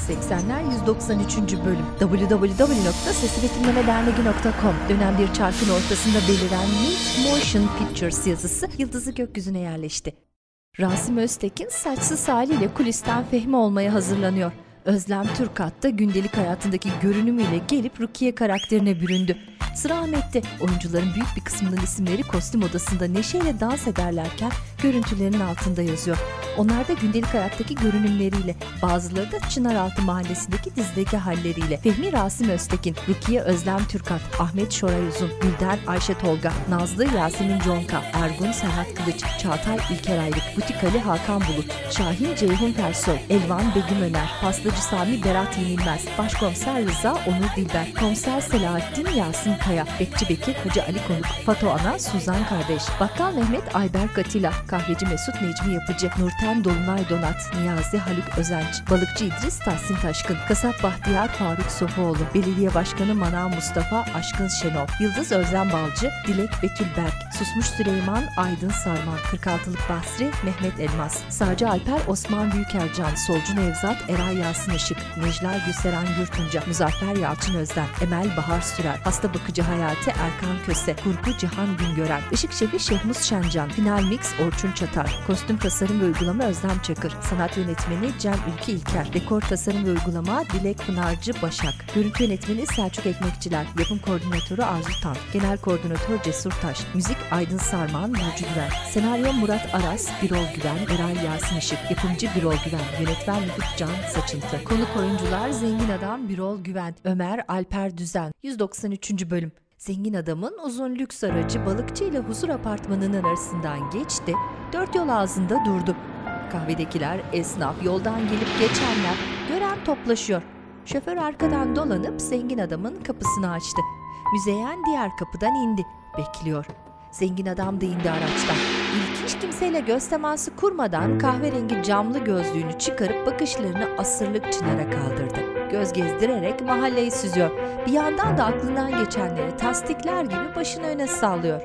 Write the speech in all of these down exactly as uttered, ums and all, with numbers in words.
seksenler yüz doksan üçüncü bölüm w w w nokta sesi betimleme derneği nokta com. Dönen bir çarkın ortasında beliren Mint Motion Pictures yazısı yıldızı gökyüzüne yerleşti. Rasim Öztekin saçsız haliyle kulisten Fehmi olmaya hazırlanıyor. Özlem Türkat da gündelik hayatındaki görünümüyle gelip Rukiye karakterine büründü. Sıra Ahmet'te. Oyuncuların büyük bir kısmının isimleri kostüm odasında neşeyle dans ederlerken görüntülerinin altında yazıyor. Onlar da gündelik hayattaki görünümleriyle, bazıları da Çınaraltı mahallesindeki dizideki halleriyle. Fehmi Rasim Öztekin, Rukiye Özlem Türkat, Ahmet Şoray Uzun, Gülden Ayşe Tolga, Nazlı Yasemin Conka, Ergun Serhat Kılıç, Çağatay İlker Ayrık, Butik Ali Hakan Bulut, Şahin Ceyhun Tersoy, Elvan Begüm Öner, Pastacı Sami Berat Yenilmez, Başkomiser Rıza Onur Dilber, Komiser Selahattin Yasin Kaya, Bekçi Bekir Hacı Ali Konuk, Fato Ana Suzan Kardeş, Bakkal Mehmet Ayberk Atilla, Kahveci Mesut Necmi Yapıcı, Nurten Dolunay Donat, Niyazi Haluk Özenç, Balıkçı İdris Tahsin Taşkın, Kasap Bahtiyar Faruk Sofuoğlu, Belediye Başkanı Manav Mustafa Aşkın Şenol, Yıldız Özlem Balcı, Dilek Betül Berk, Susmuş Süleyman Aydın Sarman, kırk altılık Basri Mehmet Elmas, Sağcı Alper Osman Büyükercan, Solcu Nevzat Eray Yasin Işık, Necla Gülseren Gürtunca, Muzaffer Yalçın Özden, Emel Bahar Sürer, Hasta Bakıcı Hayati Erkan Köse, Kurgu Cihan Güngören, Işık Şefi Şehmus Şencan, Final Mix Orçun Çatar, Kostüm Tasarım ve Uygulama Özlem Çakır, Sanat Yönetmeni Cem Ülke İlker, Dekor Tasarım ve Uygulama Dilek Pınarcı Başak, Görüntü Yönetmeni Selçuk Ekmekçiler, Yapım Koordinatörü Arzu Tan, Genel Koordinatör Cesur Taş, Müzik Aydın Sarman, Burcu Güven, Senaryo Murat Aras, Birol Güven, Eray Yasin Işık, Yapımcı Birol Güven, Yönetmen Müfit Can Saçıntı. Konuk oyuncular Zengin Adam Birol Güven, Ömer Alper Düzen. yüz doksan üçüncü bölüm. Zengin adamın uzun lüks aracı Balıkçı ile Huzur Apartmanı'nın arasından geçti, dört yol ağzında durdu. Kahvedekiler, esnaf, yoldan gelip geçenler, gören toplaşıyor. Şoför arkadan dolanıp zengin adamın kapısını açtı. Müzeyyen diğer kapıdan indi, bekliyor. Zengin adam da indi araçtan. İlk hiç kimseyle göz teması kurmadan kahverengi camlı gözlüğünü çıkarıp bakışlarını asırlık Çınar'a kaldırdı. Göz gezdirerek mahalleyi süzüyor. Bir yandan da aklından geçenleri tasdikler gibi başını öne sallıyor.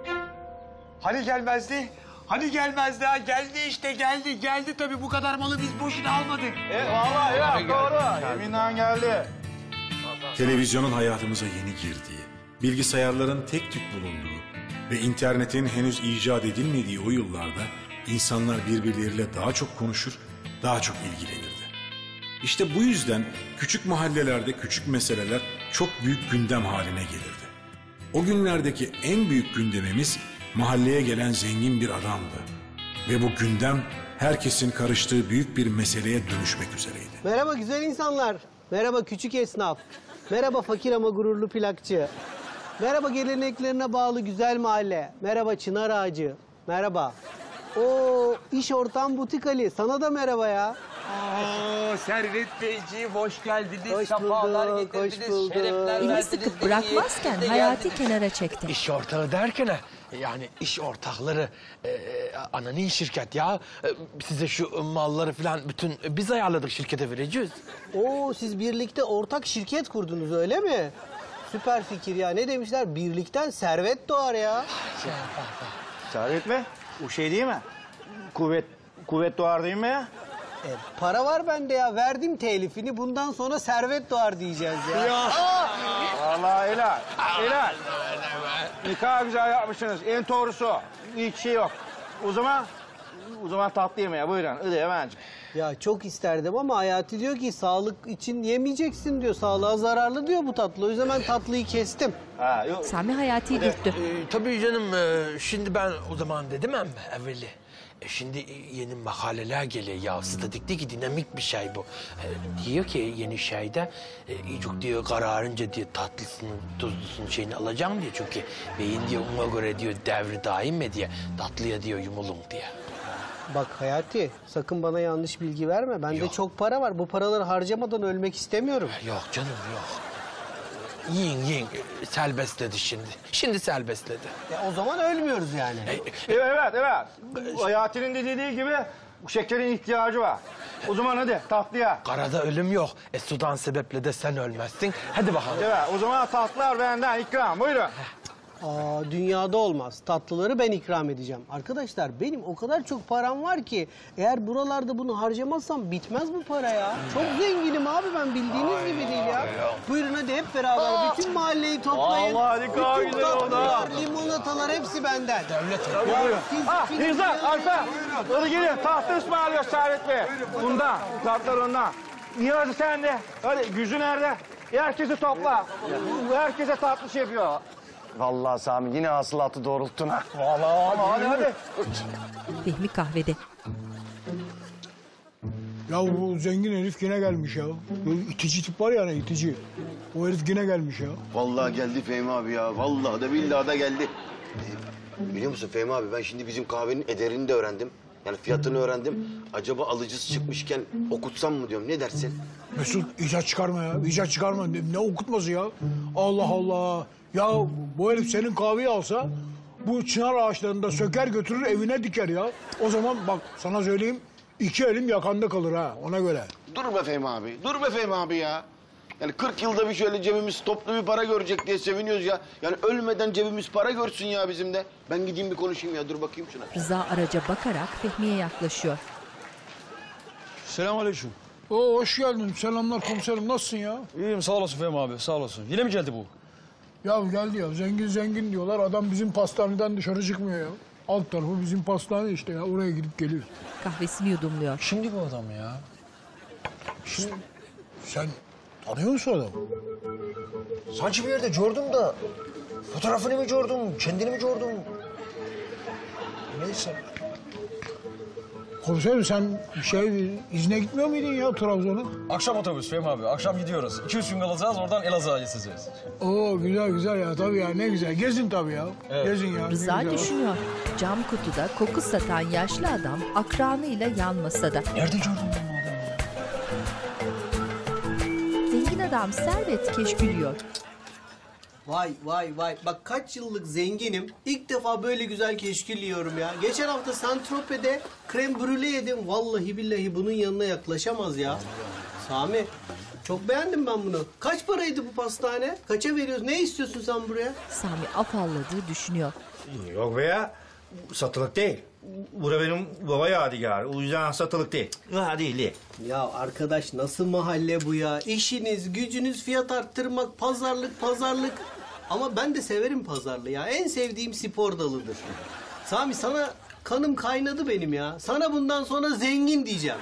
Hani gelmezdi? Hani gelmezdi ha? Geldi işte, geldi. Geldi tabii. Bu kadar malı biz boşuna almadık. E vallahi ya doğru. Yeminle geldi. Televizyonun hayatımıza yeni girdiği, bilgisayarların tek tük bulunduğu ve internetin henüz icat edilmediği o yıllarda insanlar birbirleriyle daha çok konuşur, daha çok ilgilenirdi. İşte bu yüzden küçük mahallelerde küçük meseleler çok büyük gündem haline gelirdi. O günlerdeki en büyük gündemimiz mahalleye gelen zengin bir adamdı. Ve bu gündem herkesin karıştığı büyük bir meseleye dönüşmek üzereydi. Merhaba güzel insanlar. Merhaba küçük esnaf. Merhaba fakir ama gururlu plakçı. Merhaba geleneklerine bağlı güzel mahalle. Merhaba çınar ağacı. Merhaba. Oo iş ortam Butik Ali. Sana da merhaba ya. Oo, Servet Beyciğim hoş geldiniz. Hoş Sefalar bulduk, hoş getirdiniz. bulduk. Şerefler Elini verdiniz. sıkıp iyi bırakmazken yediniz de Hayati geldiniz. kenara çekti. İş ortağı derken ha, yani iş ortakları e, anonim şirket ya. E, size şu malları falan bütün biz ayarladık şirkete vereceğiz. Oo siz birlikte ortak şirket kurdunuz öyle mi? Süper fikir ya. Ne demişler? Birlikten servet doğar ya. Servet mi? O şey değil mi? Kuvvet, kuvvet doğar değil mi ya? E, para var bende ya. Verdim telifini. Bundan sonra servet doğar diyeceğiz ya. Vallahi helal, helal. Nikah güzel yapmışsınız. En doğrusu. Hiç şey yok. O zaman, o zaman tatlı yemeye buyurun. Hadi hemencik. Ya çok isterdim ama Hayati diyor ki sağlık için yemeyeceksin diyor. Sağlığa zararlı diyor bu tatlı. O yüzden ben tatlıyı kestim. Ha, yok. Sami Hayati'yi dürttü. E, tabii canım e, şimdi ben o zaman dedim ama evveli. E, şimdi yeni makaleler geliyor ya. Statikte ki dinamik bir şey bu. E, diyor ki yeni şeyde e, iyice diyor kararınca diyor tatlısını tuzlusunu şeyini alacağım diyor. Çünkü beyin diyor ona göre diyor devri daim mi diye tatlıya diyor yumulun diye. Bak Hayati sakın bana yanlış bilgi verme. Bende Yok. çok para var. Bu paraları harcamadan ölmek istemiyorum. Yok canım yok. Yiyin yiyin. Serbestledi şimdi. Şimdi serbestledi. Ya o zaman ölmüyoruz yani. Evet, evet. Hayati'nin de dediği gibi bu şekerin ihtiyacı var. O zaman hadi tatlıya. Karada ölüm yok. E sudan sebeple de sen ölmezsin. Hadi bakalım. Evet, o zaman tatlılar benden ikram. Buyurun. Aa, dünyada olmaz. Tatlıları ben ikram edeceğim. Arkadaşlar benim o kadar çok param var ki eğer buralarda bunu harcamazsam bitmez bu para ya. Çok zenginim abi ben bildiğiniz gibi değil ya. Buyurun hadi hep beraber bütün mahalleyi toplayın. Vallahi ne kadar bütün güzel oldu ha. tatlılar, limonatalar hepsi benden. Buyurun. Siz- Ah siz- Mirza, Alper. Hadi gelin. Tahtı ısmarlıyor Servet Bey. Bunda. Kartlar ondan. Niyazi sen de. Hadi gücü nerede? Herkesi topla. Herkese tatlı şey yapıyor. Vallahi Sami yine hasılatı doğrulttun ha. Vallahi hadi hadi. Fehmi kahvede. Ya bu zengin herif yine gelmiş ya. Böyle itici tip var ya hani itici. O herif yine gelmiş ya. Vallahi geldi Fehmi abi ya. Vallahi da billahi da geldi. Ee, biliyor musun Fehmi abi ben şimdi bizim kahvenin ederini de öğrendim. Yani fiyatını öğrendim. Acaba alıcısı çıkmışken okutsam mı diyorum. Ne dersin? Mesut icat çıkarma ya. İcat çıkarma. Ne, ne okutması ya? Allah Allah. Ya bu herif senin kahveyi alsa bu çınar ağaçlarını da söker götürür evine diker ya. O zaman bak sana söyleyeyim iki elim yakanda kalır ha ona göre. Dur be Fehmi abi. Dur be Fehmi abi ya. Yani kırk yılda bir şöyle cebimiz toplu bir para görecek diye seviniyoruz ya. Yani ölmeden cebimiz para görsün ya bizim de. Ben gideyim bir konuşayım ya. Dur bakayım şuna. Rıza araca bakarak Fehmi'ye yaklaşıyor. Selamünaleyküm. Oo hoş geldin. Selamlar komiserim. Nasılsın ya? İyiyim sağ olasın Fehmi abi sağ olasın. Yine mi geldi bu? Ya geldi ya. Zengin zengin diyorlar. Adam bizim pastaneden dışarı çıkmıyor ya. Alt tarafı bizim pastane işte ya. Oraya gidip geliyor. Kahvesini yudumluyor. Şimdi bu adam ya. Şimdi sen tanıyor musun adamı? Sanki bir yerde gördüm da fotoğrafını mı gördüm, kendini mi gördüm? Neyse. Komiserim sen şey izne gitmiyor muydun ya Trabzon'a? Akşam otobüs Fehmi abi. Akşam gidiyoruz. İki üç gün kalacağız oradan Elazığ'a geçeceğiz. Oo güzel güzel ya tabii ya ne güzel. Gezin tabii ya. Evet. Gezin ya. ne Rıza güzel. düşünüyor. Cam kutuda koku satan yaşlı adam akranıyla yan masada. Nerede gördüm ben bu adamı ya? Zengin adam Servet keşkülüyor. Vay vay vay. Bak kaç yıllık zenginim. İlk defa böyle güzel keşkül yiyorum ya. Geçen hafta Saint-Tropez'de krem brûlée yedim. Vallahi billahi bunun yanına yaklaşamaz ya. Sami çok beğendim ben bunu. Kaç paraydı bu pastane? Kaça veriyoruz? Ne istiyorsun sen buraya? Sami afalladığı düşünüyor. Yok be ya. Satılık değil. Bura benim baba yadigarı. O yüzden satılık değil. Ha değil. Ya arkadaş nasıl mahalle bu ya? İşiniz, gücünüz fiyat arttırmak, pazarlık, pazarlık. Ama ben de severim pazarlığı ya. En sevdiğim spor dalıdır. Sami sana kanım kaynadı benim ya. Sana bundan sonra zengin diyeceğim.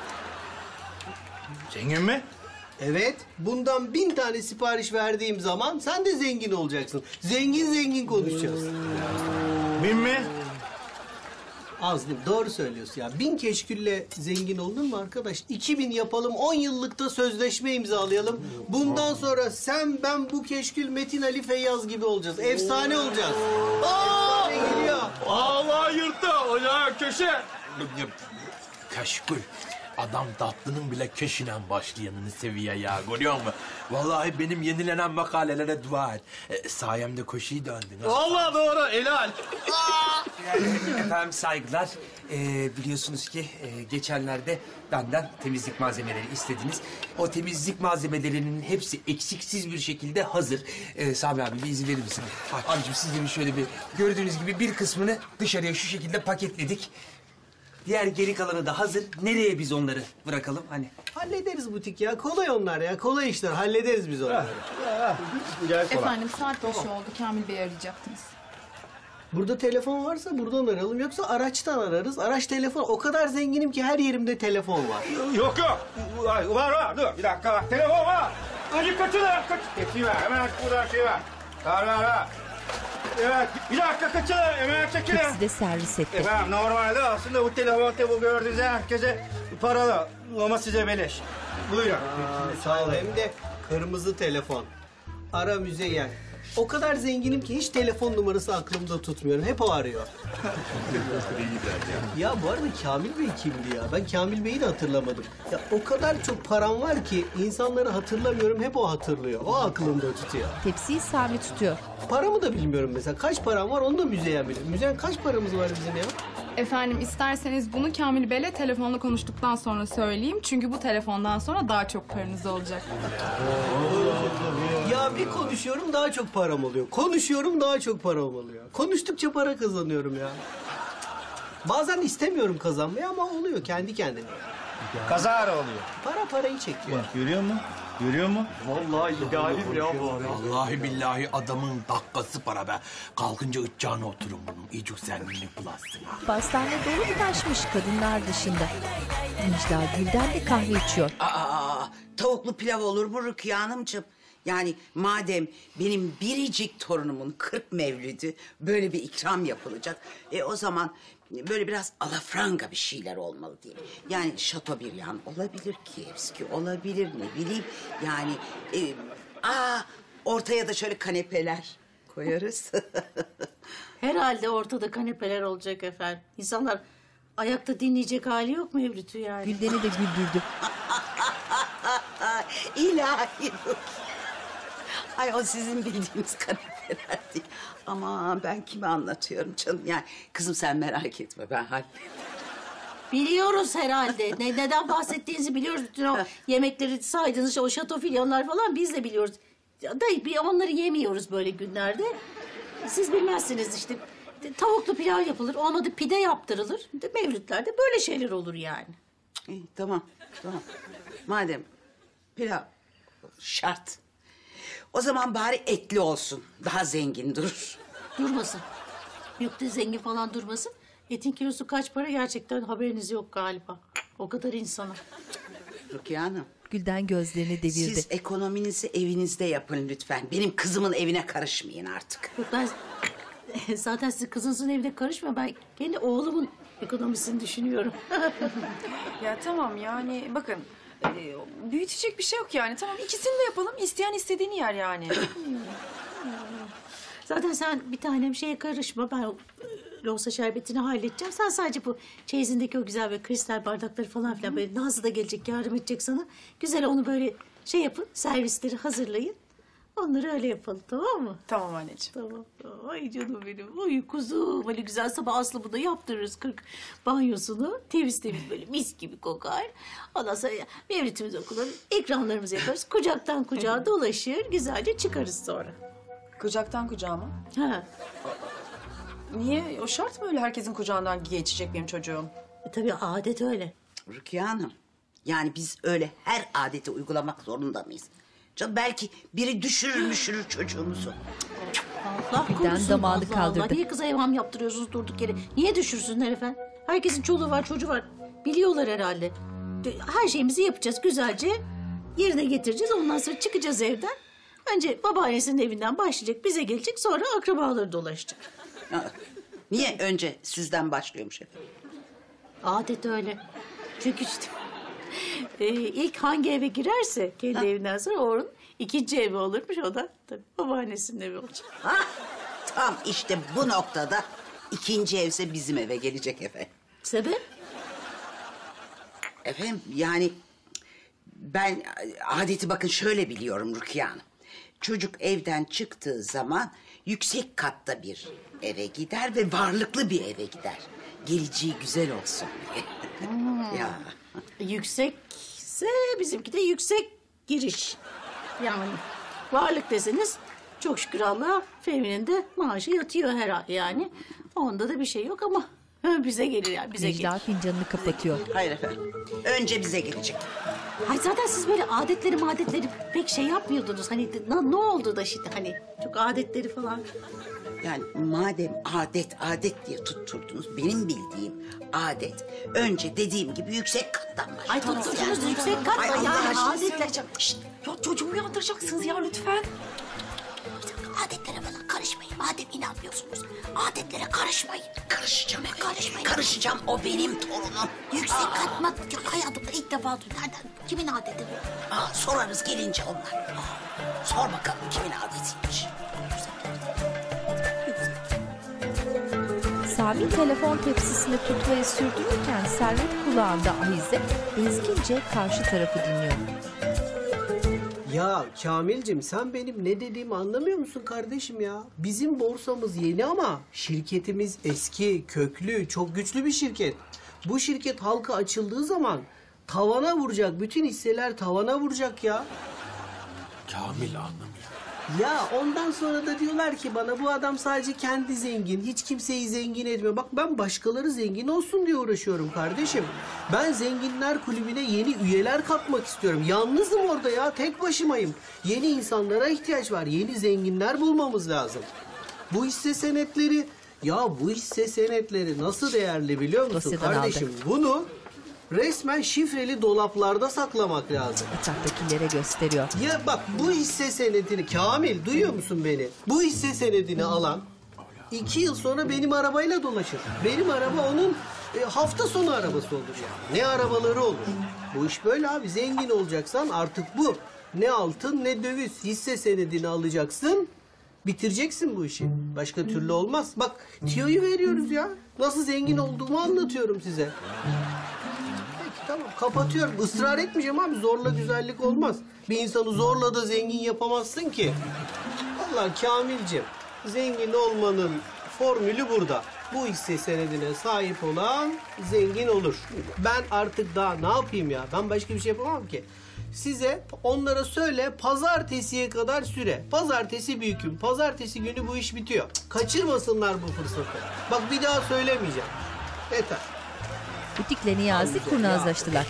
Zengin mi? Evet, bundan bin tane sipariş verdiğim zaman sen de zengin olacaksın. Zengin zengin konuşacağız. Bin mi? Az değil mi? Doğru söylüyorsun ya. Bin keşkülle zengin olur mu arkadaş? İki bin yapalım, on yıllıkta sözleşme imzalayalım. Bundan sonra sen, ben, bu keşkül Metin Ali Feyyaz gibi olacağız. Efsane olacağız. Aa! Geliyor. Allah yırttı. Ocağı köşe. Keşkül. Adam tatlının bile köşinen başlayanını seviyor ya. Görüyor musun? Vallahi benim yenilenen makalelere dua et. E, sayemde koşuyu döndün. Vallahi doğru helal. Efendim saygılar. Ee, biliyorsunuz ki e, geçenlerde benden temizlik malzemeleri istediniz. O temizlik malzemelerinin hepsi eksiksiz bir şekilde hazır. Ee, Sami abi bir izin verir misin? Abicim siz de bir şöyle bir gördüğünüz gibi bir kısmını dışarıya şu şekilde paketledik. Diğer geri kalanı da hazır. Nereye biz onları bırakalım hani? Hallederiz butik ya. Kolay onlar ya. Kolay işler. Hallederiz biz onları. Efendim saat beş oldu. Kamil Bey'i arayacaktınız. Burada telefon varsa buradan arayalım. Yoksa araçtan ararız. Araç telefon. O kadar zenginim ki her yerimde telefon var. Yok yok. Var var. var. Dur bir dakika bak. Telefon var. Önce kaçırın. Kaç. Tepsi ver. Hemen buradan şey ver. Ver ver ver. Evet. Bir dakika kaçırın. Hemen çekilin. Hepsi de servis etti. Efendim normalde aslında bu telefon bu gördüğünüz herkese paralı. Ama size beleş. Buyurun. Aa, sağ ol. Hem de kırmızı telefon. Ara Müzeyyen. O kadar zenginim ki hiç telefon numarası aklımda tutmuyorum. Hep o arıyor. Ya bu arada Kamil Bey kimdi ya? Ben Kamil Bey'i de hatırlamadım. Ya o kadar çok param var ki insanları hatırlamıyorum. Hep o hatırlıyor. O aklımda tutuyor. Tepsiyi Sami tutuyor. Paramı da bilmiyorum mesela. Kaç param var onu da Müzeyyen bilir. Müzeyyen kaç paramız var bizim ya? Efendim isterseniz bunu Kamil Bey'le telefonla konuştuktan sonra söyleyeyim. Çünkü bu telefondan sonra daha çok paranız olacak. Ya bir konuşuyorum daha çok param oluyor. Konuşuyorum daha çok param oluyor. Konuştukça para kazanıyorum ya. Bazen istemiyorum kazanmayı ama oluyor kendi kendine. Kazara oluyor. Para parayı çekiyor. Bak görüyor musun? Görüyor musun? Vallahi idealim ya bu. Vallahi billahi adamın dakikası para be. Kalkınca ıccağına oturun bunun. İyice zenginlik bulasın ha. Pastane dolu taşmış kadınlar dışında. Necla Gülden de kahve içiyor. Aa, tavuklu pilav olur mu Rukiye Hanımcığım? Yani madem benim biricik torunumun kırk mevlidi böyle bir ikram yapılacak... E, o zaman böyle biraz alafranga bir şeyler olmalı diye. Yani Şatobriyan olabilir, Kievski olabilir, ne bileyim. Yani e, aa, ortaya da şöyle kanepeler koyarız. Herhalde ortada kanepeler olacak efendim. İnsanlar ayakta dinleyecek hali yok Mevlüt'ü yani. Gülden'i de güldürdü. İlahi Rukiye. Ay o sizin bildiğiniz kanepeler değil. Ama ben kime anlatıyorum canım? Yani kızım sen merak etme ben hallederim. Biliyoruz herhalde. Ne, neden bahsettiğinizi biliyoruz. Bütün o yemekleri saydığınız o şatofilyonlar falan biz de biliyoruz. Dayı bir onları yemiyoruz böyle günlerde. Siz bilmezsiniz işte. Tavuklu pilav yapılır. Olmadı pide yaptırılır. Mevlütlerde böyle şeyler olur yani. İyi, tamam tamam. Madem pilav şart. O zaman bari etli olsun. Daha zengin durur. Durmasın. Yok da zengin falan durmasın. Etin kilosu kaç para gerçekten haberiniz yok galiba. O kadar insana. Rukiye Hanım. Gülden gözlerini devirdi. Siz ekonominizi evinizde yapın lütfen. Benim kızımın evine karışmayın artık. Yok ben zaten siz kızınızın evine karışma. Ben kendi oğlumun ekonomisini düşünüyorum. Ya tamam yani bakın e, büyütecek bir şey yok yani. Tamam ikisini de yapalım. İsteyen istediğini yer yani. Zaten sen bir tanem şeye karışma. Ben o loğusa şerbetini halledeceğim. Sen sadece bu çeyizindeki o güzel böyle kristal bardakları falan filan böyle Nazlı da gelecek yardım edecek sana. Güzel onu böyle şey yapın servisleri hazırlayın. Onları öyle yapalım tamam mı? Tamam anneciğim. Tamam. Ay canım benim. Ay kuzum. Böyle güzel sabah Aslı bunu yaptırırız kırk banyosunu. Temiz temiz böyle mis gibi kokar. Ondan sonra mevlütümüzü okulur. İkramlarımızı yaparız. Kucaktan kucağa dolaşır. Güzelce çıkarız sonra. Kucaktan kucağa mı? Ha. Niye? O şart mı öyle herkesin kucağından geçecek benim çocuğum? E, tabii adet öyle. Rukiye Hanım. Yani biz öyle her adeti uygulamak zorunda mıyız? Canım belki biri düşürür düşürür çocuğumuzu. Allah Birden korusun. damağını Allah kaldırdı. Allah. Niye kıza evham yaptırıyorsunuz durduk yere? Niye düşürsünler efendim? Herkesin çoluğu var çocuğu var. Biliyorlar herhalde. Her şeyimizi yapacağız güzelce. Yerine getireceğiz. Ondan sonra çıkacağız evden. Önce babaannesinin evinden başlayacak. Bize gelecek. Sonra akrabaları dolaşacak. Niye önce sizden başlıyormuş efendim? Adet öyle. Çünkü işte e, ilk hangi eve girerse kendi ha. evinden sonra onun ikinci evi olurmuş. O da tabii babaannesinin evi olacak. Ha, tam işte bu noktada ikinci evse bizim eve gelecek efendim. Sebep? Efendim yani ben adeti bakın şöyle biliyorum Rukiye Hanım. Çocuk evden çıktığı zaman yüksek katta bir eve gider ve varlıklı bir eve gider. Geleceği güzel olsun diye. Hmm. Ya. Yüksekse bizimki de yüksek giriş. Yani varlık deseniz çok şükür Allah'a Fehmi'nin de maaşı yatıyor herhalde yani. Onda da bir şey yok ama bize gelir yani bize Necla gelir. fincanını kapatıyor. Hayır efendim. Önce bize gelecek. Hayır zaten siz böyle adetleri madetleri pek şey yapmıyordunuz. Hani ne, ne oldu da şimdi hani çok adetleri falan. Yani madem adet adet diye tutturdunuz benim bildiğim adet önce dediğim gibi yüksek kattan başlıyor. Ay tutturdunuz yani. Yüksek katla Ay, yani Allah aşkına adetler. Şşt, ya çocuğumu uyandıracaksınız ya lütfen. Adetlere falan karışmayın. Madem inanmıyorsunuz adetlere karışmayın. Karışacağım. Karışmayın. Karışacağım o benim torunum. Yüksek katma hayatımda ilk defa duydum. Nereden? Kimin adeti bu? Aa, sorarız gelince onlar. Aa, sor bakalım kimin adetiymiş. Sami telefon tepsisini kutuya sürdürürken Servet kulağında ahize bezgince karşı tarafı dinliyor. Ya Kamil'cim sen benim ne dediğimi anlamıyor musun kardeşim ya? Bizim borsamız yeni ama şirketimiz eski, köklü, çok güçlü bir şirket. Bu şirket halka açıldığı zaman tavana vuracak. Bütün hisseler tavana vuracak ya. Kamil anlamıyor. Ya ondan sonra da diyorlar ki bana bu adam sadece kendi zengin, hiç kimseyi zengin etmiyor. Bak ben başkaları zengin olsun diye uğraşıyorum kardeşim. Ben Zenginler Kulübü'ne yeni üyeler katmak istiyorum. Yalnızım orada ya, tek başımayım. Yeni insanlara ihtiyaç var, yeni zenginler bulmamız lazım. Bu hisse senetleri, ya bu hisse senetleri nasıl değerli biliyor musun Dosyadan kardeşim? aldı. Bunu resmen şifreli dolaplarda saklamak lazım. Etraftakilere gösteriyor. Ya bak bu hisse senedini Kamil duyuyor musun beni? Bu hisse senedini alan iki yıl sonra benim arabayla dolaşır. Benim araba onun e, hafta sonu arabası olur yani. Ne arabaları olur. Bu iş böyle abi. Zengin olacaksan artık bu. Ne altın ne döviz. Hisse senedini alacaksın. Bitireceksin bu işi. Başka türlü olmaz. Bak tiyoyu veriyoruz ya. Nasıl zengin olduğumu anlatıyorum size. Tamam kapatıyorum. Israr etmeyeceğim abi. Zorla güzellik olmaz. Bir insanı zorla da zengin yapamazsın ki. Vallahi Kamilciğim, zengin olmanın formülü burada. Bu hisse senedine sahip olan zengin olur. Ben artık daha ne yapayım ya? Ben başka bir şey yapamam ki. Size onlara söyle pazartesiye kadar süre. Pazartesi büyük gün. Pazartesi günü bu iş bitiyor. Kaçırmasınlar bu fırsatı. Bak bir daha söylemeyeceğim. Yeter. Butikle Niyazi kurnazlaştılar.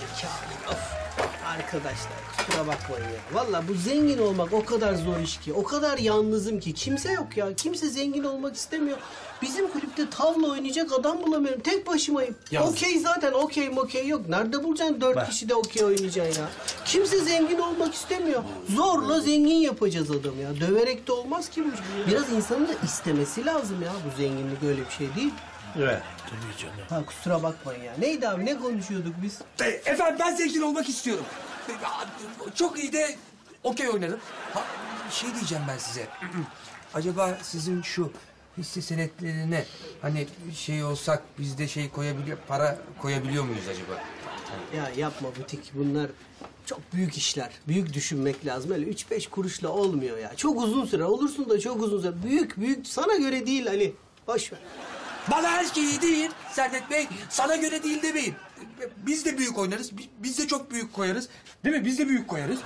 Arkadaşlar kusura bakmayın ya. Vallahi bu zengin olmak o kadar zor iş ki. O kadar yalnızım ki. Kimse yok ya. Kimse zengin olmak istemiyor. Bizim kulüpte tavla oynayacak adam bulamıyorum. Tek başımayım. Okey zaten okey mokey yok. Nerede bulacaksın dört kişi de okey oynayacaksın ya. Kimse zengin olmak istemiyor. Zorla zengin yapacağız adamı ya. Döverek de olmaz ki bu iş. Biraz insanın da istemesi lazım ya. Bu zenginlik öyle bir şey değil. Evet. Tabii canım. Ha kusura bakmayın ya. Neydi abi ne konuşuyorduk biz? E, efendim ben zengin olmak istiyorum. E, Çok iyi de okey oynarım. Ha, şey diyeceğim ben size. Acaba sizin şu hisse senetlerine hani şey olsak biz de şey koyabiliyor, para koyabiliyor muyuz acaba? Ya yapma butik bunlar çok büyük işler. Büyük düşünmek lazım. Öyle üç beş kuruşla olmuyor ya. Çok uzun süre olursun da çok uzun süre. Büyük büyük sana göre değil Ali. Boş ver. Bana her şey değil Servet Bey. Sana göre değil demeyin. Biz de büyük oynarız. Biz de çok büyük koyarız. Değil mi? Biz de büyük koyarız.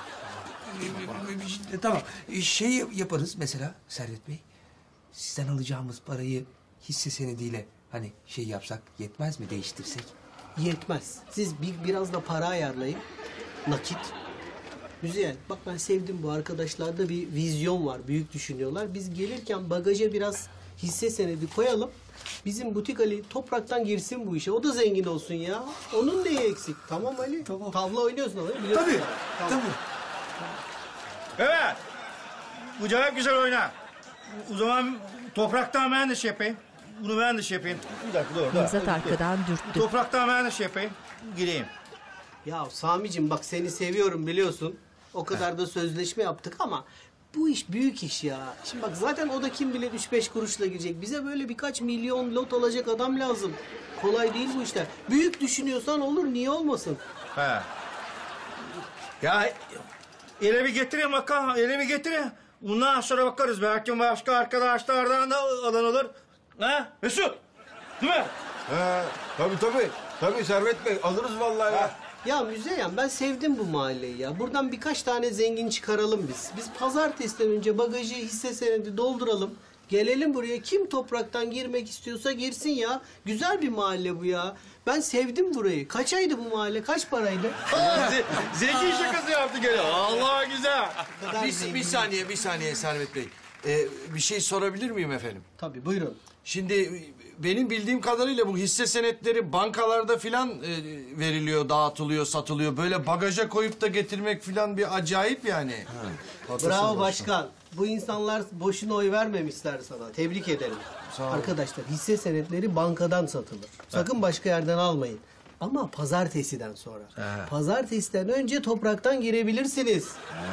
İşte, tamam. Şey yaparız mesela Servet Bey. Sizden alacağımız parayı hisse senediyle hani şey yapsak yetmez mi değiştirsek? Yetmez. Siz bir, biraz da para ayarlayın. Nakit. Güzel. Bak ben sevdim bu arkadaşlarda bir vizyon var. Büyük düşünüyorlar. Biz gelirken bagaja biraz hisse senedi koyalım. Bizim butik Ali topraktan girsin bu işe. O da zengin olsun ya. Onun neyi eksik? Tamam Ali. Tamam. Tavla oynuyorsun ama biliyorsun. Tabii. ya. Tabii. Evet. Bu cevap güzel oyna. O zaman topraktan ben de şey yapayım. Bunu ben de şey yapayım. Bir dakika dur. dur. Nevzat arkadan dürttü. Topraktan ben de şey yapayım. Gireyim. Ya Sami'cim bak seni seviyorum biliyorsun. O kadar da sözleşme yaptık ama bu iş büyük iş ya. Şimdi bak zaten o da kim bilir üç beş kuruşla girecek. Bize böyle birkaç milyon lot alacak adam lazım. Kolay değil bu işler. Büyük düşünüyorsan olur niye olmasın? He. Ya ele bir getireyim bakalım. Ele bir getireyim. Bundan sonra bakarız. Belki başka arkadaşlardan da alan olur. Ha? Mesut. Değil mi? He, tabii tabii. Tabii Servet Bey alırız vallahi ya. Ya Müzeyyen ben sevdim bu mahalleyi ya. Buradan birkaç tane zengin çıkaralım biz. Biz pazartesiden önce bagajı hisse senedi dolduralım. Gelelim buraya. Kim topraktan girmek istiyorsa girsin ya. Güzel bir mahalle bu ya. Ben sevdim burayı. Kaçaydı bu mahalle? Kaç paraydı? Zeki şakası yaptı gene. Allah güzel. Bir, bir saniye, bir saniye Servet Bey. Ee, bir şey sorabilir miyim efendim? Tabii buyurun. Şimdi benim bildiğim kadarıyla bu hisse senetleri bankalarda filan e, veriliyor, dağıtılıyor, satılıyor. Böyle bagaja koyup da getirmek filan bir acayip yani. Bravo başkan. Bu insanlar boşuna oy vermemişler sana. Tebrik ederim. Arkadaşlar hisse senetleri bankadan satılır. Sakın başka yerden almayın. Ama pazartesiden sonra. He. Pazartesiden önce topraktan girebilirsiniz.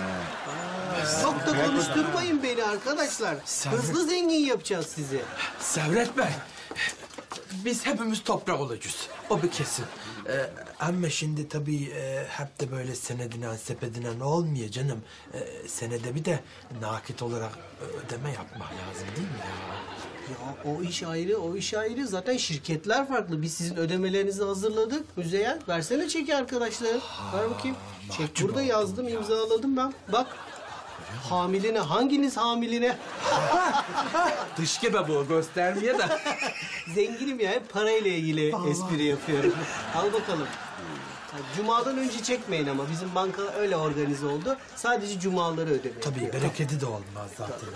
Aa, çok da konuşturmayın beni arkadaşlar. Hızlı zengin yapacağız sizi. Servet Bey, biz hepimiz toprak olacağız. O bir kesin. Ee, ama şimdi tabii e, hep de böyle senedine, sepedine ne olmuyor canım. Ee, senede bir de nakit olarak ödeme yapmak lazım değil mi ya? Ya o iş ayrı, o iş ayrı. Zaten şirketler farklı. Biz sizin ödemelerinizi hazırladık. Müzeyyen, versene çeki arkadaşlar. Ver bakayım. Çek burada yazdım, imzaladım ben. Bak. Hamile ne? Hanginiz hamile ne? Dış gebe bu göstermeye de. Zenginim ya, hep parayla ilgili espri yapıyorum. Al bakalım. Cumadan önce çekmeyin ama bizim banka öyle organize oldu. Sadece cumaları ödeme. Tabii bereketi de olmaz zaten.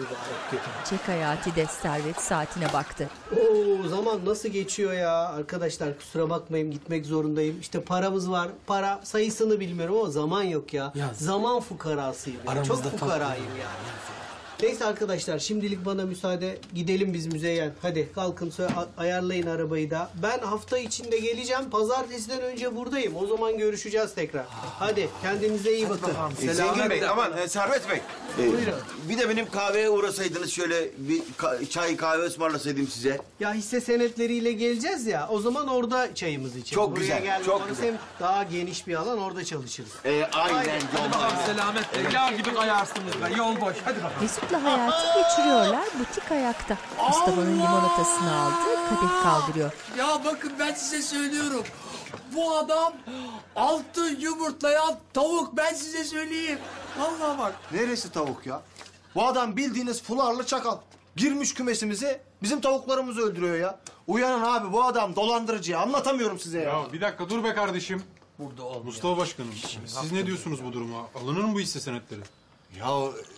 Çek Hayati de Servet saatine baktı. Oo, zaman nasıl geçiyor ya? Arkadaşlar kusura bakmayın, gitmek zorundayım. İşte paramız var. Para sayısını bilmiyorum ama zaman yok ya. Ya. Zaman fukarasıyım. ya. Aramızda Çok fukarayım ya. Neyse arkadaşlar, şimdilik bana müsaade. Gidelim biz Müzeyyen. Hadi kalkın, söyle, a- ayarlayın arabayı da. Ben hafta içinde geleceğim. Pazartesiden önce buradayım. O zaman görüşeceğiz tekrar. Hadi kendinize iyi bakın. E, Zengin Bey, aman e, Servet Bey. E, Buyurun. Bir de benim kahveye uğrasaydınız, şöyle bir ka- çay kahve ısmarlasaydım size. Ya hisse senetleriyle geleceğiz ya. O zaman orada çayımızı içeriz. Çok Buraya güzel, gelmemiz çok güzel. Hem daha geniş bir alan, orada çalışırız. E, aynen. Tamam selametle. Yağ gibi kayarsınız be. Yol boş. Hadi bakalım. Mesut'la Hayati geçiriyorlar butik ayakta. Mustafa'nın limonatasını aldı, kadeh kaldırıyor. Ya bakın ben size söylüyorum. Bu adam altı yumurtlayan tavuk, ben size söyleyeyim. Vallahi bak. Neresi tavuk ya? Bu adam bildiğiniz fularlı çakal. Girmiş kümesimize, bizim tavuklarımızı öldürüyor ya. Uyanın abi, bu adam dolandırıcı. Anlatamıyorum size ya. Ya bir dakika dur be kardeşim. Burada olmuyor. Mustafa Başkanım, siz ne diyorsunuz bu duruma? Alınır mı bu hisse senetleri? Ya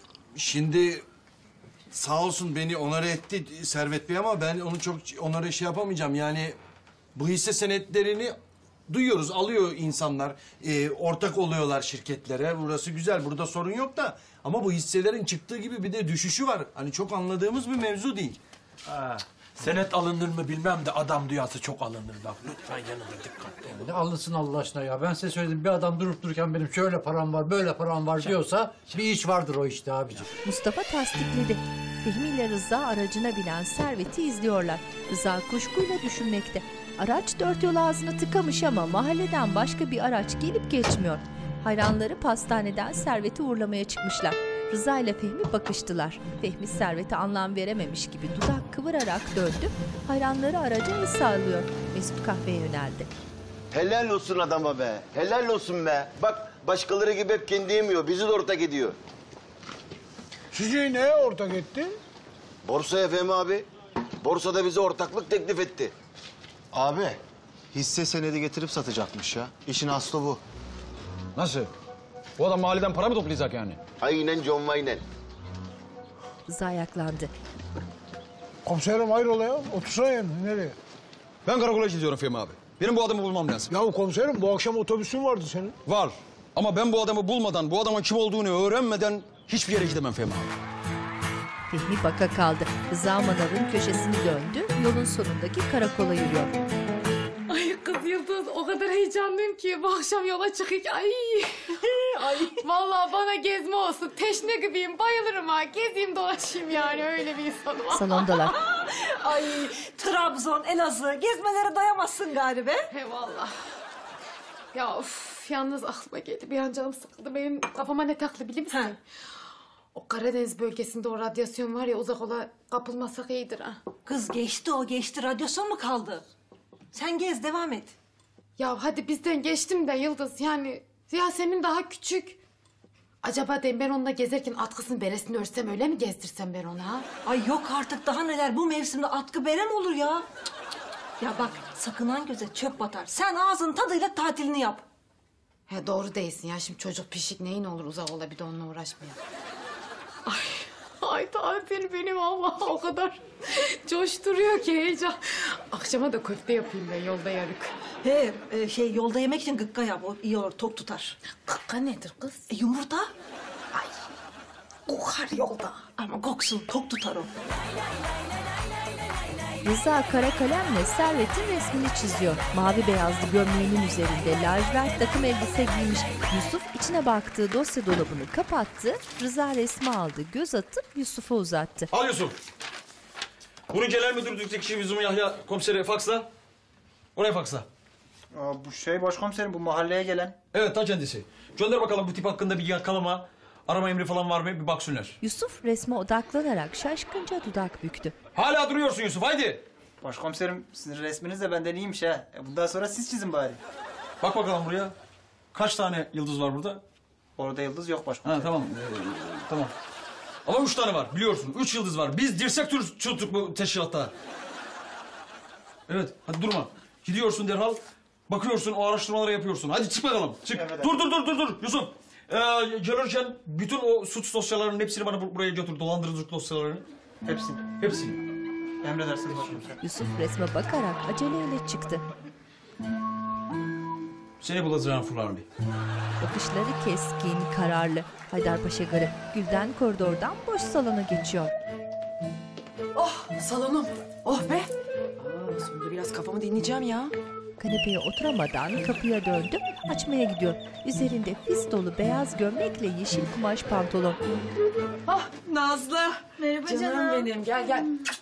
şimdi sağ olsun beni onore etti Servet Bey ama ben onu çok onore şey yapamayacağım. Yani bu hisse senetlerini duyuyoruz, alıyor insanlar. Ee, ortak oluyorlar şirketlere. Burası güzel, burada sorun yok da. Ama bu hisselerin çıktığı gibi bir de düşüşü var. Hani çok anladığımız bir mevzu değil. Ha, senet alınır mı bilmem de adam duyarsa çok alınır bak. Lütfen yanına dikkatli olun. Ne alınsın Allah aşkına ya. Ben size söyledim, bir adam durup dururken benim şöyle param var, böyle param var diyorsa bir iş vardır o işte abiciğim. Mustafa tasdikledi. Fehmi ile Rıza aracına binen Servet'i izliyorlar. Rıza kuşkuyla düşünmekte. Araç dört yol ağzına tıkamış ama mahalleden başka bir araç gelip geçmiyor. Hayranları pastaneden Servet'i uğurlamaya çıkmışlar. Rıza ile Fehmi bakıştılar. Fehmi Servet'e anlam verememiş gibi dudak kıvırarak döndü. Hayranları araca el sağlıyor. Mesut kahveye yöneldi. Helal olsun adama be. Helal olsun be. Bak başkaları gibi hep kendi yemiyor. Bizi de ortak ediyor. Sizi neye ortak etti? Borsaya Fehmi abi. Borsada bize ortaklık teklif etti. Abi, hisse senedi getirip satacakmış ya. İşin aslı bu. Nasıl? Bu adam mahalleden para mı toplayacak yani? Aynen John Wayne'en. Rıza ayaklandı. Komiserim hayrola ya? Otursana yani. Nereye? Ben karakola gidiyorum Fehmi abi. Benim bu adamı bulmam lazım. Ya komiserim, bu akşam otobüsün vardı senin. Var. Ama ben bu adamı bulmadan, bu adamın kim olduğunu öğrenmeden hiçbir yere gidemem Fehmi abi. Fehmi baka kaldı. Rıza manavın köşesini döndü. Yolun sonundaki karakola yürüyor. Ay kız Yıldız, o kadar heyecanlıyım ki bu akşam yola çıkık. Ay. Ay. Vallahi bana gezme olsun. Teşne gibiyim, bayılırım ha. Gezeyim dolaşayım yani, öyle bir insanım. Salondalar. Ay Trabzon, Elazığ gezmelere doyamazsın galiba. He vallahi. Ya of, yalnız aklıma geldi. Bir an canım sıkıldı. Benim kafama ne taktı biliyor musun? O Karadeniz bölgesinde o radyasyon var ya, uzak ola kapılmasak iyidir ha. Kız geçti o geçti, radyasyon mu kaldı? Sen gez, devam et. Ya hadi bizden geçtim de Yıldız, yani Yasemin daha küçük. Acaba dedim ben onunla gezerken atkısını beresini örsem, öyle mi gezdirsem ben ona ha? Ay yok artık, daha neler, bu mevsimde atkı bere mi olur ya? Ya bak, sakınan göze çöp batar. Sen ağzın tadıyla tatilini yap. He doğru değilsin ya, şimdi çocuk pişik neyin olur uzak ola, bir de onunla uğraşmayalım. Ay, ay tatil benim Allah o kadar coşturuyor ki heyecan. Akşama da köfte yapayım ben, yolda yarık. He e, şey, yolda yemek için gıkka yap, o iyi olur, tok tutar. Gıkka nedir kız? E, yumurta. Ay, kokar yolda. Ama koksun, tok tutar o. Rıza kara kalemle Servet'in resmini çiziyor. Mavi beyazlı gömleğinin üzerinde lacivert takım elbise giymiş. Yusuf içine baktığı dosya dolabını kapattı. Rıza resmi aldı, göz atıp Yusuf'a uzattı. Al Yusuf. Bunu genel müdürlükteki kişi bizim Yahya komisere faksla. Oraya faksla. Aa, bu şey başkomiserim, bu mahalleye gelen. Evet, ta kendisi. Gönder bakalım bu tip hakkında bir yakalama, arama emri falan var mı? Bir baksınlar. Yusuf resme odaklanarak şaşkınca dudak büktü. Hala duruyorsun Yusuf, haydi. Başkomiserim, sizin resminiz de benden iyiymiş ha. E, bundan sonra siz çizin bari. Bak bakalım buraya. Kaç tane yıldız var burada? Orada yıldız yok başkomiserim. Ha tamam. Ee, tamam. Ama üç tane var biliyorsun. Üç yıldız var. Biz dirsek tür tuttuk bu teşkilatta. Evet hadi durma. Gidiyorsun derhal. Bakıyorsun o araştırmaları yapıyorsun. Hadi çık bakalım. Çık. Evet, dur dur dur dur dur Yusuf. Ee, gelirken bütün o suç dosyalarının hepsini bana bur- buraya götür. Dolandırıcılık dosyalarını. Hepsini. Hepsini. Emredersiniz başkomiserim. Yusuf resme bakarak aceleyle çıktı. Seni bulacağım Fulani. Bakışları keskin, kararlı. Haydarpaşa garı Gülden koridordan boş salona geçiyor. Oh salonum. Oh be. Aa, sonunda biraz kafamı dinleyeceğim ya. Kanepeye oturamadan kapıya döndü, açmaya gidiyor. Üzerinde fis dolu beyaz gömlekle yeşil kumaş pantolon. Ah Nazlı. Merhaba canım. canım. benim gel gel.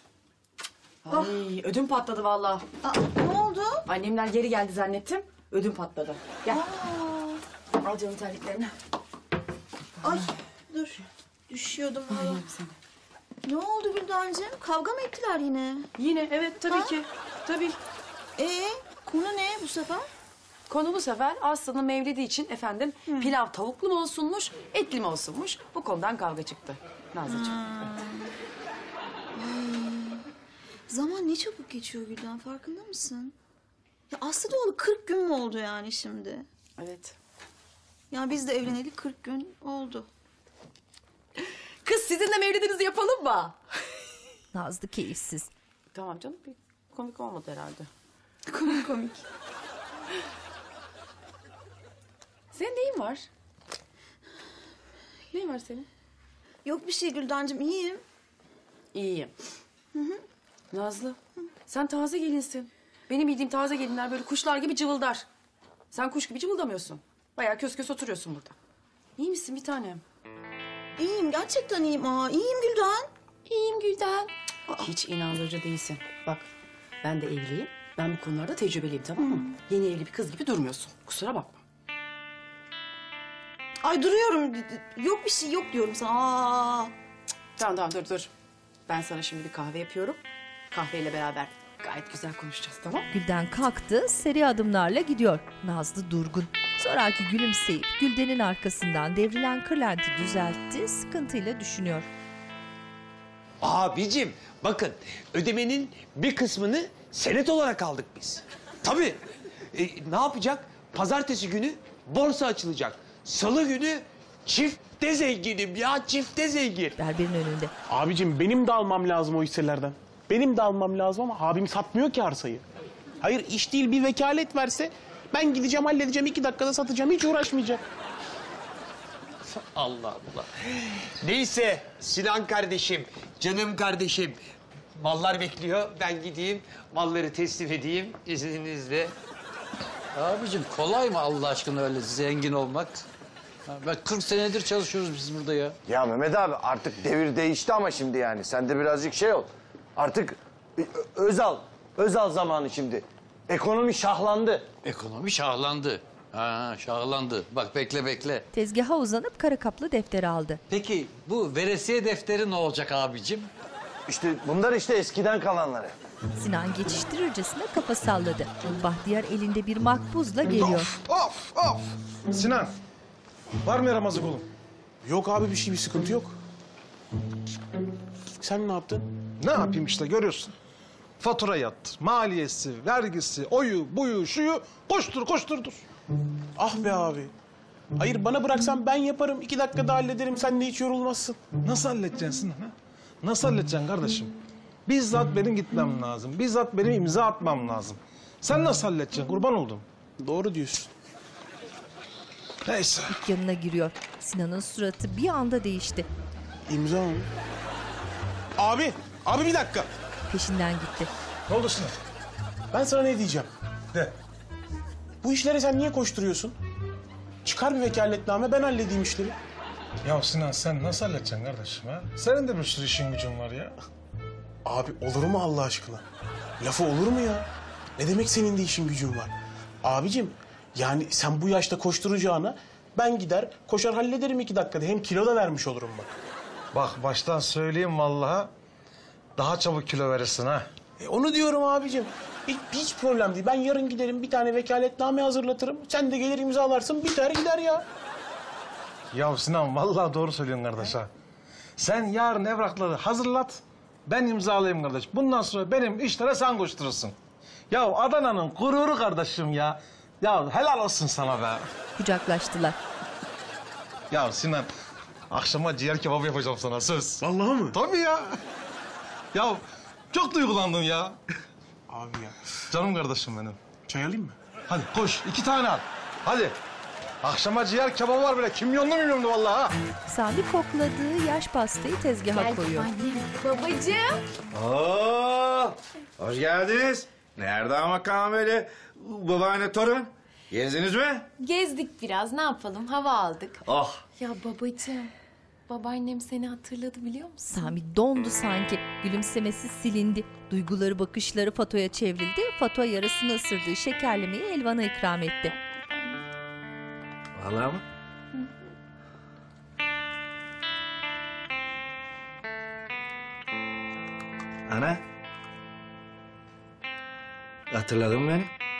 Ay ödüm patladı vallahi. Ne oldu? Annemler geri geldi zannettim. Ödüm patladı. Gel. Al canım terliklerini. Ay dur. Düşüyordum valla. Ne oldu Güldancığım? Kavga mı ettiler yine? Yine evet tabii Ha? ki. Tabii. Ee, konu ne bu sefer? Konu bu sefer Aslı'nın mevlidi için efendim pilav tavuklu mu olsunmuş, etli mi olsunmuş? Bu konudan kavga çıktı Nazlıcığım. Evet. Zaman ne çabuk geçiyor Gülden, farkında mısın? Ya Aslı doğalı kırk gün mü oldu yani şimdi? Evet. Ya biz de evleneli kırk gün oldu. Kız sizin de mevlidinizi yapalım mı? Nazlı keyifsiz. Tamam canım bir komik olmadı herhalde. Komik komik. Senin neyin var? Neyin var senin? Yok bir şey Güldancığım, iyiyim. İyiyim. Hı hı. Nazlı, sen taze gelinsin. Benim bildiğim taze gelinler böyle kuşlar gibi cıvıldar. Sen kuş gibi cıvıldamıyorsun. Bayağı kös kös oturuyorsun burada. İyi misin bir tanem? İyiyim, gerçekten iyiyim. Aa, iyiyim Gülden. İyiyim Gülden. Hiç inandırıcı değilsin. Bak, ben de evliyim. Ben bu konularda tecrübeliyim, tamam mı? Yeni evli bir kız gibi durmuyorsun. Kusura bakma. Ay duruyorum. Yok bir şey yok diyorum sana. Aa. Tamam tamam dur dur. Ben sana şimdi bir kahve yapıyorum. Kahveyle beraber gayet güzel konuşacağız, tamam? Gülden kalktı, seri adımlarla gidiyor. Nazlı durgun. Zoraki gülümseyip Gülden'in arkasından devrilen kırlenti düzeltti, sıkıntıyla düşünüyor. Abicim bakın ödemenin bir kısmını senet olarak aldık biz. Tabii. E, ne yapacak? Pazartesi günü borsa açılacak. Salı günü çifte zenginim ya, çifte zengin. Berberin önünde. Abicim benim de almam lazım o hisselerden. Benim de almam lazım ama abim satmıyor ki arsayı. Hayır iş değil, bir vekalet verse ben gideceğim halledeceğim, iki dakikada satacağım, hiç uğraşmayacak. Allah Allah. Neyse Sinan kardeşim, canım kardeşim. Mallar bekliyor. Ben gideyim, malları teslim edeyim izninizle. Abicim kolay mı Allah aşkına öyle zengin olmak? Ha, ben kırk senedir çalışıyoruz biz burada ya. Ya Mehmet abi artık devir değişti ama şimdi yani. Sen de birazcık şey ol. Artık Ö- Özal, Özal zamanı şimdi. Ekonomi şahlandı. Ekonomi şahlandı. Ha, şahlandı. Bak bekle bekle. Tezgaha uzanıp kara kaplı defteri aldı. Peki bu veresiye defteri ne olacak abicim? İşte bunlar işte eskiden kalanları. Sinan geçiştirircesine kafa salladı. Bahtiyar elinde bir makbuzla geliyor. Of of! Sinan, var mı yaramazlık oğlum? Yok abi bir şey, bir sıkıntı yok. Sen ne yaptın? Ne yapayım işte görüyorsun. Fatura yattı, maliyesi, vergisi, oyu, buyu, şuyu koştur koştur dur. Ah be abi. Hayır bana bıraksan ben yaparım. İki dakikada hallederim. Sen de hiç yorulmazsın. Nasıl halledeceksin ha? Nasıl halledeceksin kardeşim? Bizzat benim gitmem lazım. Bizzat benim imza atmam lazım. Sen nasıl halledeceksin kurban oldum? Doğru diyorsun. Neyse. Dükkanına giriyor. Sinan'ın suratı bir anda değişti. İmza mı? Abi, abi bir dakika. Peşinden gitti. Ne oldu Sinan? Ben sana ne diyeceğim? De. Bu işlere sen niye koşturuyorsun? Çıkar bir vekaletname, ben halledeyim işleri. Ya Sinan sen nasıl halledeceksin kardeşim ha? Senin de bir sürü işin gücün var ya. Abi olur mu Allah aşkına? Lafı olur mu ya? Ne demek senin de işin gücün var? Abicim yani sen bu yaşta koşturacağına ben gider koşar hallederim iki dakikada. Hem kilo da vermiş olurum bak. Bak baştan söyleyeyim vallahi daha çabuk kilo verirsin ha. E onu diyorum abicim. Hiç, hiç problem değil. Ben yarın giderim bir tane vekaletname hazırlatırım. Sen de gelir imzalarsın biter gider ya. Ya Sinan vallahi doğru söylüyorsun kardeş ha. Sen yarın evrakları hazırlat. Ben imzalayayım kardeş. Bundan sonra benim işlere sen koşturursun. Ya Adana'nın gururu kardeşim ya. Ya helal olsun sana be. Kucaklaştılar. Ya Sinan, akşama ciğer kebabı yapacağım sana söz. Vallahi mı? Tabii ya. Ya çok duygulandım ya. Abi ya. Canım kardeşim benim. Çay alayım mı? Hadi koş, iki tane al. Hadi. Akşama ciğer kebabı var bile. Kimyonlu milyonlu vallahi ha. Sami kokladığı yaş pastayı tezgaha koyuyor. Babacığım. Oo, hoş geldiniz. Nerede ama kan böyle babaanne torun? Gezdiniz mi? Gezdik biraz, ne yapalım? Hava aldık. Oh. Ya babacığım, babaannem seni hatırladı biliyor musun? Sami dondu sanki. Gülümsemesi silindi. Duyguları, bakışları Fato'ya çevrildi. Fato yarasını ısırdığı şekerlemeyi Elvan'a ikram etti. Vallahi mı? Ana. Hatırladın mı beni?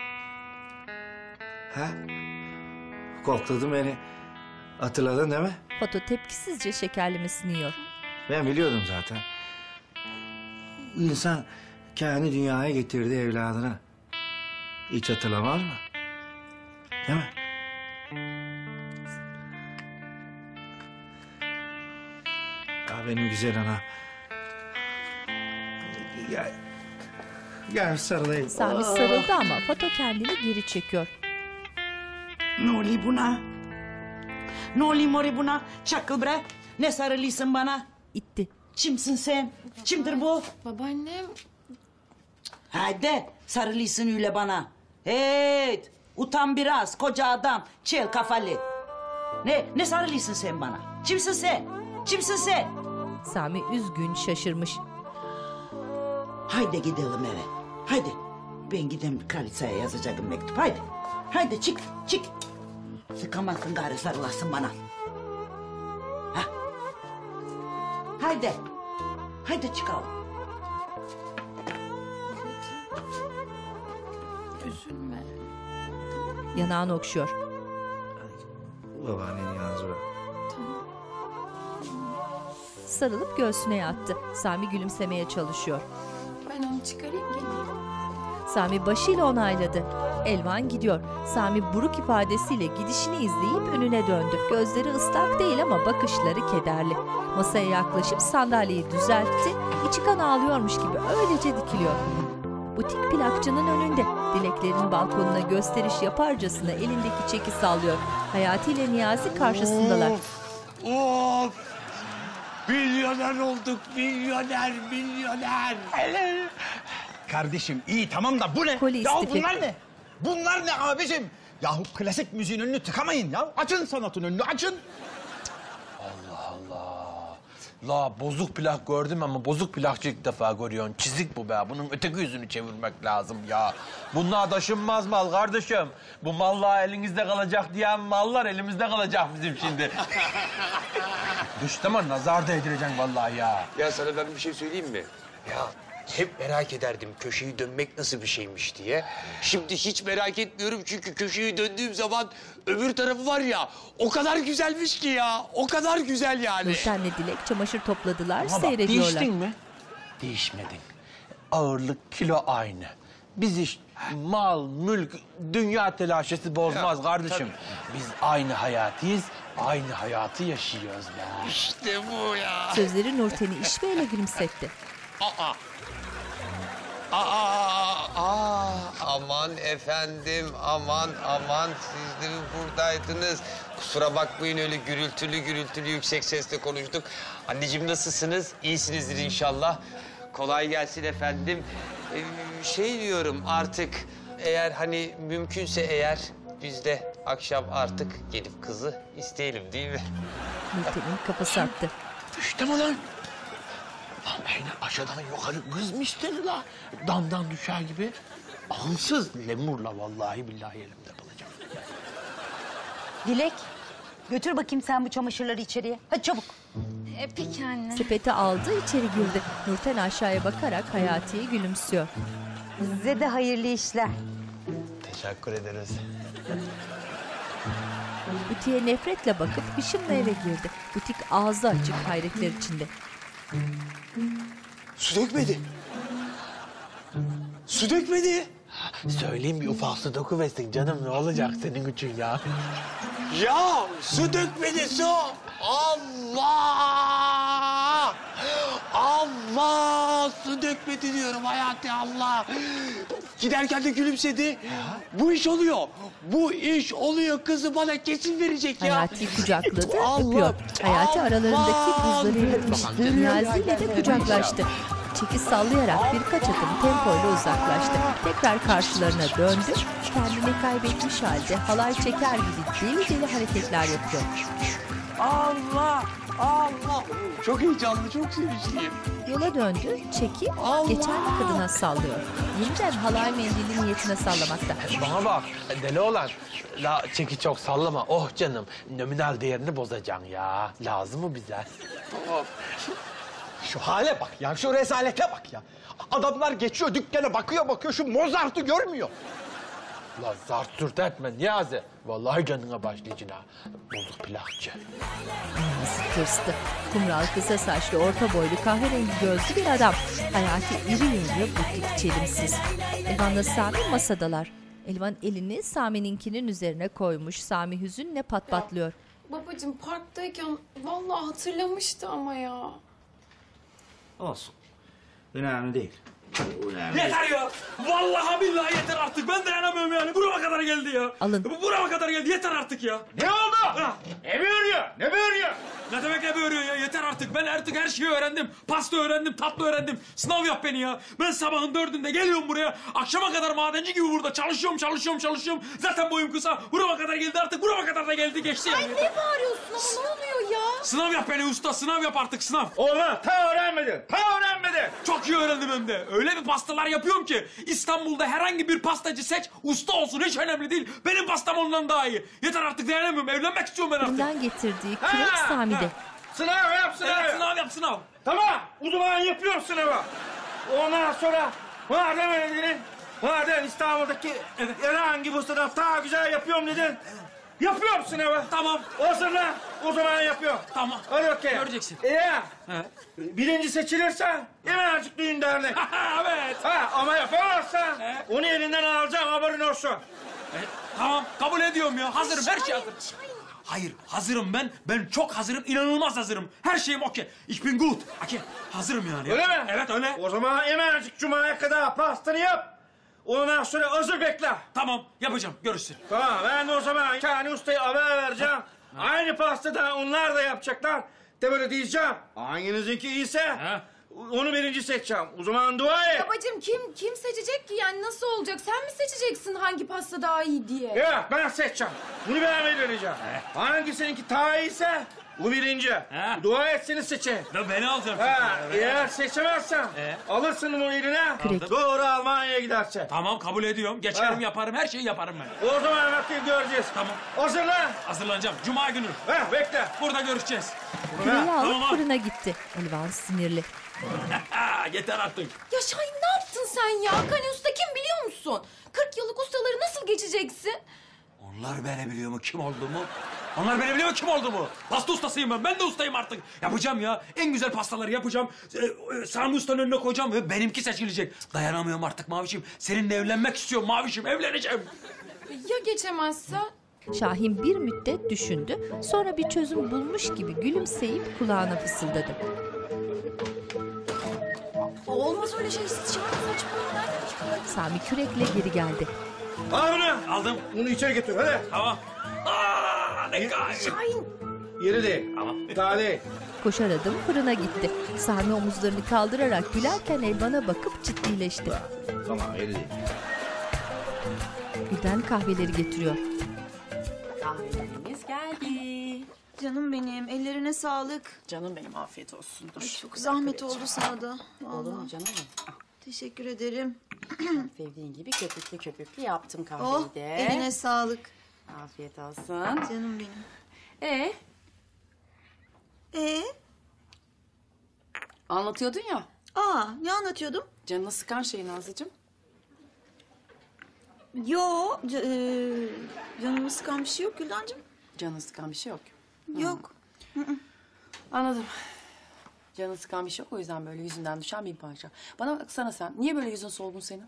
Ha? Kokladın beni. Hatırladın değil mi? Fato tepkisizce şekerlemesini yiyor. Ben biliyordum zaten. İnsan kendi dünyaya getirdiği evladını hiç hatırlamaz mı? Değil mi? Ya benim güzel ana. Gel. Gel sarılayım. Sami sarıldı ama Fato kendini geri çekiyor. Ne oluyor buna? Ne oluyor mori buna? Çakıl bre. Ne sarılıyorsun bana? İtti. Kimsin sen? Kimdir bu? Babaannem. Haydi sarılıyorsun öyle bana. Hey, utan biraz koca adam. Çel kafalı. Ne, ne sarılıyorsun sen bana? Kimsin sen? Kimsin sen? Sami üzgün, şaşırmış. Haydi gidelim eve. Haydi. Ben gideyim kraliçeye yazacağım mektup. Haydi. Haydi çık, çık. Sıkamazsın gari sarılasın bana. Ha. Haydi. Haydi çıkalım. Üzülme. Yanağını okşuyor. Babaannenin yalnız bırak. Sarılıp göğsüne yattı. Sami gülümsemeye çalışıyor. Ben onu çıkarayım geleyim. Sami başıyla onayladı. Elvan gidiyor. Sami buruk ifadesiyle gidişini izleyip önüne döndü. Gözleri ıslak değil ama bakışları kederli. Masaya yaklaşıp sandalyeyi düzeltti. İçi kan ağlıyormuş gibi öylece dikiliyor. Butik plakçının önünde. Dileklerin balkonuna gösteriş yaparcasına elindeki çeki sallıyor. Hayati ile Niyazi karşısındalar. Of! Milyoner olduk, milyoner, milyoner. Kardeşim iyi tamam da bu ne? Koli Ya istifi. bunlar ne? Bunlar ne abicim? Yahu klasik müziğin önünü tıkamayın ya. Açın sanatın önünü açın. La bozuk plak gördüm ama bozuk plakçı ilk defa görüyorsun. Çizik bu be. Bunun öteki yüzünü çevirmek lazım ya. Bunlar taşınmaz mal kardeşim. Bu mallar elinizde kalacak diyen mallar elimizde kalacak bizim şimdi. Düştü ama nazar değdireceksin vallahi ya. Ya sana ben bir şey söyleyeyim mi? Ya hep merak ederdim köşeyi dönmek nasıl bir şeymiş diye. Şimdi hiç merak etmiyorum çünkü köşeyi döndüğüm zaman öbür tarafı var ya o kadar güzelmiş ki ya. O kadar güzel yani. Nurten'le Dilek çamaşır topladılar, Ama bak, seyrediyorlar. değiştin mi? Değişmedin. Ağırlık, kilo aynı. Biz iş, mal, mülk, dünya telaşesi bozmaz Ya, kardeşim. Biz aynı hayatıyız, aynı hayatı yaşıyoruz be. İşte bu ya. Sözleri Nurten'i işveyle gülümsetti. Aa. Aa, aa, aman efendim, aman aman siz de mi buradaydınız? Kusura bakmayın öyle gürültülü gürültülü yüksek sesle konuştuk. Anneciğim nasılsınız? İyisinizdir inşallah. Kolay gelsin efendim. Ee, şey diyorum artık eğer hani mümkünse eğer biz de akşam artık gelip kızı isteyelim değil mi? Nurten'in kafası attı. İşte mi lan? Lan beni aşağıdan yukarı kız mı istedi la? Damdan düşer gibi. Ansız lemurla vallahi billahi elimde kalacak. Dilek, götür bakayım sen bu çamaşırları içeriye. Hadi çabuk. E, peki anne. Sepeti aldı, içeri girdi. Nurten aşağıya bakarak Hayati'ye gülümsüyor. Size de hayırlı işler. Teşekkür ederiz. Butiğe nefretle bakıp hışımla eve girdi. Butik ağzı açık hayretler içinde. Su dökmedi. Su dökmedi. Söyleyeyim bir ufak su döküversin canım, ne olacak senin için ya? Ya su dökmedi su. Allah! Allah! Su dökmedi diyorum Hayati, Allah. Giderken de gülümsedi. Bu iş oluyor. Bu iş oluyor. Kızı bana kesin verecek ya. Hayati kucakladı, Allah! öpüyor. Hayati aralarındaki buzları Allah! eritmiş. Niyazi ile de kucaklaştı. Çeki sallayarak birkaç adım tempoyla uzaklaştı. Tekrar karşılarına döndü. Kendini kaybetmiş halde halay çeker gibi deli deli hareketler yapıyor. Allah! Allah! Çok heyecanlı, çok sevinçliyim. Yola döndü, çeki geçen kadına sallıyor. Yeniden halay mendili niyetine sallamakta. Bana bak deli olan, la çeki çok sallama. Oh canım, nominal değerini bozacaksın ya. Lazım mı bize? Şu hale bak ya, şu rezalete bak ya. Adamlar geçiyor dükkana, bakıyor bakıyor, şu Mozart'ı görmüyor. La zart sürt etme Niyazi. Vallahi canına başlayacaksın ha. Bozuk plakçı. Nasıl tırstı. Kumral kısa saçlı, orta boylu, kahverengi gözlü bir adam. Hayati iri yarı, butik, çelimsiz. Elvan'la Sami masadalar. Elvan elini Sami'ninkinin üzerine koymuş. Sami hüzünle pat patlıyor. Babacığım parktayken vallahi hatırlamıştı ama ya. Olsun. Önemli değil. Önemli Yeter değil. ya! Vallahi billahi yeter artık. Ben dayanamıyorum yani. Burama kadar geldi ya. Alın. Burama kadar geldi. Yeter artık ya. Ne oldu? Ha. Ne böğürüyor? Ne böğürüyor? Ne demek ne böğürüyor ya? Yeter artık. Ben artık her şeyi öğrendim. Pasta öğrendim, tatlı öğrendim. Sınav yap beni ya. Ben sabahın dördünde geliyorum buraya. Akşama kadar madenci gibi burada çalışıyorum, çalışıyorum, çalışıyorum. Zaten boyum kısa. Burama kadar geldi artık. Burama kadar da geldi, geçti yani. Ay ne bağırıyorsun ama ne oluyor ya? Sınav yap beni usta. Sınav yap artık, sınav. Oğlum ta öğrenmedin. Ta öğrenmedin. Çok iyi öğrendim hem de. Öyle bir pastalar yapıyorum ki İstanbul'da herhangi bir pastacı seç, usta olsun, hiç önemli değil. Benim pastam ondan daha iyi. Yeter artık, dayanamıyorum. Evlenmek istiyorum ben artık. Fırından getirdiği kürek Sami'de. Sınav yap sınav. Evet, sınav yap sınav. Tamam, o zaman yapıyorum sınavı. Ondan sonra madem öyle dedin, madem İstanbul'daki herhangi bir sınav daha güzel yapıyorum dedin, yapıyorum sınavı. Tamam. Hazırlan, o zaman yapıyorum. Tamam. Hadi bakayım. Göreceksin. Eğer He. birinci seçilirse hemencik düğün dernek. Evet. Ha, ama yapamazsan onu elinden alacağım, haberin olsun. E, tamam, kabul ediyorum ya. Hazırım, her şey hazır. Hayır, hazırım ben. Ben çok hazırım, inanılmaz hazırım. Her şeyim okey. Ich bin gut. Okey, hazırım yani. Öyle mi? Evet, öyle. O zaman hemencik Cuma'ya kadar pastanı yap. Ondan sonra hazır bekle. Tamam, yapacağım. Görüşsün. Tamam, ben de o zaman bir tane ustaya haber vereceğim. Aynı pastada onlar da yapacaklar. De böyle diyeceğim. Hanginizinki iyiyse onu birinci seçeceğim. O zaman dua et. Babacığım kim kim seçecek ki yani nasıl olacak? Sen mi seçeceksin hangi pasta daha iyi diye? Evet, ben seçeceğim. Bunu ben belirleyeceğim. Hangisininki daha iyiyse bu birinci. Dua et seni seçeyim. Ya beni alacağım. Ha, Evet. eğer seçemezsen alırsın bunu eline. Kürek. Doğru Almanya'ya gidersin. Tamam, kabul ediyorum. Geçerim, Ha. yaparım. Her şeyi yaparım ben. O zaman bakayım göreceğiz. Tamam. Hazırlan. Hazırlanacağım. Cuma günü. Ha, bekle. Burada görüşeceğiz. Küreği alıp Tamam. fırına gitti. Elvan sinirli. Yeter artık. Ya Şahin ne yaptın sen ya? Kani Usta kim biliyor musun? kırk yıllık ustaları nasıl geçeceksin? Onlar beni biliyor mu kim olduğumu? Onlar beni biliyor mu kim olduğumu? Pasta ustasıyım ben. Ben de ustayım artık. Yapacağım ya. En güzel pastaları yapacağım. Ee, Sami Usta'nın önüne koyacağım ve benimki seçilecek. Dayanamıyorum artık Mavişim. Seninle evlenmek istiyorum Mavişim. Evleneceğim. Ya geçemezse? Şahin bir müddet düşündü. Sonra bir çözüm bulmuş gibi gülümseyip kulağına fısıldadı. Olmaz öyle şey. Saçmalama. Sami kürekle geri geldi. Al bunu. Aldım. Bunu içeri götür hadi. Tamam. Aa, ne kadar. Şahin. Yeri değil. Tamam. Daha değil. Koşar adım fırına gitti. Sami omuzlarını kaldırarak gülerken Elvan'a bakıp ciddileşti. Tamam yeri değil. Birden kahveleri getiriyor. Kahvelerimiz geldi. Canım benim, ellerine sağlık. Canım benim, afiyet olsun. Dur. Ay, çok zahmet oldu sana da. Olur mu Vallahi. canım benim? Teşekkür ederim. Sevdiğin gibi köpüklü köpüklü yaptım kahveyi Oh, de. eline sağlık. Afiyet olsun. Canım benim. Ee? Ee? Anlatıyordun ya. Aa, ne anlatıyordum? Canını sıkan şey Nazlıcığım. Yo, ca- e, canımı sıkan bir şey yok Güldancığım. Canını sıkan bir şey yok. Yok. Anladım. Canını sıkan bir şey yok. O yüzden böyle yüzünden düşen bir parça. Bana baksana sen. Niye böyle yüzün solgun senin?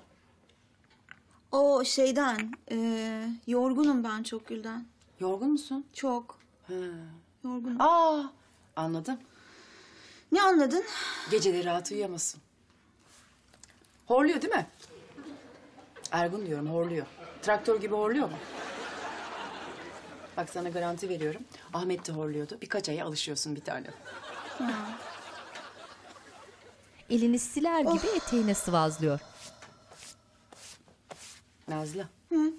O şeyden, e, yorgunum ben çok Gülden. Yorgun musun? Çok. He. Yorgunum. Aa, anladım. Ne anladın? Geceleri rahat uyuyamazsın. Horluyor değil mi? Ergun diyorum, horluyor. Traktör gibi horluyor mu? Bak sana garanti veriyorum. Ahmet de horluyordu. Birkaç aya alışıyorsun bir tane. Elini siler gibi eteğine sıvazlıyor. Nazlı. Hı.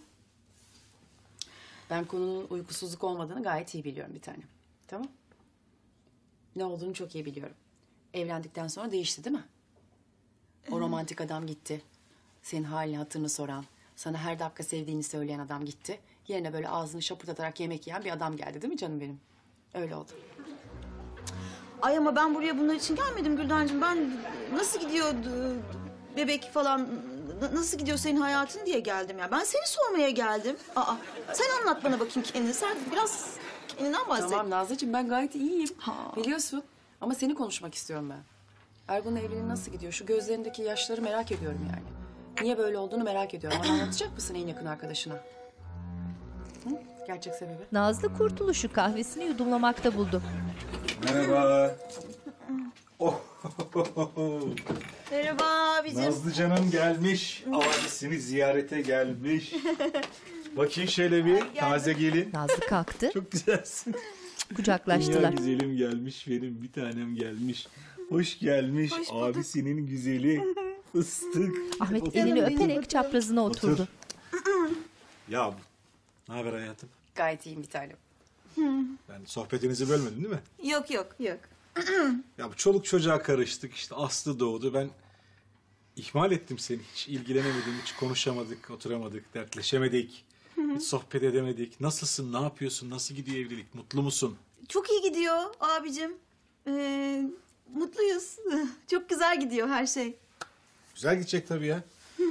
Ben konunun uykusuzluk olmadığını gayet iyi biliyorum bir tanem. Tamam? Ne olduğunu çok iyi biliyorum. Evlendikten sonra değişti değil mi? O romantik adam gitti. Senin halini hatırını soran, sana her dakika sevdiğini söyleyen adam gitti. Yerine böyle ağzını şapırdatarak yemek yiyen bir adam geldi değil mi canım benim? Öyle oldu. Ay ama ben buraya bunlar için gelmedim Güldencığım. Ben nasıl gidiyor d- bebek falan, n- nasıl gidiyor senin hayatın diye geldim ya. Ben seni sormaya geldim. Aa, sen anlat bana bakayım kendini. Sen biraz kendinden bahset. Tamam Nazlıcığım ben gayet iyiyim. Biliyorsun. Ama seni konuşmak istiyorum ben. Ergun'la evliliğin nasıl gidiyor? Şu gözlerindeki yaşları merak ediyorum yani. Niye böyle olduğunu merak ediyorum. Bana anlatacak mısın en yakın arkadaşına? Hı? Gerçek sebebi. Nazlı kurtuluşu kahvesini yudumlamakta buldu. Merhaba. Oh. Merhaba abicim. Nazlı canım gelmiş. Abisini ziyarete gelmiş. Bakayım şöyle bir taze gelin. Nazlı kalktı. Çok güzelsin. Kucaklaştılar. Dünya güzelim gelmiş, benim bir tanem gelmiş. Hoş gelmiş. Hoş bulduk. Abisinin güzeli. Fıstık. Ahmet Otur. elini öperek çaprazına Otur. oturdu. Ya ne haber hayatım? Gayet iyiyim bir tanem. Ben sohbetinizi bölmedim değil mi? Yok yok yok. Ya bu çoluk çocuğa karıştık işte Aslı doğdu. Ben ihmal ettim seni. Hiç ilgilenemedim, hiç konuşamadık, oturamadık, dertleşemedik. Hiç sohbet edemedik. Nasılsın, ne yapıyorsun, nasıl gidiyor evlilik, mutlu musun? Çok iyi gidiyor abicim. Ee, mutluyuz. Çok güzel gidiyor her şey. Güzel gidecek tabii ya.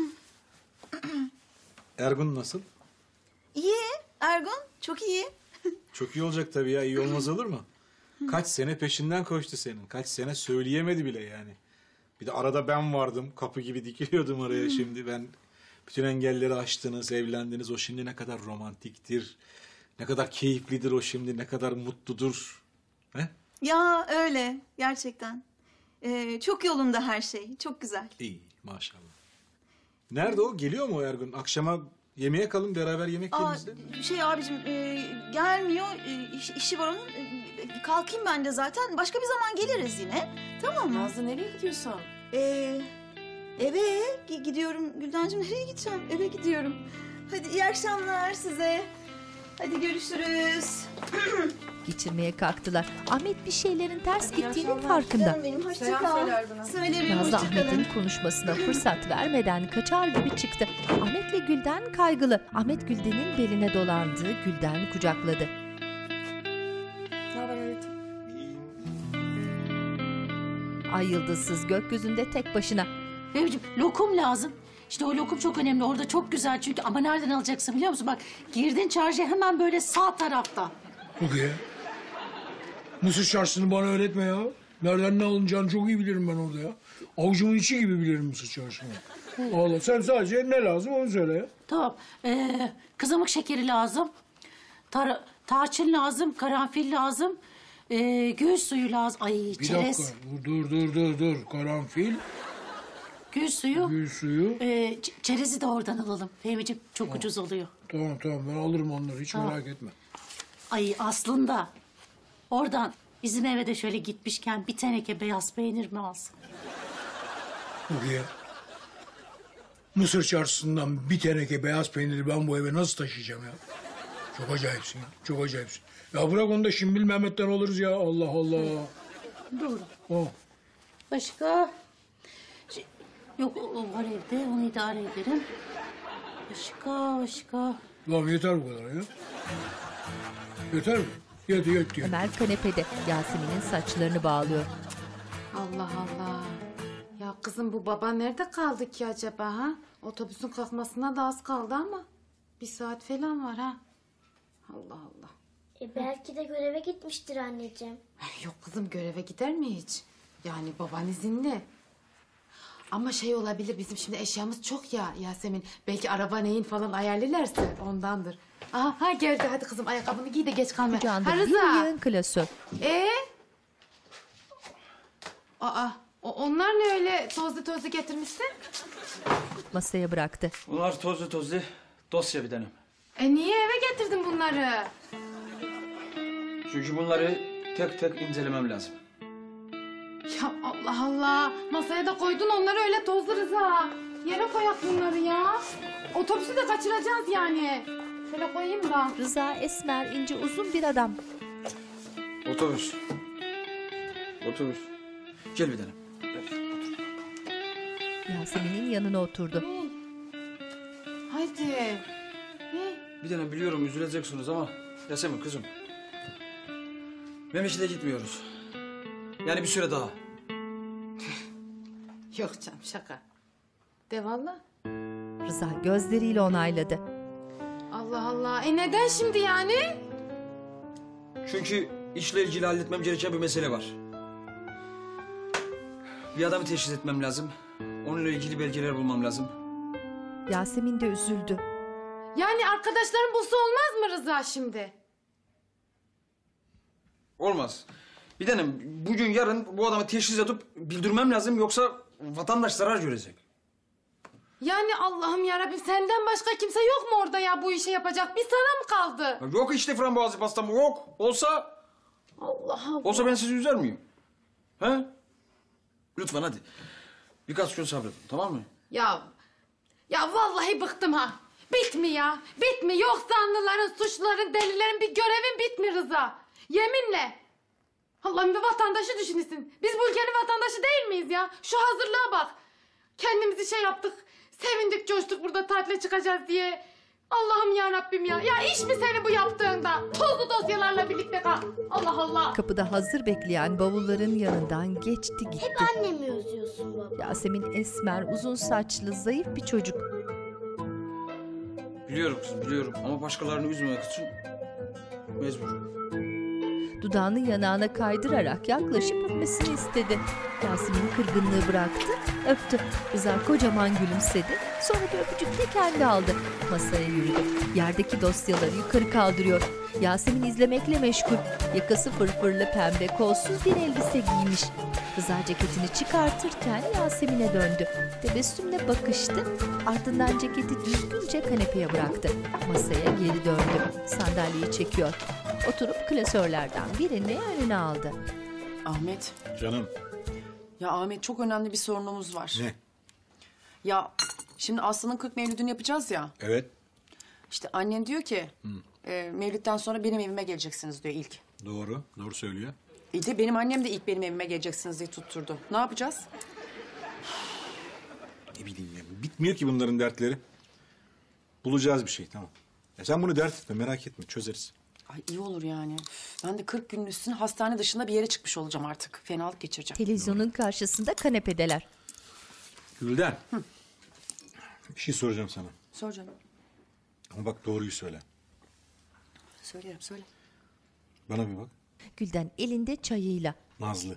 Ergun nasıl? İyi Ergun çok iyi. Çok iyi olacak tabii ya, iyi olmaz olur mu? Kaç sene peşinden koştu senin, kaç sene söyleyemedi bile yani. Bir de arada ben vardım, kapı gibi dikiliyordum oraya şimdi. Ben bütün engelleri aştınız, evlendiniz. O şimdi ne kadar romantiktir, ne kadar keyiflidir o şimdi, ne kadar mutludur. He? Ya öyle gerçekten. Ee, çok yolunda her şey. Çok güzel. İyi maşallah. Nerede o? Geliyor mu o Ergun? Akşama yemeğe kalın, beraber yemek Aa, yiyelim biz de. şey abicim e, gelmiyor. E, iş- işi var onun. E, kalkayım ben de zaten. Başka bir zaman geliriz yine. Tamam mı? Nazlı nereye gidiyorsun? Ee, eve gi- gidiyorum Güldencim. Nereye gideceğim? Eve gidiyorum. Hadi iyi akşamlar size. Hadi görüşürüz. Geçirmeye kalktılar. Ahmet bir şeylerin ters gittiğinin Canım farkında. benim hoşça Selam kal. söyle Ergun'a. Söylerim Nazlı hoşça kalın. Ahmet'in konuşmasına fırsat vermeden kaçar gibi çıktı. Ahmet ve Gülden kaygılı. Ahmet Gülden'in beline dolandı, Gülden kucakladı. Ne haber hayatım? Ay yıldızsız gökyüzünde tek başına. Fehmi'ciğim lokum lazım. İşte o lokum çok önemli. Orada çok güzel çünkü. Ama nereden alacaksın biliyor musun? Bak girdin çarşıya hemen böyle sağ tarafta. Rukiye. Mısır çarşısını bana öğretme ya. Nereden ne alınacağını çok iyi bilirim ben orada ya. Avucumun içi gibi bilirim Mısır çarşısını. Allah sen sadece ne lazım onu söyle ya. Tamam. Ee, kızamık şekeri lazım. Tar tarçın lazım. Karanfil lazım. Ee, göğüs suyu lazım. Ay Bir çerez. dakika dur dur dur dur. Karanfil, Göğüs suyu. gül suyu. Ee, ç- çerezi de oradan alalım. Fehmi'ciğim çok ucuz oluyor. Tamam tamam ben alırım onları hiç Tamam. merak etme. Ay aslında oradan bizim eve de şöyle gitmişken bir teneke beyaz peynir mi alsın? Rukiye. Mısır çarşısından bir teneke beyaz peyniri ben bu eve nasıl taşıyacağım ya? Çok acayipsin ya. Çok acayipsin. Ya bırak onu da Şimbil Mehmet'ten oluruz ya. Allah Allah. Doğru. Oh. Başka? Şey, yok o, o var evde onu idare ederim. Başka başka. Tamam yeter bu kadar ya. Yeter mi? Yedi yet diyor. Ömer kanepede Yasemin'in saçlarını bağlıyor. Allah Allah. Ya kızım bu baba nerede kaldı ki acaba ha? Otobüsün kalkmasına da az kaldı ama bir saat falan var ha. Allah Allah. E belki de göreve gitmiştir anneciğim. Yok kızım göreve gider mi hiç? Yani baban izinli. Ama şey olabilir bizim şimdi eşyamız çok ya Yasemin. Belki araba neyin falan ayarlarlarsa ondandır. Aha ha geldi hadi kızım ayakkabını giy de geç kalma. Kucağında Ha, bir Rıza. yığın klasör. Ee? Aa o- onlar ne öyle tozlu tozlu getirmişsin? Masaya bıraktı. Bunlar tozlu tozlu dosya bir tanem. E niye eve getirdin bunları? Çünkü bunları tek tek incelemem lazım. Ya Allah Allah. Masaya da koydun onları öyle tozlu Rıza. Yere koyak bunları ya. Otobüsü de kaçıracağız yani. Şöyle koyayım da. Rıza esmer, ince, uzun bir adam. Otobüs. Otobüs. Gel bir tanem. Yasemin'in yanına oturdu. Hadi. Bir tanem biliyorum üzüleceksiniz ama Yasemin kızım. Memlekete gitmiyoruz. Yani bir süre daha. Yok canım şaka. De valla. Rıza gözleriyle onayladı. Allah Allah. E neden şimdi yani? Çünkü işle ilgili halletmem gereken bir mesele var. Bir adamı teşhis etmem lazım. Onunla ilgili belgeler bulmam lazım. Yasemin de üzüldü. Yani arkadaşların bulsa olmaz mı Rıza şimdi? Olmaz. Bir tanem bugün yarın bu adamı teşhis edip bildirmem lazım yoksa vatandaş zarar görecek. Yani Allah'ım yarabbim senden başka kimse yok mu orada ya bu işi yapacak? Bir sana mı kaldı? Ya yok işte frambuazlı pastam yok. Olsa... Allah Allah. Olsa ben sizi üzer miyim? He? Lütfen hadi. Birkaç gün sabredin tamam mı? Ya ya vallahi bıktım ha. Bitmi ya. Bitmi. Yok zanlıların, suçluların, delilerin bir görevin bitmi Rıza. Yeminle. Allah'ım bir vatandaşı düşünürsün. Biz bu ülkenin vatandaşı değil miyiz ya? Şu hazırlığa bak. Kendimizi şey yaptık. Sevindik, coştuk burada tatile çıkacağız diye. Allah'ım ya Rabbim ya. Ya iş mi senin bu yaptığında? Tozlu dosyalarla birlikte kal. Allah Allah. Kapıda hazır bekleyen bavulların yanından geçti gitti. Hep annemi özlüyorsun baba. Yasemin esmer, uzun saçlı, zayıf bir çocuk. Biliyorum kızım biliyorum ama başkalarını üzmemek için mecbur. Dudağını yanağına kaydırarak yaklaşıp öpmesini istedi. Yasemin kırgınlığı bıraktı, öptü. Rıza kocaman gülümsedi. Sonra bir öpücük de kendi aldı. Masaya yürüdü. Yerdeki dosyaları yukarı kaldırıyor. Yasemin izlemekle meşgul. Yakası fırfırlı pembe, kolsuz bir elbise giymiş. Rıza ceketini çıkartırken Yasemin'e döndü. Tebessümle bakıştı. Ardından ceketi düzgünce kanepeye bıraktı. Masaya geri döndü. Sandalyeyi çekiyor. Oturup klasörlerden birini önüne aldı. Ahmet. Canım. Ya Ahmet çok önemli bir sorunumuz var. Ne? Ya şimdi Aslı'nın kırk mevlüdünü yapacağız ya. Evet. İşte annen diyor ki e, mevlütten sonra benim evime geleceksiniz diyor ilk. Doğru. Doğru söylüyor. İyi de benim annem de ilk benim evime geleceksiniz diye tutturdu. Ne yapacağız? Ne bileyim ya. Bitmiyor ki bunların dertleri. Bulacağız bir şey tamam. Ya sen bunu dert etme merak etme çözeriz. Ay iyi olur yani. Üf, ben de kırk günün üstüne hastane dışında bir yere çıkmış olacağım artık. Fenalık geçireceğim. Televizyonun karşısında kanepedeler. Gülden. Bir şey soracağım sana. Sor canım. Ama bak doğruyu söyle. Söylerim söyle. Bana bir bak. Gülden elinde çayıyla. Nazlı.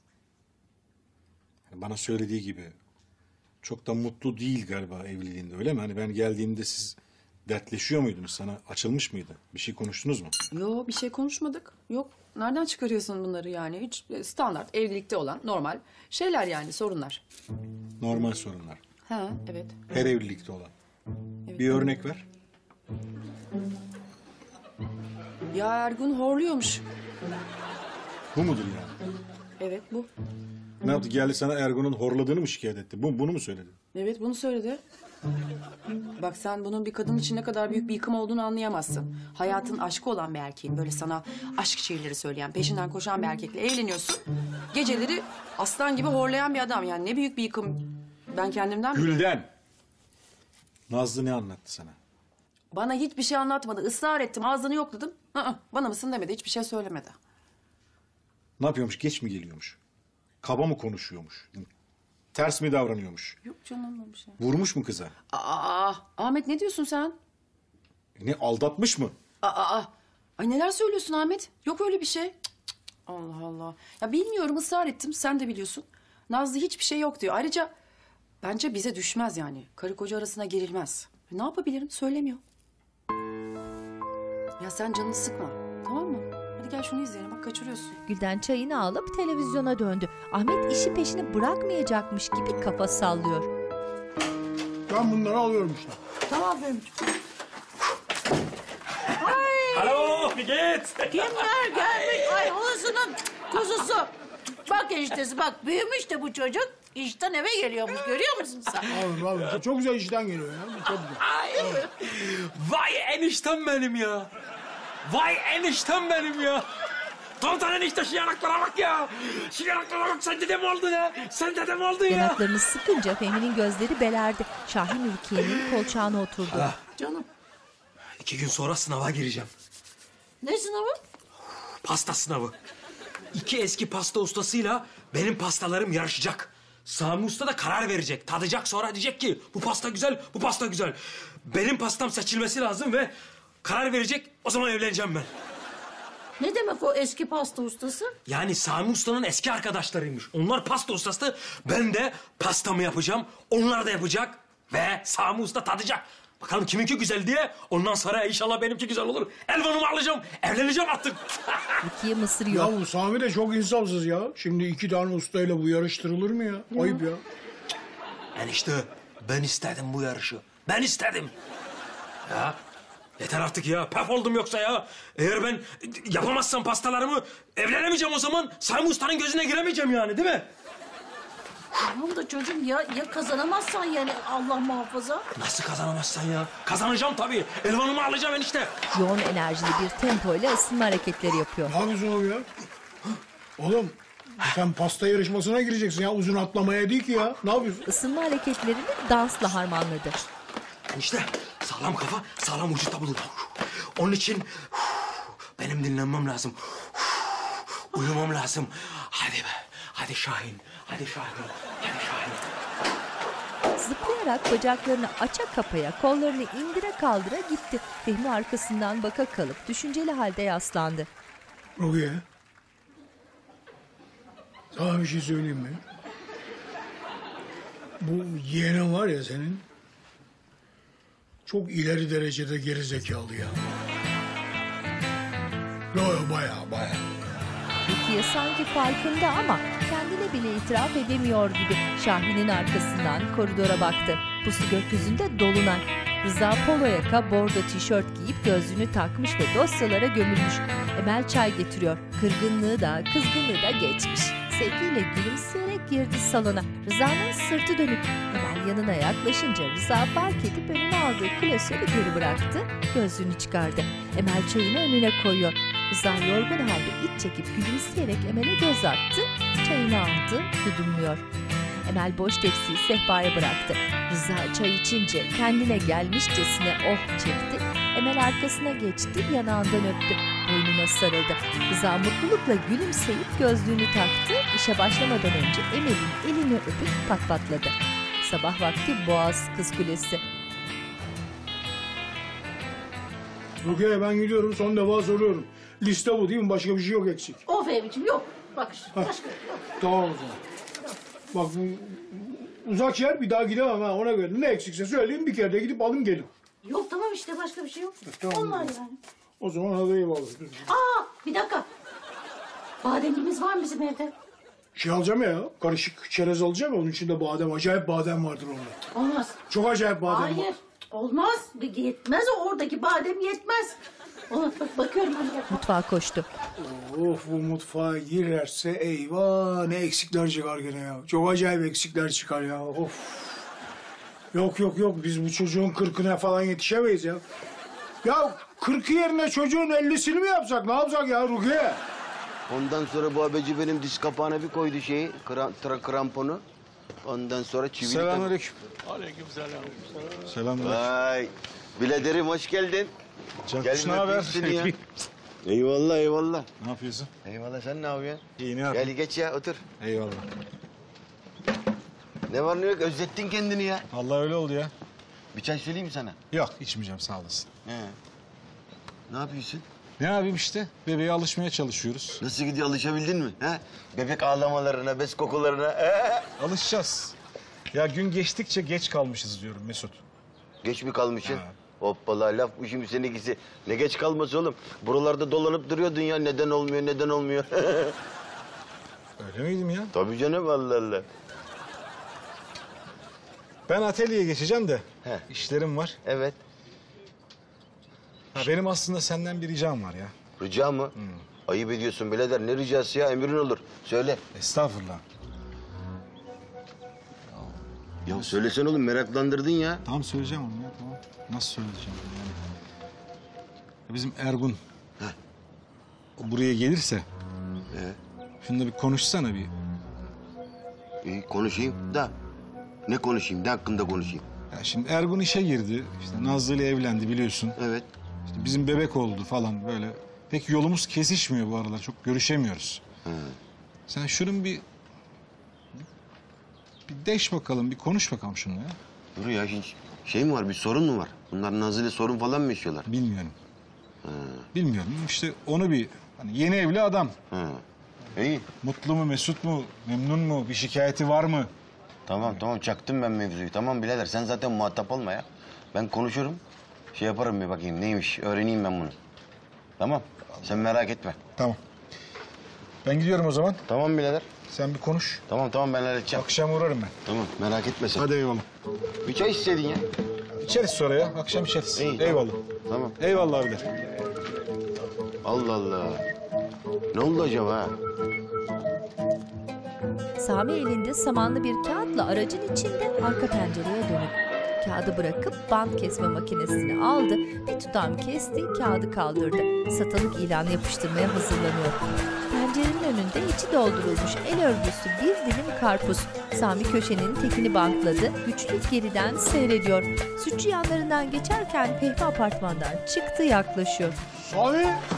Yani bana söylediği gibi çok da mutlu değil galiba evliliğinde öyle mi? Hani ben geldiğimde siz dertleşiyor muydunuz? Sana açılmış mıydı? Bir şey konuştunuz mu? Yo bir şey konuşmadık. Yok. Nereden çıkarıyorsun bunları yani? Hiç standart evlilikte olan normal şeyler yani sorunlar. Normal sorunlar. Ha evet. Her evlilikte olan. Bir örnek ver. Ya Ergun horluyormuş. Bu mudur yani? Evet bu. Ne yaptı? Geldi sana Ergun'un horladığını mı şikayet etti? Bu, bunu mu söyledi? Evet bunu söyledi. Bak sen bunun bir kadın için ne kadar büyük bir yıkım olduğunu anlayamazsın. Hayatın aşkı olan bir erkeğin böyle sana aşk şiirleri söyleyen, peşinden koşan bir erkekle evleniyorsun. Geceleri aslan gibi horlayan bir adam yani ne büyük bir yıkım. Ben kendimden biliyorum. Gülden! Nazlı ne anlattı sana? Bana hiçbir şey anlatmadı. Israr ettim, ağzını yokladım. Aa, bana mısın demedi, hiçbir şey söylemedi. Ne yapıyormuş? Geç mi geliyormuş? Kaba mı konuşuyormuş? Ters mi davranıyormuş? Yok canım öyle bir şey. Vurmuş mu kıza? Aa, Ahmet ne diyorsun sen? Ne aldatmış mı? Aa, Ay neler söylüyorsun Ahmet? Yok öyle bir şey. Cık, cık. Allah Allah. Ya bilmiyorum, ısrar ettim. Sen de biliyorsun. Nazlı hiçbir şey yok diyor. Ayrıca bence bize düşmez yani. Karı koca arasına girilmez. Ne yapabilirim? Söylemiyor. Ya sen canını sıkma. Tamam mı? Hadi gel şunu izleyelim. Bak kaçırıyorsun. Gülden çayını alıp televizyona döndü. Ahmet işi peşini bırakmayacakmış gibi kafa sallıyor. Ben bunları alıyorum işte. Tamam Fehmi'ciğim. Hallo, wie geht's? Kimler gelmiş? Ay halasının kuzusu. Bak eniştesi bak, büyümüş de bu çocuk. İşten eve geliyormuş, görüyor musun sen? Abi, abi, çok güzel işten geliyor ya. Çok güzel. Vay eniştem benim ya. Vay eniştem benim ya. Komutan enişte şu yanaklara bak ya. Şu yanaklara bak, sen dedem oldun ya. Sen dedem oldun ya. Yanaklarını sıkınca Fehmi'nin gözleri belerdi. Şahin Ülkiye'nin kolçağına oturdu. Ah. Canım. İki gün sonra sınava gireceğim. Ne sınavı? Pasta sınavı. İki eski pasta ustasıyla benim pastalarım yarışacak. Sami Usta da karar verecek, tadacak, sonra diyecek ki bu pasta güzel, bu pasta güzel. Benim pastam seçilmesi lazım ve karar verecek, o zaman evleneceğim ben. Ne demek o eski pasta ustası? Yani Sami Usta'nın eski arkadaşlarıymış. Onlar pasta ustası, ben de pastamı yapacağım, onlar da yapacak ve Sami Usta tadacak. Bakalım kiminki güzel diye, ondan sonra inşallah benimki güzel olur. Elvanımı alacağım, evleneceğim artık. İkiye mısır yok. Ya bu Sami de çok insafsız ya. Şimdi iki tane ustayla bu yarıştırılır mı ya? Ya. Ayıp ya. Enişte, ben istedim bu yarışı. Ben istedim. Ya yeter artık ya. Pef oldum yoksa ya. Eğer ben yapamazsam pastalarımı evlenemeyeceğim o zaman. Sami Usta'nın gözüne giremeyeceğim yani, değil mi? Tamam da çocuğum ya, ya kazanamazsan yani Allah muhafaza. Nasıl kazanamazsan ya? Kazanacağım tabii. Elvanımı alacağım enişte. Yoğun enerjili bir tempoyla ısınma hareketleri yapıyor. Ne yapıyorsun oğlum ya? Oğlum sen pasta yarışmasına gireceksin ya. Uzun atlamaya değil ki ya. Ne yapıyorsun? Isınma hareketlerini dansla harmanladı. Enişte sağlam kafa sağlam vücutta bulunur. Onun için benim dinlenmem lazım. Uyumam lazım. Hadi be. Hadi Şahin. Hadi Şahin. Hadi Şahin. Zıplayarak bacaklarını aça kapaya, kollarını indire kaldıra gitti. Fehmi arkasından baka kalıp düşünceli halde yaslandı. Rukiye. Sana bir şey söyleyeyim mi? Bu yeğenin var ya senin. Çok ileri derecede geri zekalı ya. Yo yo baya baya. Rukiye sanki farkında ama kendine bile itiraf edemiyor gibi Şahin'in arkasından koridora baktı. Pusu gökyüzünde dolunay. Rıza polo yaka, bordo tişört giyip gözlüğünü takmış ve dosyalara gömülmüş. Emel çay getiriyor. Kırgınlığı da kızgınlığı da geçmiş. Sevgiyle gülümseyerek girdi salona. Rıza'nın sırtı dönük. Emel yanına yaklaşınca Rıza fark edip önüne aldığı klasörü geri bıraktı. Gözlüğünü çıkardı. Emel çayını önüne koyuyor. Rıza yorgun halde iç çekip gülümseyerek Emel'e göz attı. Çayını aldı, yudumluyor. Emel boş tepsiyi sehpaya bıraktı. Rıza çay içince kendine gelmişçesine oh çekti. Emel arkasına geçti, yanağından öptü. Boynuna sarıldı. Rıza mutlulukla gülümseyip gözlüğünü taktı. İşe başlamadan önce Emel'in elini öpüp patpatladı. Sabah vakti Boğaz Kız Kulesi. Rukiye ben gidiyorum, son defa soruyorum. Liste bu değil mi? Başka bir şey yok eksik. Of evcim yok. Bak Ha. başka yok. Tamam o zaman. Bak bu uzak yer, bir daha gidemem ha, ona göre. Ne eksikse söyleyin, bir kere de gidip alayım gelin. Yok tamam işte, başka bir şey yok. Tamam. Onlar yani. O zaman hadi eyvallah. Aa bir dakika. Bademimiz var mı bizim evde? Şey alacağım ya, karışık çerez alacağım ya, onun içinde badem, acayip badem vardır onda. Olmaz. Çok acayip badem var. Hayır. Olmaz. Yetmez o, oradaki badem yetmez. Ona bak, bakıyorum hadi yap. Mutfağa koştu. Of, bu mutfağa girerse eyvah, ne eksikler çıkar gene ya. Çok acayip eksikler çıkar ya, of. Yok yok yok, biz bu çocuğun kırkına falan yetişemeyiz ya. Ya kırkı yerine çocuğun ellisini mi yapsak, ne yapsak ya Rukiye? Ondan sonra bu abeci benim diz kapağına bir koydu şeyi, kra, tra, kramponu. Ondan sonra çivili... Selamünaleyküm. Aleykümselam. Selamünaleyküm. Vay, biraderim hoş geldin. Cankuş, ne haber? Ya. Eyvallah eyvallah. Ne yapıyorsun? Eyvallah, sen ne yapıyorsun? İyi, ne yapayım? Gel geç ya, otur. Eyvallah. Ne var ne yok, özlettin kendini ya. Vallahi öyle oldu ya. Bir çay söyleyeyim mi sana? Yok, içmeyeceğim, sağ olasın. He. Ne yapıyorsun? Ne yapayım işte? Bebeğe alışmaya çalışıyoruz. Nasıl gidiyor, alışabildin mi? He? Bebek ağlamalarına, bez kokularına. He? Alışacağız. Ya gün geçtikçe geç kalmışız diyorum Mesut. Geç mi kalmışsın? Ha. Hoppala, laf bu şimdi seninkisi. Ne geç kalması oğlum? Buralarda dolanıp duruyordun ya. Neden olmuyor, neden olmuyor? Öyle miydim ya? Tabii canım, Allah Allah. Ben atölyeye geçeceğim de He. işlerim var. Evet. Ha, benim aslında senden bir ricam var ya. Rica mı? Hmm. Ayıp ediyorsun birader. Ne ricası ya? Emrin olur. Söyle. Estağfurullah. Ya söylesene oğlum, meraklandırdın ya. Tamam söyleyeceğim onu ya, tamam. Nasıl söyleyeceğim yani? Ya bizim Ergun. Heh. O buraya gelirse. Ee? Şununla bir konuşsana bir. İyi konuşayım da. Ne konuşayım? Ne hakkında konuşayım? Ya şimdi Ergun işe girdi. İşte Nazlı ile evlendi biliyorsun. Evet. İşte bizim bebek oldu falan böyle. Pek yolumuz kesişmiyor bu aralar. Çok görüşemiyoruz. Hı. Sen şunun bir... Bir deş bakalım, bir konuş bakalım şununla ya. Dur ya, hiç şey mi var, bir sorun mu var? Bunlar Nazlı ile sorun falan mı yaşıyorlar? Bilmiyorum. Hı. Bilmiyorum. İşte onu bir... Hani yeni evli adam. Hı. İyi. Mutlu mu, mesut mu, memnun mu, bir şikayeti var mı? Tamam tamam, çaktım ben mevzuyu. Tamam birader, sen zaten muhatap olma ya. Ben konuşurum. Şey yaparım bir bakayım neymiş, öğreneyim ben bunu. Tamam, sen merak etme. Tamam. Ben gidiyorum o zaman. Tamam birader. Sen bir konuş. Tamam tamam, ben halledeceğim. Akşam uğrarım ben. Tamam, merak etme sen. Hadi eyvallah. Bir çay istedin ya. İçeriz sonra ya, akşam içeriz. İyi, eyvallah. Tamam. Eyvallah abiler. Allah Allah. Ne oldu acaba ha? Sami elinde samanlı bir kağıtla aracın içinde arka pencereye dönük. Kağıdı bırakıp bant kesme makinesini aldı, bir tutam kesti, kağıdı kaldırdı. Satılık ilanı yapıştırmaya hazırlanıyor. Pencerenin önünde içi doldurulmuş el örgüsü bir dilim karpuz. Sami köşenin tekini bantladı, güçlü geriden seyrediyor. Sütçü yanlarından geçerken Fehmi apartmandan çıktı, yaklaşıyor. Sami!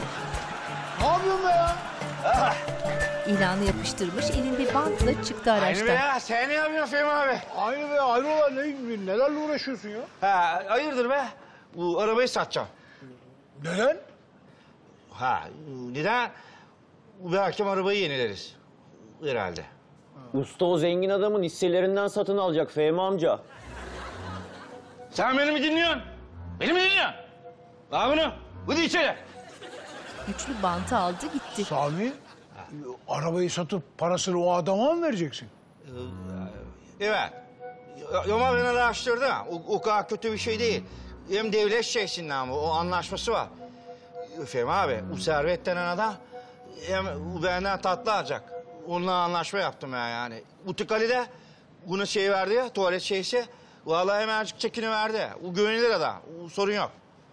Ne yapıyorsun be ya? Ah. İlanı yapıştırmış, elinde bantla çıktı araçtan. Aynı be ya, sen ne yapıyorsun Fehmi abi? Aynı be, hayrola ne, nelerle uğraşıyorsun ya? Ha, hayırdır be? Bu arabayı satacağım. Neden? Ha, neden? Belki arabayı yenileriz. Herhalde. Usta o zengin adamın hisselerinden satın alacak Fehmi amca. Sen beni mi dinliyorsun? Beni mi dinliyorsun? Al bunu. Hadi içeri. Güçlü bantı aldı gitti. Sami, arabayı satıp parasını o adama mı vereceksin? Evet. Ama ben araştırdım. O, o kadar kötü bir şey değil. Hem devlet şeysinden bu, o anlaşması var. Fehmi abi, bu Servet denen adam hem bu benden tatlı alacak. Onunla anlaşma yaptım ben yani. Butik Ali de bunu şey verdi ya, tuvalet şeysi. Vallahi hemencik çekini verdi. O güvenilir adam, o sorun yok.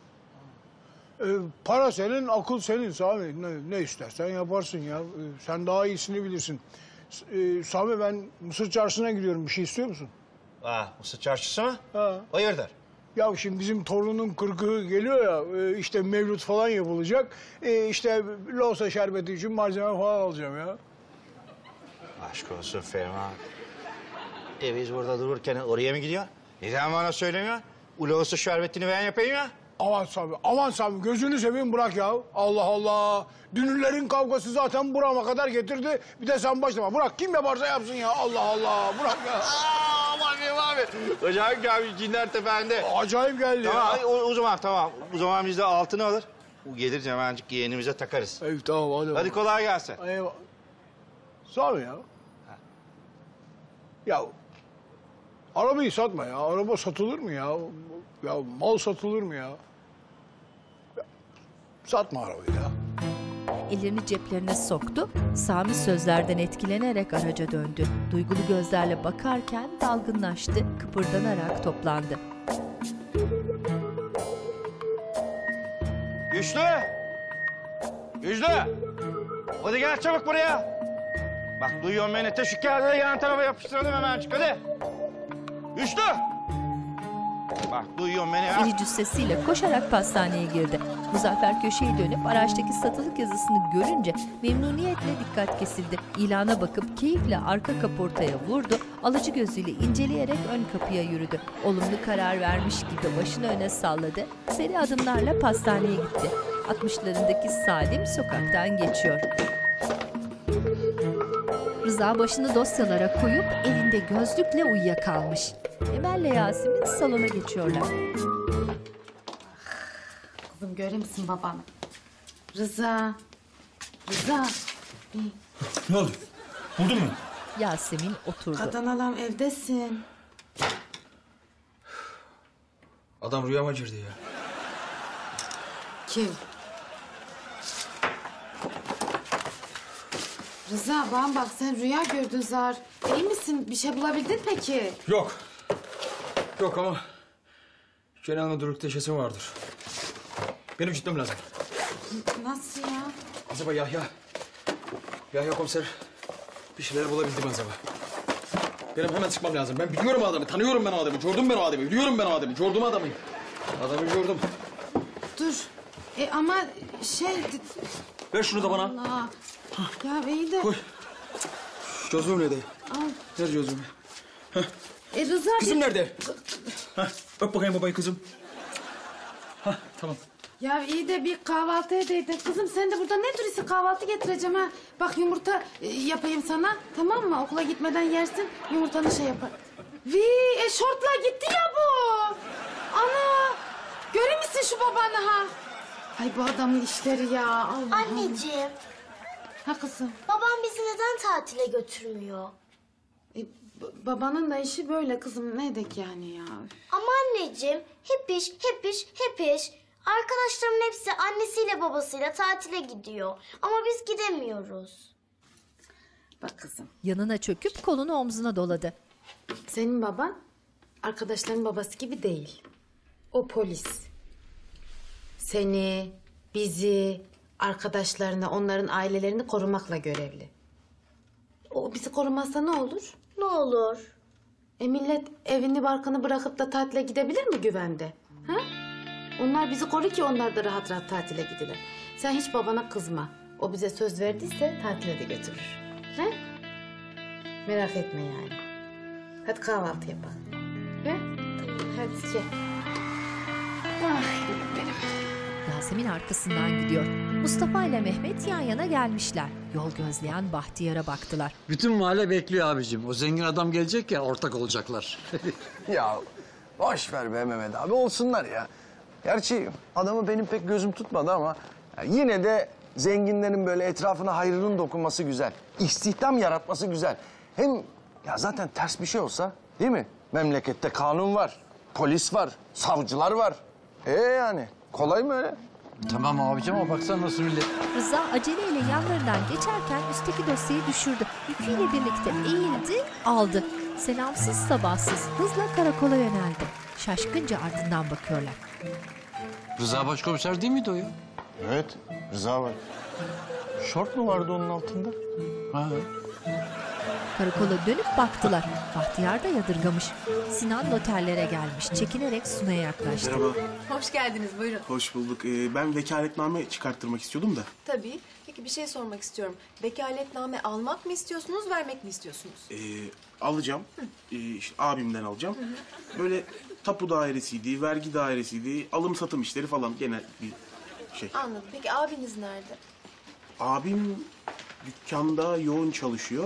Ee, para senin, akıl senin Sami. Ne, ne istersen yaparsın ya. Ee, sen daha iyisini bilirsin. Ee, Sami, ben Mısır Çarşısı'na gidiyorum. Bir şey istiyor musun? Ha, Mısır Çarşısı mı? Ha. Hayırdır? Ya şimdi bizim torunun kırkı geliyor ya, e, işte mevlüt falan yapılacak. E, işte loğusa şerbeti için malzeme falan alacağım ya. Aşk olsun Fehmi abi. E biz burada dururken oraya mı gidiyor? Neden bana söylemiyor? O loğusa şerbetini ben yapayım ya. Aman Sami, aman Sami, gözünü seveyim bırak ya. Allah Allah. Dünürlerin kavgası zaten burama kadar getirdi. Bir de sen başlama. Bırak, kim yaparsa yapsın ya. Allah Allah, bırak ya. Aa, aman Fehmi abi. Acayip gelmiş cinler tepende. Acayip geldi tamam, ya. O, o zaman tamam. O zaman biz de altını alır. Bu gelir hemencik yeğenimize takarız. Evet tamam hadi. Hadi kolay gelsin. Eyvallah. Sami ya. Ya arabayı satma ya. Araba satılır mı ya? Ya mal satılır mı ya? Ya, satma arabayı ya. Ellerini ceplerine soktu. Sami sözlerden etkilenerek araca döndü. Duygulu gözlerle bakarken dalgınlaştı, kıpırdanarak toplandı. Güçlü! Güçlü! Hadi gel çabuk buraya. Bak duyuyorum beni. Te şu kağıdı yan tarafa yapıştıralım hemencik hadi. Güçlü! Bak duyuyorum beni ya. İri cüssesiyle koşarak pastaneye girdi. Muzaffer köşeyi dönüp araçtaki satılık yazısını görünce memnuniyetle dikkat kesildi. İlana bakıp keyifle arka kaportaya vurdu. Alıcı gözüyle inceleyerek ön kapıya yürüdü. Olumlu karar vermiş gibi başını öne salladı. Seri adımlarla pastaneye gitti. altmışlarındaki Salim sokaktan geçiyor. Rıza başını dosyalara koyup elinde gözlükle uyuyakalmış. Emel'le Yasemin salona geçiyorlar. Kızım görür müsün babanı? Rıza. Rıza. Ne oldu? Buldun mu? Yasemin oturdu. Kadın alam evdesin. Adam rüyama girdi ya. Kim? Rıza bana bak sen rüya gördün zar. İyi misin? Bir şey bulabildin peki? Yok. Yok ama genel müdürlükte işesi vardır. Benim gitmem lazım. Nasıl ya? Acaba Yahya, Yahya komiser bir şeyler bulabildi mi acaba? Benim hemen çıkmam lazım. Ben biliyorum adamı, tanıyorum ben o adamı. Gördüm ben o adamı, biliyorum ben o adamı. Gördüm adamı. Adamı gördüm. Dur. E ama şey... Ver şunu da bana. Allah. Ya iyi de... Koy. Gözlüğüm nerede? Al. Ver gözlüğümü. E Rıza... Kızım bir- nerede? Hah, öp bakayım babayı kızım. Hah, tamam. Ya iyi de bir kahvaltı edeydin. Kızım sen de burada ne türlüsü kahvaltı getireceğim ha. Bak yumurta e, yapayım sana. Tamam mı? Okula gitmeden yersin. Yumurtanı şey yapar. Vii e şortla gitti ya bu. Ana. Görür müsün şu babanı ha? Ay bu adamın işleri ya. Allah Anneciğim. Ha kızım. Babam bizi neden tatile götürmüyor? E, b- babanın da işi böyle kızım. Ne edek yani ya? Ama anneciğim hep iş, hep iş, hep iş. Arkadaşlarımın hepsi annesiyle babasıyla tatile gidiyor. Ama biz gidemiyoruz. Bak kızım. Yanına çöküp kolunu omzuna doladı. Senin baban arkadaşların babası gibi değil. O polis. Seni, bizi, arkadaşlarını, onların ailelerini korumakla görevli. O bizi korumazsa ne olur? Ne olur? E millet evini barkını bırakıp da tatile gidebilir mi güvende? Ha? Onlar bizi koru ki onlar da rahat rahat tatile gidilir. Sen hiç babana kızma. O bize söz verdiyse tatile de götürür. Ha? Merak etme yani. Hadi kahvaltı yapalım. Ha? Hadi gel. Ah benim. Yasemin arkasından gidiyor. Mustafa ile Mehmet yan yana gelmişler. Yol gözleyen Bahtiyar'a baktılar. Bütün mahalle bekliyor abicim. O zengin adam gelecek ya, ortak olacaklar. Ya boş ver be Mehmet abi, olsunlar ya. Gerçi adamı benim pek gözüm tutmadı ama ya yine de zenginlerin böyle etrafına hayrının dokunması güzel. İstihdam yaratması güzel. Hem ya zaten ters bir şey olsa değil mi? Memlekette kanun var, polis var, savcılar var. Ee yani kolay mı öyle? Tamam abicim ama baksana nasıl millet. Rıza aceleyle yanlarından geçerken üstteki dosyayı düşürdü. Yüküyle birlikte eğildi, aldı. Selamsız sabahsız hızla karakola yöneldi. Şaşkınca ardından bakıyorlar. Rıza başkomiser değil miydi o ya? Evet, Rıza var. Şort mu vardı onun altında? Ha. Karakola dönüp baktılar. Bahtiyar da yadırgamış. Sinan noterlere gelmiş. Çekinerek Suna'ya yaklaştı. Merhaba. Hoş geldiniz, buyurun. Hoş bulduk. Ee, ben vekaletname çıkarttırmak istiyordum da. Tabii. Peki bir şey sormak istiyorum. Vekaletname almak mı istiyorsunuz, vermek mi istiyorsunuz? Ee, alacağım. Ee, işte abimden alacağım. Böyle tapu dairesiydi, vergi dairesiydi, alım satım işleri falan genel bir şey. Anladım. Peki abiniz nerede? Abim dükkanda yoğun çalışıyor.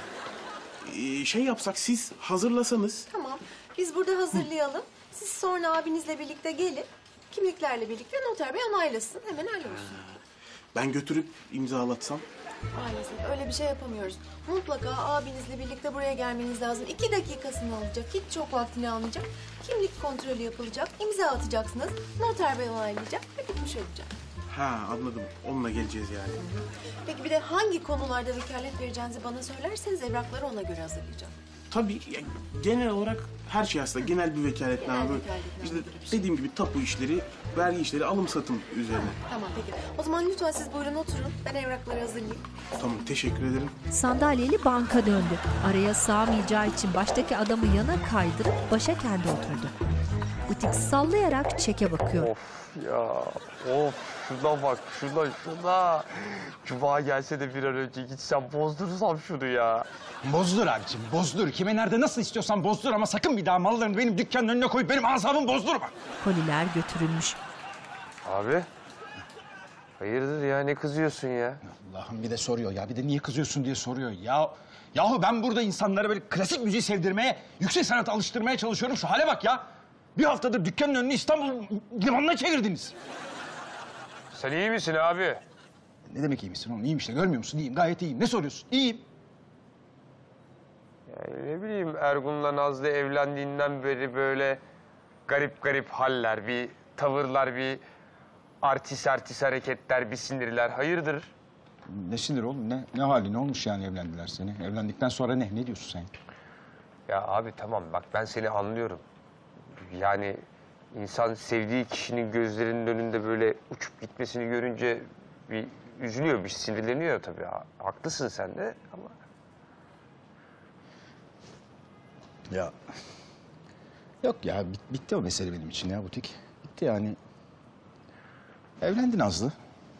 Ee, şey yapsak, siz hazırlasanız. Tamam. Biz burada hazırlayalım. Siz sonra abinizle birlikte gelin. Kimliklerle birlikte noter bey onaylasın. Hemen hallolsun. Ben götürüp imzalatsam. Maalesef öyle bir şey yapamıyoruz. Mutlaka abinizle birlikte buraya gelmeniz lazım. İki dakikasını alacak. Hiç çok vaktini almayacak. Kimlik kontrolü yapılacak. İmza atacaksınız. Noter bey onaylayacak ve bitmiş olacak. Ha, anladım. Onunla geleceğiz yani. Peki bir de hangi konularda vekalet vereceğinizi bana söylerseniz evrakları ona göre hazırlayacağım. Tabii ya, genel olarak her şey aslında genel bir vekaletname. Genel Böyle vekaletname işte gibi bir şey. dediğim gibi tapu işleri, vergi işleri, alım satım üzerine. Tamam peki. O zaman lütfen siz buyurun oturun. Ben evrakları hazırlayayım. Tamam, teşekkür ederim. Sandalyeli banka döndü. Araya sığamayacağı için baştaki adamı yana kaydırıp başa kendi oturdu. Butik sallayarak çeke bakıyor. Of ya, of. Şuna bak, şuna, şuna. Cuma gelse de bir an önce gitsem bozdursam şunu ya. Bozdur abicim, bozdur. Kime nerede nasıl istiyorsan bozdur ama sakın bir daha mallarını benim dükkanın önüne koyup benim asabımı bozdurma. Koliler götürülmüş. Abi, Hayırdır ya, ne kızıyorsun ya? Allah'ım bir de soruyor ya. Bir de niye kızıyorsun diye soruyor. Ya yahu ben burada insanlara böyle klasik müziği sevdirmeye, yüksek sanata alıştırmaya çalışıyorum. Şu hale bak ya. Bir haftadır dükkanın önünü İstanbul limanına çevirdiniz. Sen iyi misin abi? Ne demek iyi misin oğlum? İyiyim işte, görmüyor musun? İyiyim, gayet iyiyim. Ne soruyorsun? İyiyim. Yani ne bileyim, Ergun'la Nazlı evlendiğinden beri böyle garip garip haller, bir tavırlar, bir artist artist hareketler, bir sinirler. Hayırdır? Ne sinir oğlum? Ne, ne hali? Ne olmuş yani evlendiler seni? Evlendikten sonra ne? Ne diyorsun sen? Ya abi tamam bak, ben seni anlıyorum. Yani insan sevdiği kişinin gözlerinin önünde böyle uçup gitmesini görünce bir üzülüyor, bir sinirleniyor tabii. Ha- Haklısın sen de ama... Ya yok ya bit- bitti o mesele benim için ya butik. Bitti yani. Evlendi Nazlı.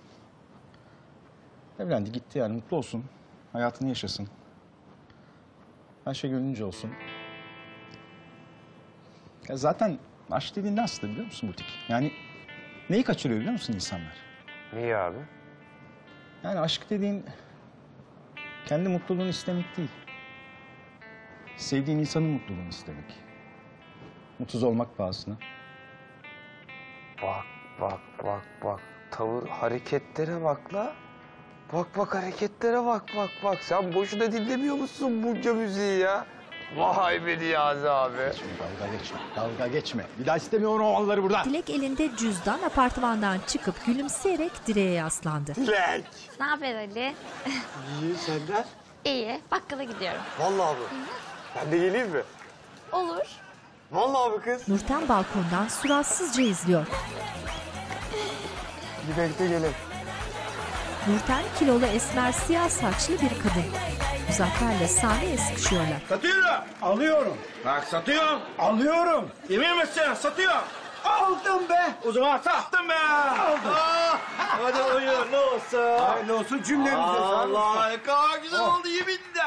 Evlendi gitti yani mutlu olsun. Hayatını yaşasın. Her şey gönlünce olsun. Ya zaten aşk dediğin ne aslında biliyor musun butik? Yani neyi kaçırıyor biliyor musun insanlar? Niye abi? Yani aşk dediğin kendi mutluluğunu istemek değil. Sevdiğin insanın mutluluğunu istemek. Mutsuz olmak pahasına. Bak bak bak bak, tavır hareketlere bak la. Bak bak hareketlere bak bak bak. Sen boşuna dinlemiyor musun bunca müziği ya? Vay be Niyazi abi. Dalga geçme, dalga geçme. Bir daha istemiyorum o anları burada. Dilek elinde cüzdan apartmandan çıkıp gülümseyerek direğe yaslandı. Dilek. Ne haber Ali? İyi, senden? İyi, bakkala gidiyorum. Vallahi abi. Ben de geleyim mi? Olur. Vallahi abi kız. Nurten balkondan suratsızca izliyor. Dilek de gelin. Nurten kilolu esmer siyah saçlı bir kadın. Muzaffer'le Sami'ye sıkışıyorlar. Satıyorum. Alıyorum. Bak satıyorum. Alıyorum. Emin misin? Satıyorum. Aldım be. O zaman sattım be. Aldım. Aa, hadi hayırlı olsun. Hayırlı olsun cümlemize. Allah ne kadar güzel Oh. oldu yeminle.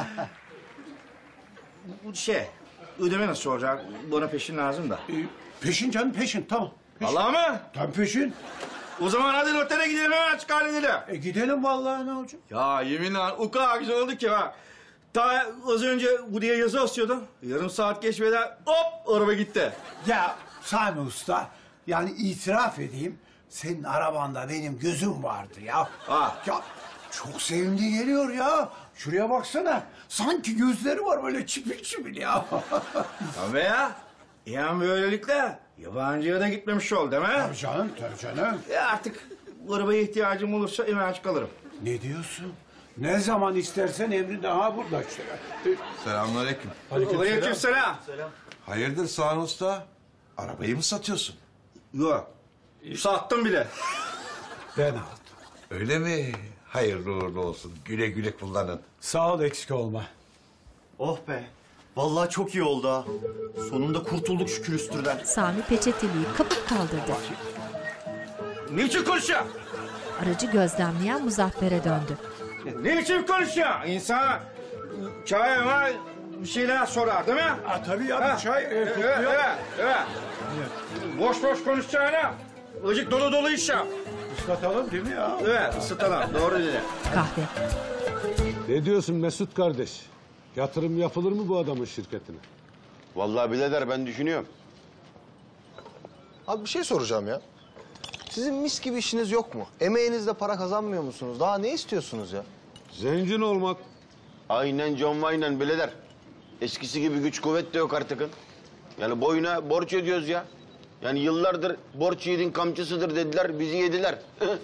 Bu şey, ödeme nasıl olacak? Bana peşin lazım da. Ee, peşin canım peşin tamam. Peşin. Vallahi mı? Tabii peşin. O zaman hadi otele gidelim hemen çıkar edelim. E gidelim vallahi ne olacak? Ya yeminle o kadar güzel oldu ki bak. Daha az önce bu diye yazı asıyordum. Yarım saat geçmeden hop araba gitti. Ya Sami Usta yani itiraf edeyim. Senin arabanda benim gözüm vardı ya. Ha. Ya çok sevimli geliyor ya. Şuraya baksana. Sanki gözleri var böyle çipil çipil ya. Tabii ya. Yani böylelikle yabancıya da gitmemiş ol değil mi? Tabii canım, tabii canım. Ya artık bu arabaya ihtiyacım olursa hemen kalırım. Ne diyorsun? Ne zaman istersen emrin daha burada işte. Selamünaleyküm. Aleykümselam. Hayırdır Sami Usta? Arabayı mı satıyorsun? Yok. Sattım bile. Ben aldım. Öyle mi? Hayırlı uğurlu olsun. Güle güle kullanın. Sağ ol, eksik olma. Oh be. Vallahi çok iyi oldu ha. Sonunda kurtulduk şu külüstürden. Sami peçeteliği kapıp kaldırdı. Niçin konuşuyor? Aracı gözlemleyen Muzaffer'e döndü. Niçin konuşuyor? İnsan çay ama bir şeyler sorar değil mi? Ha, tabii ya, bir çay, e, evet, kutluyor. evet, evet. Boş boş konuşacağına azıcık dolu dolu iş yap. Islatalım değil mi ya? Evet, ısıtalım. Doğru dedi. Kahve. Ne diyorsun Mesut kardeş? Yatırım yapılır mı bu adamın şirketine? Vallahi birader ben düşünüyorum. Abi bir şey soracağım ya. Sizin mis gibi işiniz yok mu? Emeğinizle para kazanmıyor musunuz? Daha ne istiyorsunuz ya? Zengin olmak. Aynen John Wayne'en birader. Eskisi gibi güç kuvvet de yok artık. Yani boyuna borç ödüyoruz ya. Yani yıllardır borç yiğidin kamçısıdır dediler, bizi yediler.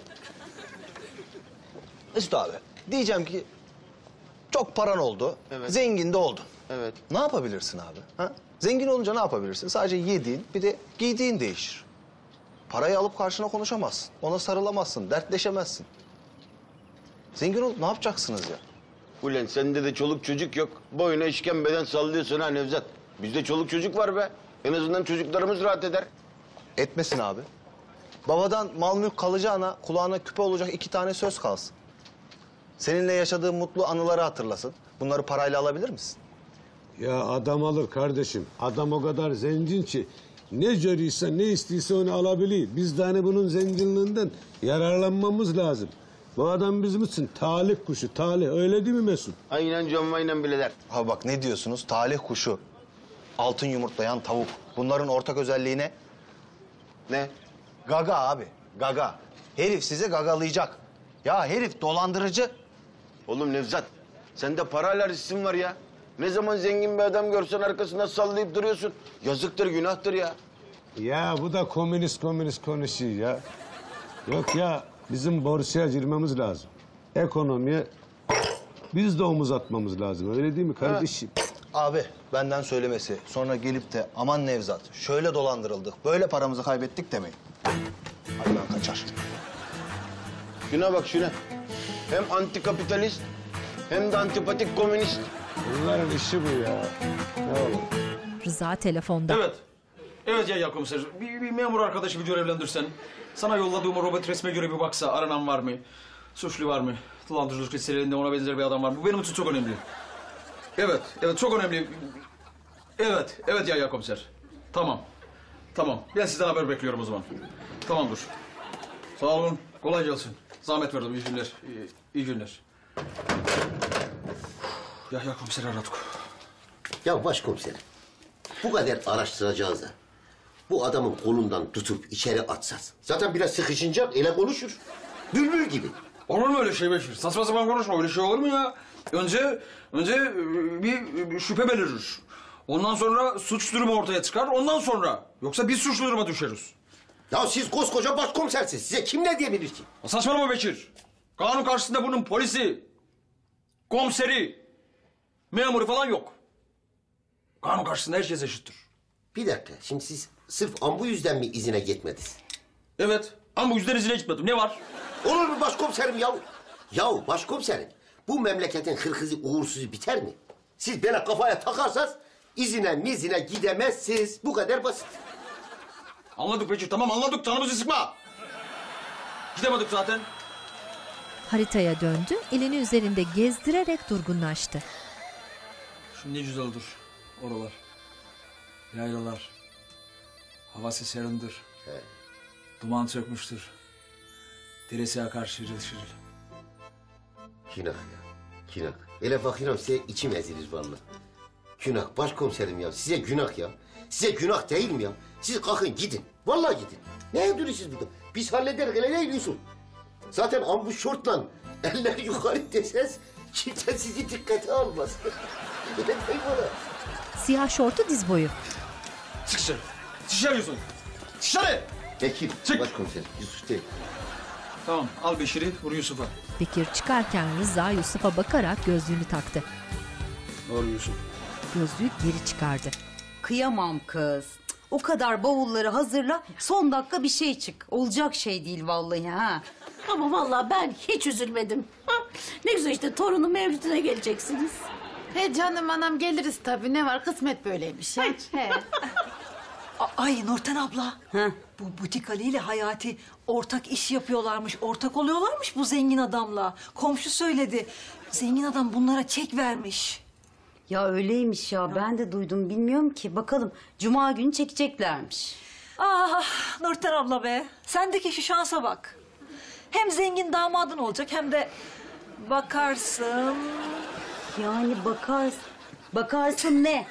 Mesut abi, diyeceğim ki çok paran oldu, Evet. zengin de oldun. Evet. Ne yapabilirsin abi? Ha? Zengin olunca ne yapabilirsin? Sadece yediğin, bir de giydiğin değişir. Parayı alıp karşına konuşamazsın, ona sarılamazsın, dertleşemezsin. Zengin olup ne yapacaksınız ya? Ulan sende de çoluk çocuk yok. Boyuna işkembeden sallıyorsun ha Nevzat. Bizde çoluk çocuk var be. En azından çocuklarımız rahat eder. Etmesin abi. Babadan mal mülk kalacağına kulağına küpe olacak iki tane söz kalsın. Seninle yaşadığın mutlu anıları hatırlasın. Bunları parayla alabilir misin? Ya adam alır kardeşim. Adam o kadar zengin ki Ne görüyorsa ne istiyorsa onu alabiliyor. Biz de hani bunun zenginliğinden yararlanmamız lazım. Bu adam bizim için talih kuşu, talih. Öyle değil mi Mesut? Aynen canım, aynen birader. Abi bak ne diyorsunuz? Talih kuşu, altın yumurtlayan tavuk. Bunların ortak özelliği ne? Ne? Gaga abi, gaga. Herif size gagalayacak. Ya herif dolandırıcı. Oğlum Nevzat, sende parayla risim var ya. Ne zaman zengin bir adam görsen arkasında sallayıp duruyorsun. Yazıktır, günahtır ya. Ya bu da komünist komünist konuşuyor ya. Yok ya, bizim borsaya girmemiz lazım. Ekonomiye biz de omuz atmamız lazım. Öyle değil mi kardeşim? Abi benden söylemesi. Sonra gelip de aman Nevzat şöyle dolandırıldık, böyle paramızı kaybettik demeyin. Hadi ben kaçar. Şuna bak şuna. Hem antikapitalist hem de antipatik komünist. Bunların işi bu ya. Ne olur. Rıza telefonda. Evet. Evet ya ya komiser. Bir, bir memur arkadaşı bir görevlendirsen. Sana yolladığım o robot resme göre bir baksa aranan var mı? Suçlu var mı? Dolandırıcılık listelerinde ona benzer bir adam var mı? Bu benim için çok önemli. Evet, evet çok önemli. Evet, evet ya ya komiser. Tamam. Tamam. Ben sizden haber bekliyorum o zaman. Tamamdır. Sağ olun. Kolay gelsin. Zahmet verdim. İyi günler. İyi, iyi günler. Ya ya komiser aradık. Ya başkomiserim, bu kadar araştıracağız da bu adamın kolundan tutup içeri atsaz. Zaten biraz sıkışınca ele konuşur. Bülbül gibi. Olur mu öyle şey Beşir? Saçma sapan konuşma. Öyle şey olur mu ya? Önce, önce bir şüphe belirir. Ondan sonra suç durumu ortaya çıkar. Ondan sonra. Yoksa biz suçlu duruma düşeriz. Ya siz koskoca başkomisersiniz. Size kim ne diyebilir ki? Saçmalama Bekir. Kanun karşısında bunun polisi, komiseri, memuru falan yok. Kanun karşısında herkes eşittir. Bir dakika. Şimdi siz sırf an bu yüzden mi izine gitmediniz? Evet. Ama bu yüzden izine gitmedim. Ne var? Olur mu başkomiserim ya? Ya başkomiserim, bu memleketin hırkızı uğursuzu biter mi? Siz böyle kafaya takarsanız izine mizine gidemezsiniz. Bu kadar basit. Anladık Bekir. Tamam anladık. Canımızı sıkma. Gidemedik zaten. Haritaya döndü, elini üzerinde gezdirerek durgunlaştı. Şimdi ne güzeldir oralar. Yaylalar. Havası serindir. He. Duman çökmüştür. Deresi akar şırıl şırıl. Günah ya, günah. Hele bakıyorum size içim ezilir vallahi. Günah başkomiserim ya, size günah ya. Size günah değil mi ya? Siz kalkın gidin, vallahi gidin. Ne duruyorsunuz burada? Biz hallederiz, hele ne diyorsun? Zaten ambuş şortla eller yukarı deseniz kimse sizi dikkate almaz. Öyle değil bana. Siyah şortu diz boyu. Çık dışarı. Dışarı Yusuf. Dışarı. Bekir, başkomiserim, Yusuf değil. Tamam, al Beşir'i, vur Yusuf'a. Bekir çıkarken Rıza Yusuf'a bakarak gözlüğünü taktı. Doğru Yusuf. Gözlüğü geri çıkardı. Kıyamam kız. O kadar bavulları hazırla, son dakika bir şey çık. Olacak şey değil vallahi ha. Ama vallahi ben hiç üzülmedim. Ha, ne güzel işte torunun mevlütüne geleceksiniz. He canım anam geliriz tabii. Ne var kısmet böyleymiş. Ha? He. Ay Nurten abla. Bu butik Ali ile Hayati ortak iş yapıyorlarmış. Ortak oluyorlarmış bu zengin adamla. Komşu söyledi. Zengin adam bunlara çek vermiş. Ya öyleymiş ya, ben de duydum, bilmiyorum ki. Bakalım cuma günü çekeceklermiş. Ah Nurten abla be. Sendeki şu şansa bak. Hem zengin damadın olacak hem de bakarsın. Yani bakarsın. Bakarsın ne?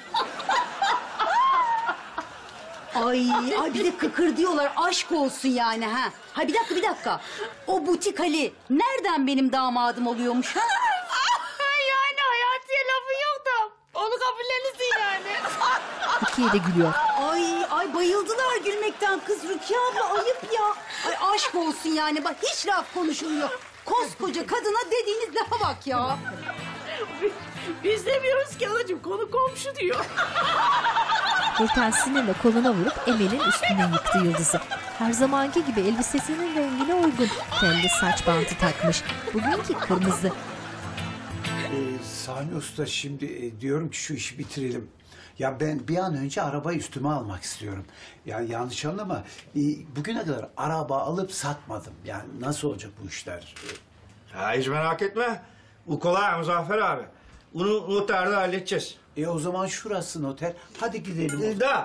Ay, ay bir de kıkır diyorlar. Aşk olsun yani ha. Ha bir dakika bir dakika. O butik Ali nereden benim damadım oluyormuş ha? Yani Hayati'ye lafı yok da onu kabullenirsin yani. Rukiye de gülüyor. Ay ay bayıldılar gülmekten kız. Rukiye abla ayıp ya. Ay aşk olsun yani, bak hiç laf konuşulmuyor. Koskoca kadına dediğiniz lafa bak ya. Biz demiyoruz ki anacığım, konu komşu diyor. Nurten sinirle koluna vurup Emel'in üstüne yıktı Yıldız'ı. Her zamanki gibi elbisesinin rengine uygun telli saç bantı takmış. Bugünkü kırmızı. Ee, Sami Usta, şimdi e, diyorum ki şu işi bitirelim. Ya ben bir an önce arabayı üstüme almak istiyorum. Yani yanlış anlama. E, bugüne kadar araba alıp satmadım. Yani nasıl olacak bu işler? Ya hiç merak etme. Bu kolay Muzaffer abi. Bunu noterde halledeceğiz. E o zaman şurası noter. Hadi gidelim. Da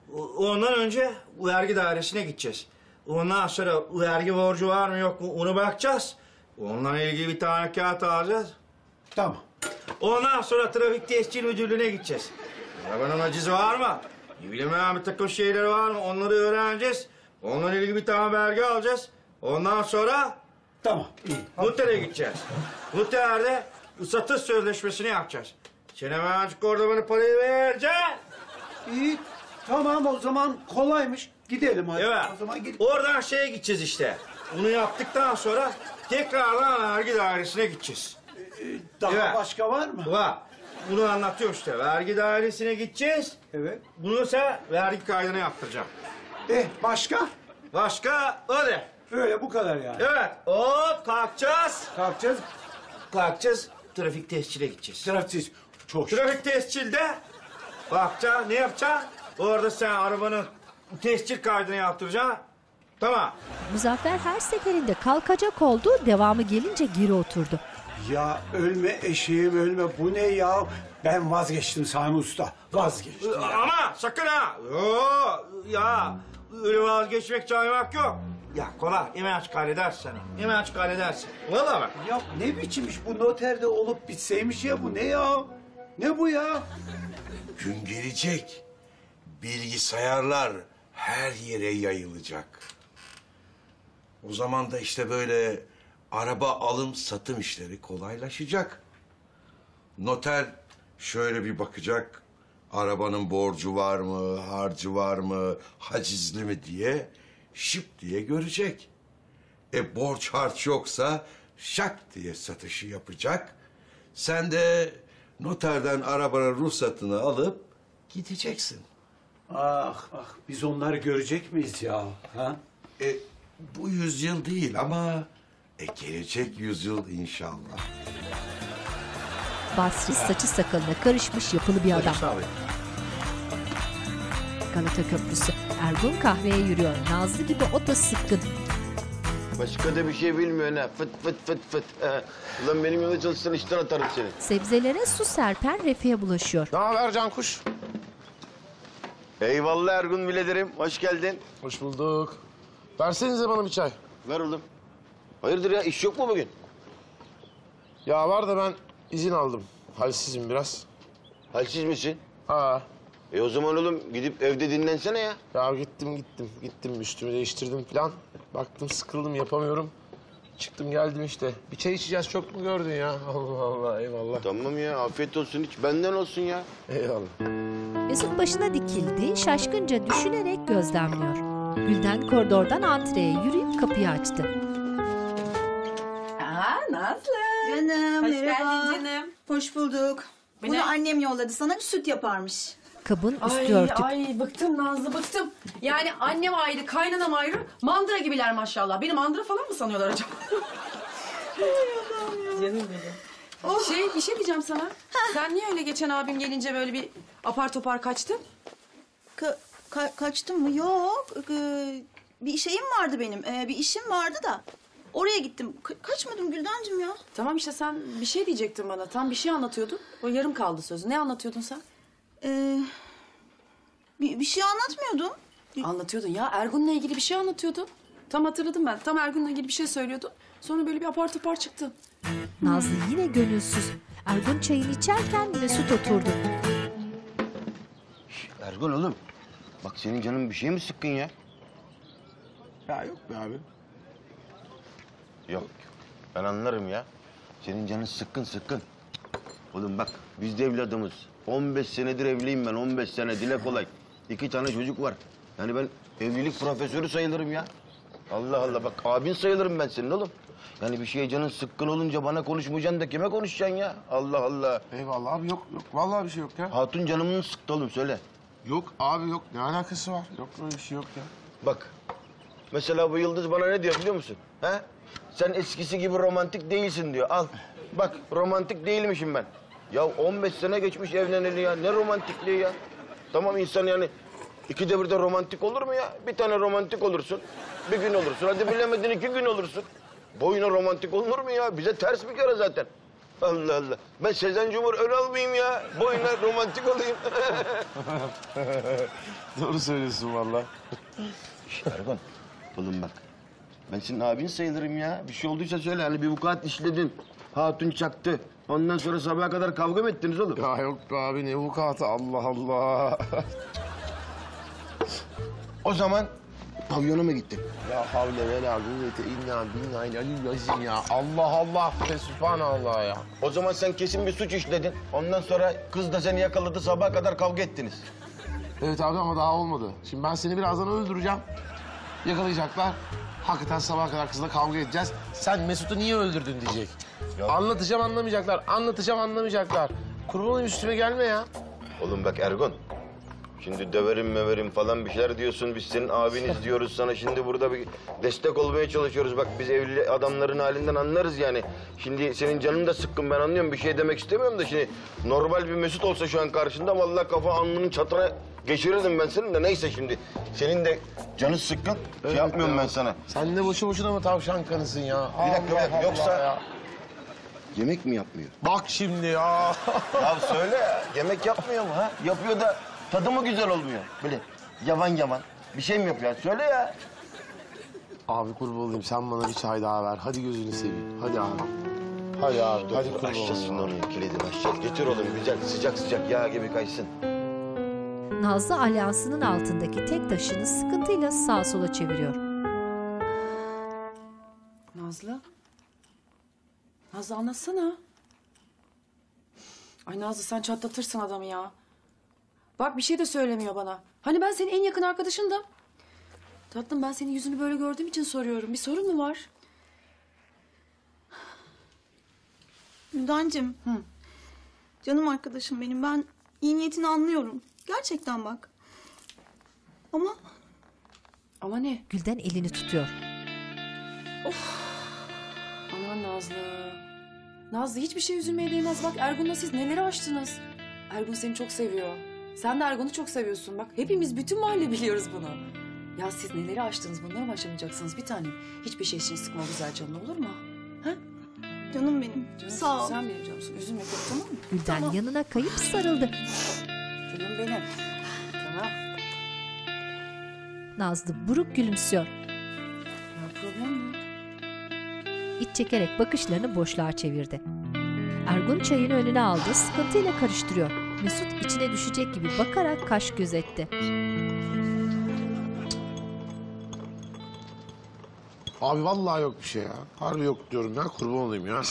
O- Ondan önce vergi dairesine gideceğiz. Ondan sonra vergi borcu var mı yok mu onu bakacağız. Onunla ilgili bir tane kağıt alacağız. Tamam. Ondan sonra trafik tescil müdürlüğüne gideceğiz. Arabanın acizi var mı? Bilinmeyen bir takım şeyleri var mı? Onları öğreneceğiz. Onunla ilgili bir tane belge alacağız. Ondan sonra... Tamam, iyi. Notere gideceğiz. Noterde satış sözleşmesini yapacağız. Sen hemencik orada bana parayı vereceksin. İyi, tamam o zaman kolaymış. Gidelim hadi. Evet. O zaman gidelim. Oradan şeye gideceğiz işte. Bunu yaptıktan sonra tekrardan vergi dairesine gideceğiz. Daha Evet. başka var mı? Var. Bunu anlatıyor işte. Vergi dairesine gideceğiz. Evet. Bunu ise vergi kaydını yaptıracağım. Eh başka? Başka öyle. Öyle bu kadar yani. Evet. Hop kalkacağız. Kalkacağız. Kalkacağız. Trafik tescile gideceğiz. Trafik çok. Trafik tescilde bakacaksın, ne yapacaksın? Orada sen arabanın tescil kaydını yaptıracaksın. Tamam. Muzaffer her seferinde kalkacak oldu, devamı gelince geri oturdu. Ya ölme eşeğim ölme. Bu ne ya? Ben vazgeçtim Sami Usta. Vazgeçtim. ya. Ama sakın ha. Yoo, ya öyle vazgeçmek çaymak yok. Ya kolay, hemen çık halledersin. Hemen çık halledersin. Vallahi bak. Ya ne biçim iş bu noterde olup bitseymiş ya bu ne ya? Ne bu ya? Gün gelecek. Bilgisayarlar her yere yayılacak. O zaman da işte böyle araba alım satım işleri kolaylaşacak. Noter şöyle bir bakacak. Arabanın borcu var mı, harcı var mı, hacizli mi diye şıp diye görecek. E borç harç yoksa şak diye satışı yapacak. Sen de noterden arabanın ruhsatını alıp gideceksin. Ah ah biz onları görecek miyiz ya? Ha? E, bu yüzyıl değil ama e, gelecek yüzyıl inşallah. Basri saçı sakalına karışmış yapılı bir adam. Galata Köprüsü. Ergun kahveye yürüyor. Nazlı gibi o da sıkkın. Başka da bir şey bilmiyorsun ha. Fıt fıt fıt fıt. Ha. Ulan benim yanında çalışsan işten atarım seni. Sebzelere su serpen Refe'ye bulaşıyor. Ne haber Cankuş? Eyvallah Ergun bilederim. Hoş geldin. Hoş bulduk. Versenize bana bir çay. Ver oğlum. Hayırdır ya iş yok mu bugün? Ya var da ben izin aldım. Halsizim biraz. Halsiz misin? Ha. E o zaman oğlum gidip evde dinlensene ya. Ya gittim gittim. Gittim üstümü değiştirdim falan. Baktım sıkıldım yapamıyorum. Çıktım geldim işte. Bir çay içeceğiz çok mu gördün ya? Allah Allah eyvallah. Tamam ya afiyet olsun hiç benden olsun ya. Eyvallah. Mesut başına dikildi, şaşkınca düşünerek gözlemliyor. Gülden koridordan antreye yürüyüp kapıyı açtı. Aa Nazlı. Canım Hoş merhaba. geldin canım. Hoş bulduk. Bu Bunu ne? annem yolladı sana bir süt yaparmış. Kabın üstü Ay örtük. ay bıktım Nazlı bıktım. Yani annem ayrı kaynanam ayrı mandıra gibiler maşallah. Beni mandıra falan mı sanıyorlar acaba? Canım benim. Şey bir şey diyeceğim sana. Sen niye öyle geçen abim gelince böyle bir apar topar kaçtın? Ka- ka- kaçtım mı? Yok. Ee, bir şeyim vardı benim. Ee, bir işim vardı da. Oraya gittim. Ka- kaçmadım Güldencim ya. Tamam işte sen bir şey diyecektin bana. Tam bir şey anlatıyordun. O yarım kaldı sözü. Ne anlatıyordun sen? Ee, bir, bir şey anlatmıyordum. Anlatıyordun ya. Ergun'la ilgili bir şey anlatıyordun. Tam hatırladım ben. Tam Ergun'la ilgili bir şey söylüyordun. Sonra böyle bir apar topar çıktın. Nazlı yine gönülsüz. Ergun çayını içerken Mesut oturdu. Ergun oğlum. Bak senin canın bir şey mi sıkkın ya? Ya yok be abi. Yok. Ben anlarım ya. Senin canın sıkkın sıkkın. Oğlum bak biz de evladımız. on beş senedir evliyim ben. on beş sene dile kolay. İki tane çocuk var. Yani ben evlilik profesörü sayılırım ya. Allah Allah bak abin sayılırım ben senin oğlum. Yani bir şeye canın sıkkın olunca bana konuşmayacaksın da kime konuşacaksın ya? Allah Allah. Eyvallah abi yok yok. Vallahi bir şey yok ya. Hatun canımın sıktı oğlum söyle. Yok abi yok. Ne alakası var? Yok böyle bir şey yok ya. Bak mesela bu Yıldız bana ne diyor biliyor musun? He? Sen eskisi gibi romantik değilsin diyor. Al bak romantik değilmişim ben. Ya on beş sene geçmiş evleneli ya. Ne romantikliği ya? Tamam insan yani ikide bir de romantik olur mu ya? Bir tane romantik olursun. Bir gün olursun. Hadi bilemedin iki gün olursun. Boyuna romantik olunur mu ya? Bize ters bir kere zaten. Allah Allah. Ben Sezen Cumhur Önal mıyım ya? Boyuna romantik olayım. Doğru söylüyorsun vallahi. Ergun, oğlum bak. Ben senin abin sayılırım ya. Bir şey olduysa söyle. Hani bir vukuat işledin. Hatun çaktı. Ondan sonra sabaha kadar kavga mı ettiniz oğlum? Ya yok be abi ne vukuatı Allah Allah. O zaman pavyona mı gittin? Ya havle ve la kuvvete illa billahi aliyyil azim ya. Allah Allah ve subhanallah ya. O zaman sen kesin bir suç işledin. Ondan sonra kız da seni yakaladı. Sabaha kadar kavga ettiniz. Evet abi ama daha olmadı. Şimdi ben seni birazdan öldüreceğim. Yakalayacaklar. Hakikaten sabaha kadar kızla kavga edeceğiz. Sen Mesut'u niye öldürdün diyecek. Ya. Anlatacağım anlamayacaklar. Anlatacağım anlamayacaklar. Kurban olayım üstüme gelme ya. Oğlum bak Ergun. Şimdi döverim meverim falan bir şeyler diyorsun. Biz senin abiniz diyoruz sana. Şimdi burada bir destek olmaya çalışıyoruz. Bak biz evli adamların halinden anlarız yani. Şimdi senin canın da sıkkın ben anlıyorum. Bir şey demek istemiyorum da şimdi normal bir Mesut olsa şu an karşında vallahi kafa alnının çatına geçirirdim ben senin de. Neyse şimdi senin de canın sıkkın. Şey Evet yapmıyorum ya. ben sana. Sen de boşu boşuna mı tavşan kanısın ya? Bir dakika, bir dakika. Allah Yoksa- Allah ya. Yemek mi yapmıyor? Bak şimdi ya. Ya söyle ya. Yemek yapmıyor mu ha? Yapıyor da tadı mı güzel olmuyor? Böyle yavan yavan. Bir şey mi yapıyor? Söyle ya. Abi kurban olayım sen bana bir çay daha ver. Hadi gözünü seveyim. Hadi abi. Hadi abi. Hadi kurban Açacağız olayım. orayı, kilidini açacağız. Getir oğlum güzel sıcak sıcak yağ gibi kaysın. Nazlı alyansının altındaki tek taşını sıkıntıyla sağa sola çeviriyor. Nazlı. Nazlı anlatsana. Ay Nazlı sen çatlatırsın adamı ya. Bak bir şey de söylemiyor bana. Hani ben senin en yakın arkadaşındım. Tatlım ben senin yüzünü böyle gördüğüm için soruyorum. Bir sorun mu var? Müdancığım. Canım arkadaşım benim. Ben iyi niyetini anlıyorum. Gerçekten bak. Ama... Ama ne? Gülden elini tutuyor. Aman Nazlı. Nazlı hiçbir şey üzülmeye değmez. Bak Ergun'la siz neleri aştınız. Ergun seni çok seviyor. Sen de Ergun'u çok seviyorsun. Bak hepimiz bütün mahalle biliyoruz bunu. Ya siz neleri aştınız bunları mı aşamayacaksınız bir tanem? Hiçbir şey için sıkma güzel canını olur mu? Ha? Canım benim. Canım, Sağ ol. Sen benim canımsın. Üzülme çok tamam mı? Gülden Tamam. yanına kayıp sarıldı. Canım benim. Tamam. Nazlı buruk gülümsüyor. Ya problem mi? İç çekerek bakışlarını boşluğa çevirdi. Ergun çayını önüne aldı, sıkıntıyla karıştırıyor. Mesut içine düşecek gibi bakarak kaş göz etti. Abi vallahi yok bir şey ya. Harbi yok diyorum ya. Kurban olayım ya.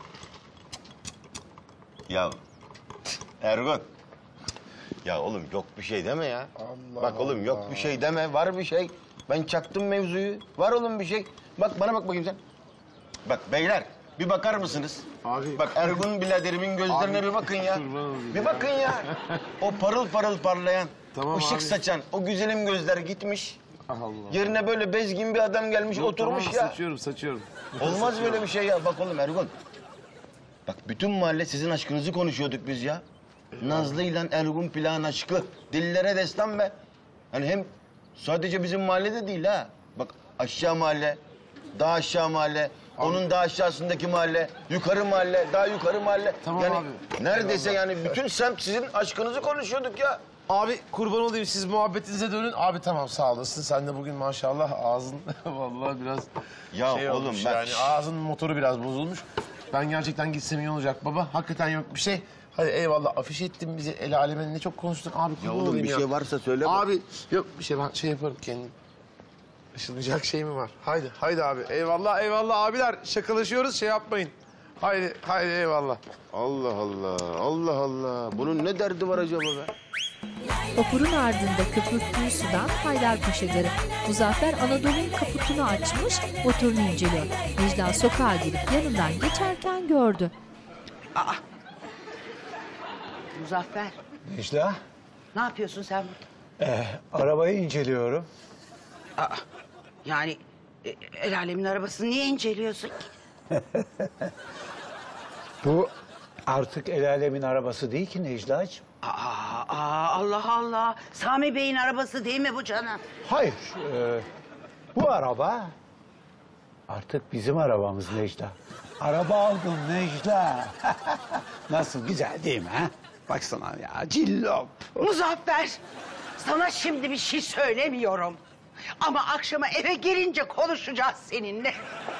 Ya Ergun. Ya oğlum yok bir şey deme ya. Allah Bak oğlum yok Allah. bir şey deme. Var bir şey. Ben çaktım mevzuyu. Var oğlum bir şey. Bak bana bak bakayım sen. Bak beyler bir bakar mısınız? Abi. Bak Ergun biraderimin gözlerine Abi, bir bakın ya. kurban olayım Bir ya. bakın ya. O parıl parıl parlayan, Tamam ışık abi. saçan, o güzelim gözler gitmiş. Allah. Yerine böyle bezgin bir adam gelmiş Yok, oturmuş tamam, ya. Saçıyorum saçıyorum. Olmaz Saçıyorum. böyle bir şey ya. Bak oğlum Ergun. Bak bütün mahalle sizin aşkınızı konuşuyorduk biz ya. Nazlı ile Ergun plan aşkı. Dillere destan be. Hani hem sadece bizim mahallede değil ha. Bak aşağı mahalle, daha aşağı mahalle, onun daha aşağısındaki mahalle, yukarı mahalle, daha yukarı mahalle. Tamam yani abi. neredeyse Eyvallah. yani bütün semt sizin aşkınızı konuşuyorduk ya. Abi kurban olayım siz muhabbetinize dönün. Abi tamam sağ olasın. Sen de bugün maşallah ağzın vallahi biraz Ya şey oğlum olmuş bak- yani ağzının motoru biraz bozulmuş. Ben gerçekten gitsem iyi olacak baba. Hakikaten yok bir şey. Hadi eyvallah afiş ettin bizi el alemen ne çok konuştuk abi. Ya kurban oğlum olayım bir ya. şey varsa söyle bak. Abi yok bir şey ben şey yaparım kendim. Işınlayacak şey mi var? Haydi haydi abi. Eyvallah eyvallah abiler şakalaşıyoruz şey yapmayın. Haydi haydi eyvallah. Allah Allah Allah Allah. Bunun ne derdi var acaba be? Vapurun ardında köpürttüğü sudan Haydarpaşa Garı. Muzaffer Anadolu'nun kaputunu açmış, motorunu inceliyor. Necla sokağa girip yanından geçerken gördü. Aa. Muzaffer, Necla, ne yapıyorsun sen burada? eh, arabayı inceliyorum. Aa, yani e, el alemin arabasını niye inceliyorsun ki? Bu artık el alemin arabası değil ki Necla'cığım. Aa, aa, Allah Allah. Sami Bey'in arabası değil mi bu canım? Hayır, e, bu araba artık bizim arabamız Necla. Araba aldım Necla. Nasıl, güzel değil mi ha? Baksana ya, cillop. Muzaffer, sana şimdi bir şey söylemiyorum. Ama akşama eve gelince konuşacağız seninle.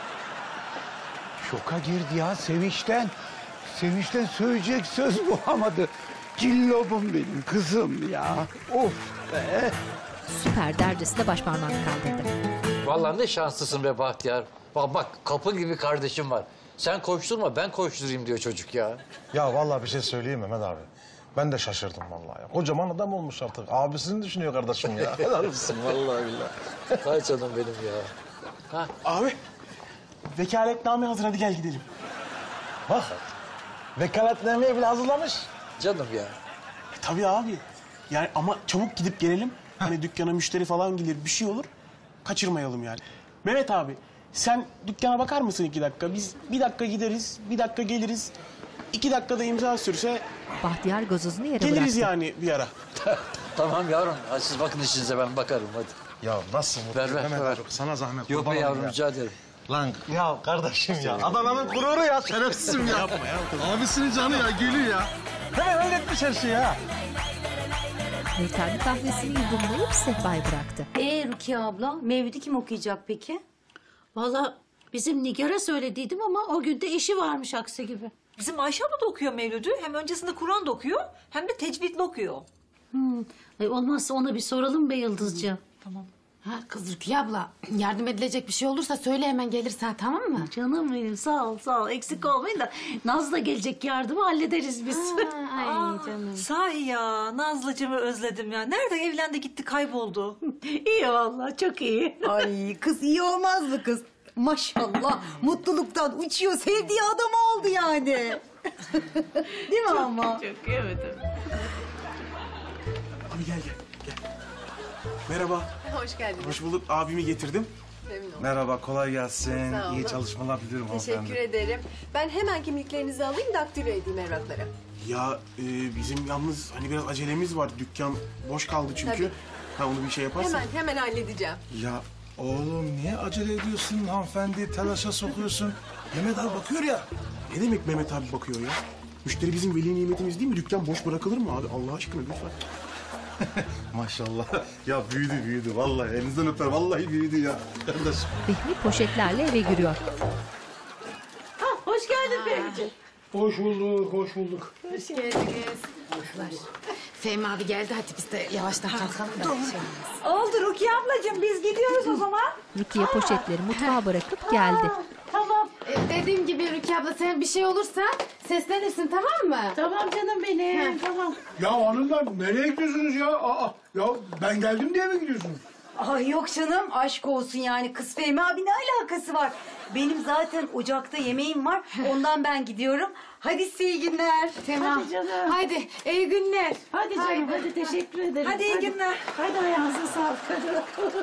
Şoka girdi ya sevinçten. Sevinçten söyleyecek söz bulamadı. Cillopum benim kızım ya. Of be. Süper dercesine başparmağını kaldırdı. Vallahi ne şanslısın be Bahtiyar. Bak bak kapı gibi kardeşim var. Sen koşturma ben koşturayım diyor çocuk ya. Ya vallahi bir şey söyleyeyim Mehmet abi. Ben de şaşırdım vallahi ya. Kocaman adam olmuş artık. Abisini düşünüyor kardeşim ya. Helal olsun vallahi billahi. Hay canım benim ya. Ha. Abi, vekaletname hazır, hadi gel gidelim. Bak, vekaletnameyi bile hazırlamış. Canım ya. E, tabii abi. Yani ama çabuk gidip gelelim. Hani dükkana müşteri falan gelir, bir şey olur. Kaçırmayalım yani. Mehmet abi, sen dükkana bakar mısın iki dakika? Biz bir dakika gideriz, bir dakika geliriz. İki dakikada imza sürse... Bahtiyar gazozunu yere geliriz bıraktı. yani bir ara. Tamam yavrum. Hadi siz bakın işinize ben bakarım hadi. Ya nasıl mutlu? Ver ver. Mehmet ver. abi, sana zahmet. Yok be kurban yavrum olayım ya. rica ederim. Lan ya kardeşim ya. Adana'nın gururu ya. Şerefsizim ya. Yapma ya. Abisinin canı ya. Gülü ya. Hemen halletmiş her şeyi ha. Nurten kahvesini yudumlayıp sehpayı bıraktı. Ee Rukiye abla, Mevlid'i kim okuyacak peki? Vallahi bizim Nigar'a söylediydim ama o gün de işi varmış aksi gibi. Bizim Ayşe abla da okuyor Mevlüt'ü. Hem öncesinde Kur'an da okuyor hem de tecvidle okuyor. Hmm. Ay, olmazsa ona bir soralım be Yıldızcığım. Tamam. Ha, kız Rukiye abla, yardım edilecek bir şey olursa söyle hemen gelirsen, tamam mı? Canım benim, sağ ol sağ ol. Eksik olmayın da Naz da gelecek, yardımı hallederiz biz. Ay Aa, canım. Sahi ya, Nazlıcığımı özledim ya. Nerede evlendi gitti kayboldu. İyi vallahi, çok iyi. Ay kız iyi olmaz mı kız? Maşallah mutluluktan uçuyor, sevdiği adamı aldı yani. Değil mi ama? Çok evet evet. Abi gel gel gel. Merhaba. Hoş geldiniz. Hoş bulduk. Abimi getirdim. Memnun oldum. Merhaba, kolay gelsin. Sağ olun. İyi çalışmalar diliyorum Teşekkür hanımefendi. ederim. Ben hemen kimliklerinizi alayım, daktilo edeyim evraklara. Ya e, bizim yalnız hani biraz acelemiz var. Dükkan boş kaldı çünkü. Tabii. Ha onu bir şey yaparsan. Hemen, hemen halledeceğim. Ya oğlum niye acele ediyorsun hanımefendi? Telaşa sokuyorsun. Mehmet abi bakıyor ya. Ne demek Mehmet abi bakıyor ya? Müşteri bizim veli nimetimiz değil mi? Dükkan boş bırakılır mı abi? Allah aşkına lütfen. Maşallah. Ya büyüdü büyüdü vallahi. Elinizden öper. Vallahi büyüdü ya. Kardeşim. Fehmi poşetlerle eve giriyor. Ha, hoş geldin Fehmi'ciğim. Hoş bulduk, hoş bulduk. Hoş geldiniz. Hoşlar. Fehmi abi geldi, hadi biz de yavaştan kalkalım da. Şey Oldu Rukiye ablacığım, biz gidiyoruz o zaman. Rukiye poşetleri mutfağa bırakıp geldi. Tamam. E, dediğim gibi Rukiye abla, sen bir şey olursa seslenirsin, tamam mı? Tamam canım benim, tamam. Ya hanımlar nereye gidiyorsunuz ya? Aa, ya ben geldim diye mi gidiyorsunuz? Ay yok canım, aşk olsun yani. Kız Fehmi abi ne alakası var? Benim zaten ocakta yemeğim var, ondan ben gidiyorum. Hadi size iyi günler. Tamam. Hadi canım. Hadi iyi günler. Hadi canım, hadi, hadi teşekkür ederim. Hadi iyi günler. Hadi ayağınıza sağlık, hadi bakalım.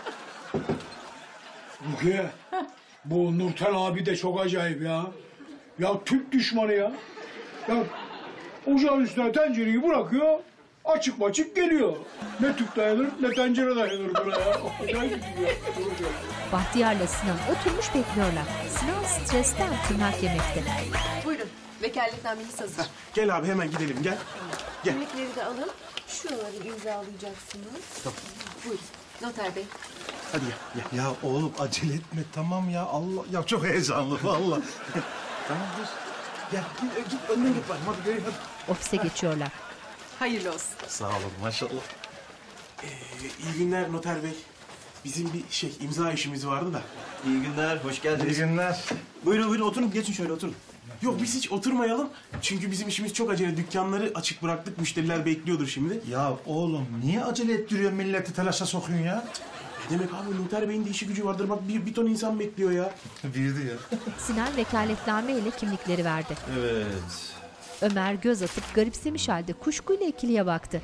Rukiye, bu Nurten abi de çok acayip ya. Ya Türk düşmanı ya. Ya ocağın üstüne tencereyi bırakıyor, açık maçık geliyor. Ne Türk dayanır ne tencere dayanır buna ya. Acayip ya. Bahtiyar'la Sinan oturmuş bekliyorlar. Sinan stresten tırnak yemekte. Buyurun, vekaletnameniz hazır. Gel abi hemen gidelim gel. Gel. Kimlikleri de alın. Şuraları imzalayacaksınız. Tamam. Buyurun, noter bey. Hadi gel. gel. Ya oğlum acele etme tamam ya. Allah ya çok heyecanlı vallahi. Tamam dur. Gel git, git önden git bakayım hadi gelin hadi. Ofise geçiyorlar. Hayırlı olsun. Sağ olun maşallah. Ee, iyi günler noter bey. Bizim bir şey imza işimiz vardı da. İyi günler, hoş geldiniz. İyi günler. Buyurun buyurun oturun, geçin şöyle oturun. Yok biz hiç oturmayalım. Çünkü bizim işimiz çok acele. Dükkanları açık bıraktık. Müşteriler bekliyordur şimdi. Ya oğlum niye acele ettiriyor milleti telaşa sokuyorsun ya? Ne demek abi? Noter Bey'in de işi gücü vardır. Bak bir, bir ton insan bekliyor ya. Büyüdü ya. Sinan vekaletname ile kimlikleri verdi. Evet. Ömer göz atıp garipsemiş halde kuşkuyla ikiliye baktı.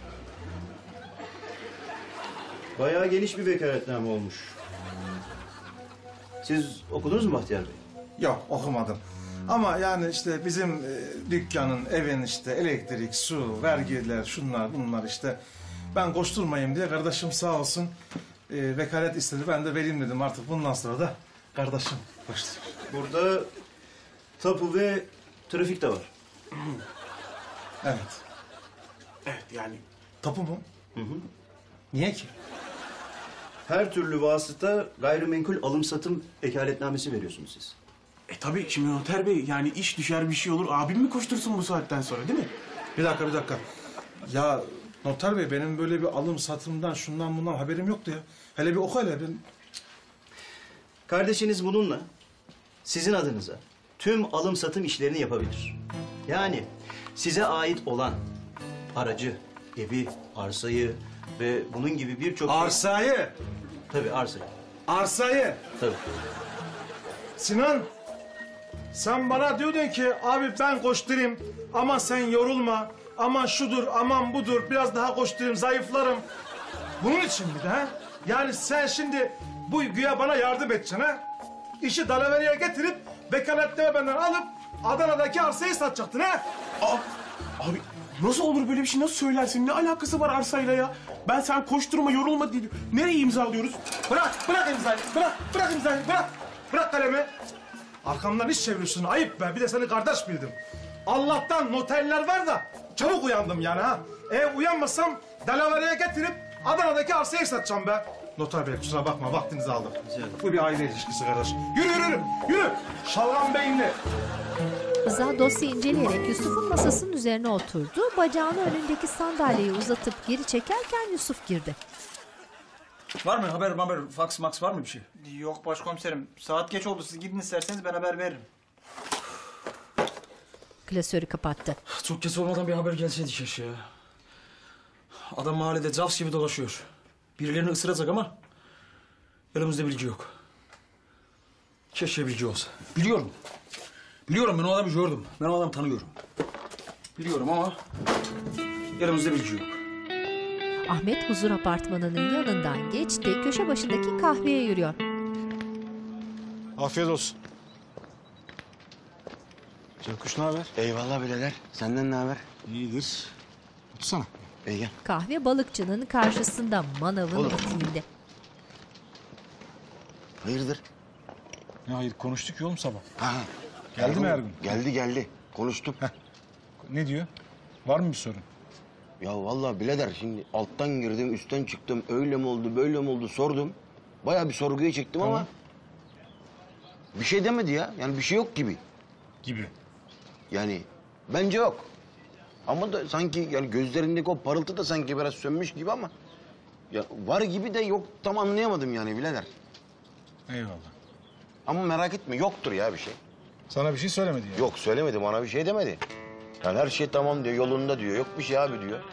Bayağı geniş bir vekaletname olmuş. Siz okudunuz mu Bahtiyar Bey? Yok okumadım. Ama yani işte bizim e, dükkanın, evin işte elektrik, su, vergiler, şunlar bunlar işte. Ben koşturmayayım diye kardeşim sağ olsun e, vekalet istedi. Ben de vereyim dedim artık bundan sonra da kardeşim koştur. Burada tapu ve trafik de var. Evet. Evet yani. Tapu mu? Hı hı. Niye ki? Her türlü vasıta gayrimenkul alım satım vekaletnamesi veriyorsunuz siz. E tabii şimdi noter bey yani iş düşer bir şey olur. Abim mi koştursun bu saatten sonra değil mi? Bir dakika bir dakika. Ya noter bey benim böyle bir alım satımdan şundan bundan haberim yoktu ya. Hele bir oku hele. Ben... Kardeşiniz bununla sizin adınıza tüm alım satım işlerini yapabilir. Yani size ait olan aracı, evi, arsayı ve bunun gibi birçok... Arsayı? Tabii arsayı. Arsayı? Tabii. Sinan, sen bana diyordun ki abi ben koşturayım ama sen yorulma. Aman şudur, aman budur, biraz daha koşturayım, zayıflarım. Bunun için mi de ha? Yani sen şimdi bu güya bana yardım edeceksin ha? İşi dalaveriye getirip vekaletleri benden alıp Adana'daki arsayı satacaktın ha? Aa, abi nasıl olur böyle bir şey? Nasıl söylersin? Ne alakası var arsayla ya? Ben sen koşturma, yorulma diye... Nereye imzalıyoruz? Bırak, bırak imzayı, bırak, bırak imzayı, bırak. Bırak kalemi. Arkamdan iş çeviriyorsun, ayıp be. Bir de seni kardeş bildim. Allah'tan noterler var da çabuk uyandım yani ha. Eğer uyanmasam dalaveriye getirip Adana'daki arsayı satacağım be. Noter bey kusura bakma, vaktinizi aldım. Bu bir aile ilişkisi kardeş. Yürü, yürü, yürü, yürü. Şalgam beyinli. Rıza dosya inceleyerek Yusuf'un masasının üzerine oturdu. Bacağını önündeki sandalyeyi uzatıp geri çekerken Yusuf girdi. Var mı haber haber fax max var mı bir şey? Yok başkomiserim. Saat geç oldu. Siz gidin isterseniz ben haber veririm. Klasörü kapattı. Çok geç olmadan bir haber gelseydi keşke ya. Adam mahallede cafs gibi dolaşıyor. Birilerini ısıracak ama elimizde bilgi yok. Keşke bilgi olsa. Biliyorum. Biliyorum ben o adamı gördüm. Ben o adamı tanıyorum. Biliyorum ama elimizde bilgi yok. Ahmet huzur apartmanının yanından geçti, köşe başındaki kahveye yürüyor. Afiyet olsun. Cankuş ne haber? Eyvallah birader. Senden ne haber? İyidir. Otursana. İyi gel. Kahve balıkçının karşısında manavın Oğlum. eteğinde. Hayırdır? Ne hayır konuştuk ya oğlum sabah. Ha. Geldi mi Ergun? Geldi geldi. Konuştum. Ne diyor? Var mı bir sorun? Ya vallahi birader şimdi alttan girdim, üstten çıktım. Öyle mi oldu, böyle mi oldu sordum. Bayağı bir sorguya çektim Tamam. ama bir şey demedi ya. Yani bir şey yok gibi. Gibi. Yani bence yok. Ama da sanki yani gözlerindeki o parıltı da sanki biraz sönmüş gibi ama ya var gibi de yok, tam anlayamadım yani birader. Eyvallah. Ama merak etme, yoktur ya bir şey. Sana bir şey söylemedi yani. Yok söylemedi, bana bir şey demedi. Yani her şey tamam diyor, yolunda diyor. Yok bir şey abi diyor.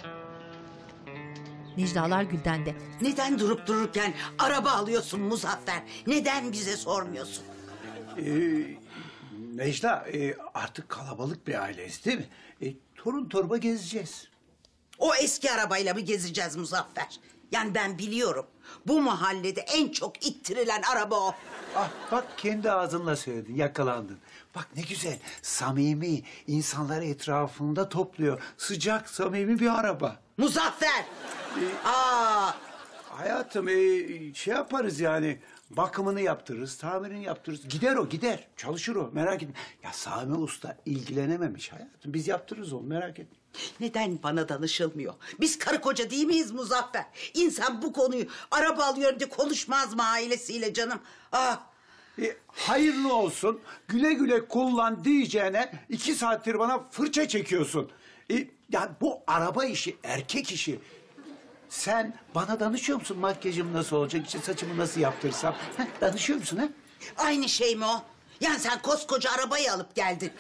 Necdalar Gülden'de. Neden durup dururken araba alıyorsun Muzaffer? Neden bize sormuyorsun? Ee, Necla, e, artık kalabalık bir aileyiz değil mi? E, torun torba gezeceğiz. O eski arabayla mı gezeceğiz Muzaffer? Yani ben biliyorum. Bu mahallede en çok ittirilen araba o. Ah bak kendi ağzınla söyledin, yakalandın. Bak ne güzel, samimi, insanları etrafında topluyor. Sıcak, samimi bir araba. Muzaffer! Aa! Hayatım, e, şey yaparız yani, bakımını yaptırırız, tamirini yaptırırız. Gider o, gider. Çalışır o, merak etme. Ya Sami Usta ilgilenememiş hayatım. Biz yaptırırız onu, merak etme. Neden bana danışılmıyor? Biz karı koca değil miyiz Muzaffer? İnsan bu konuyu araba alıyorum diye konuşmaz mı ailesiyle canım? Ah! E, hayırlı olsun, güle güle kullan diyeceğine iki saattir bana fırça çekiyorsun. E, ya bu araba işi, erkek işi. Sen bana danışıyor musun makyajım nasıl olacak, işte saçımı nasıl yaptırsam? Heh, danışıyor musun ha? Aynı şey mi o? Yani sen koskoca arabayı alıp geldin.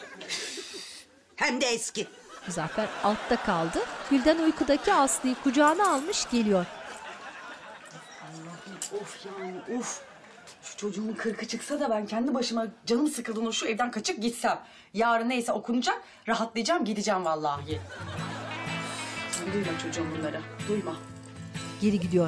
Hem de eski. Muzaffer altta kaldı. Gülden uykudaki Aslı'yı kucağına almış geliyor. Allah'ım of yani of. Şu çocuğumun kırkı çıksa da ben kendi başıma canım sıkıldığında şu evden kaçıp gitsem. Yarın neyse okunacak, rahatlayacağım, gideceğim vallahi. Sen duyma çocuğum bunları, duyma. Geri gidiyor.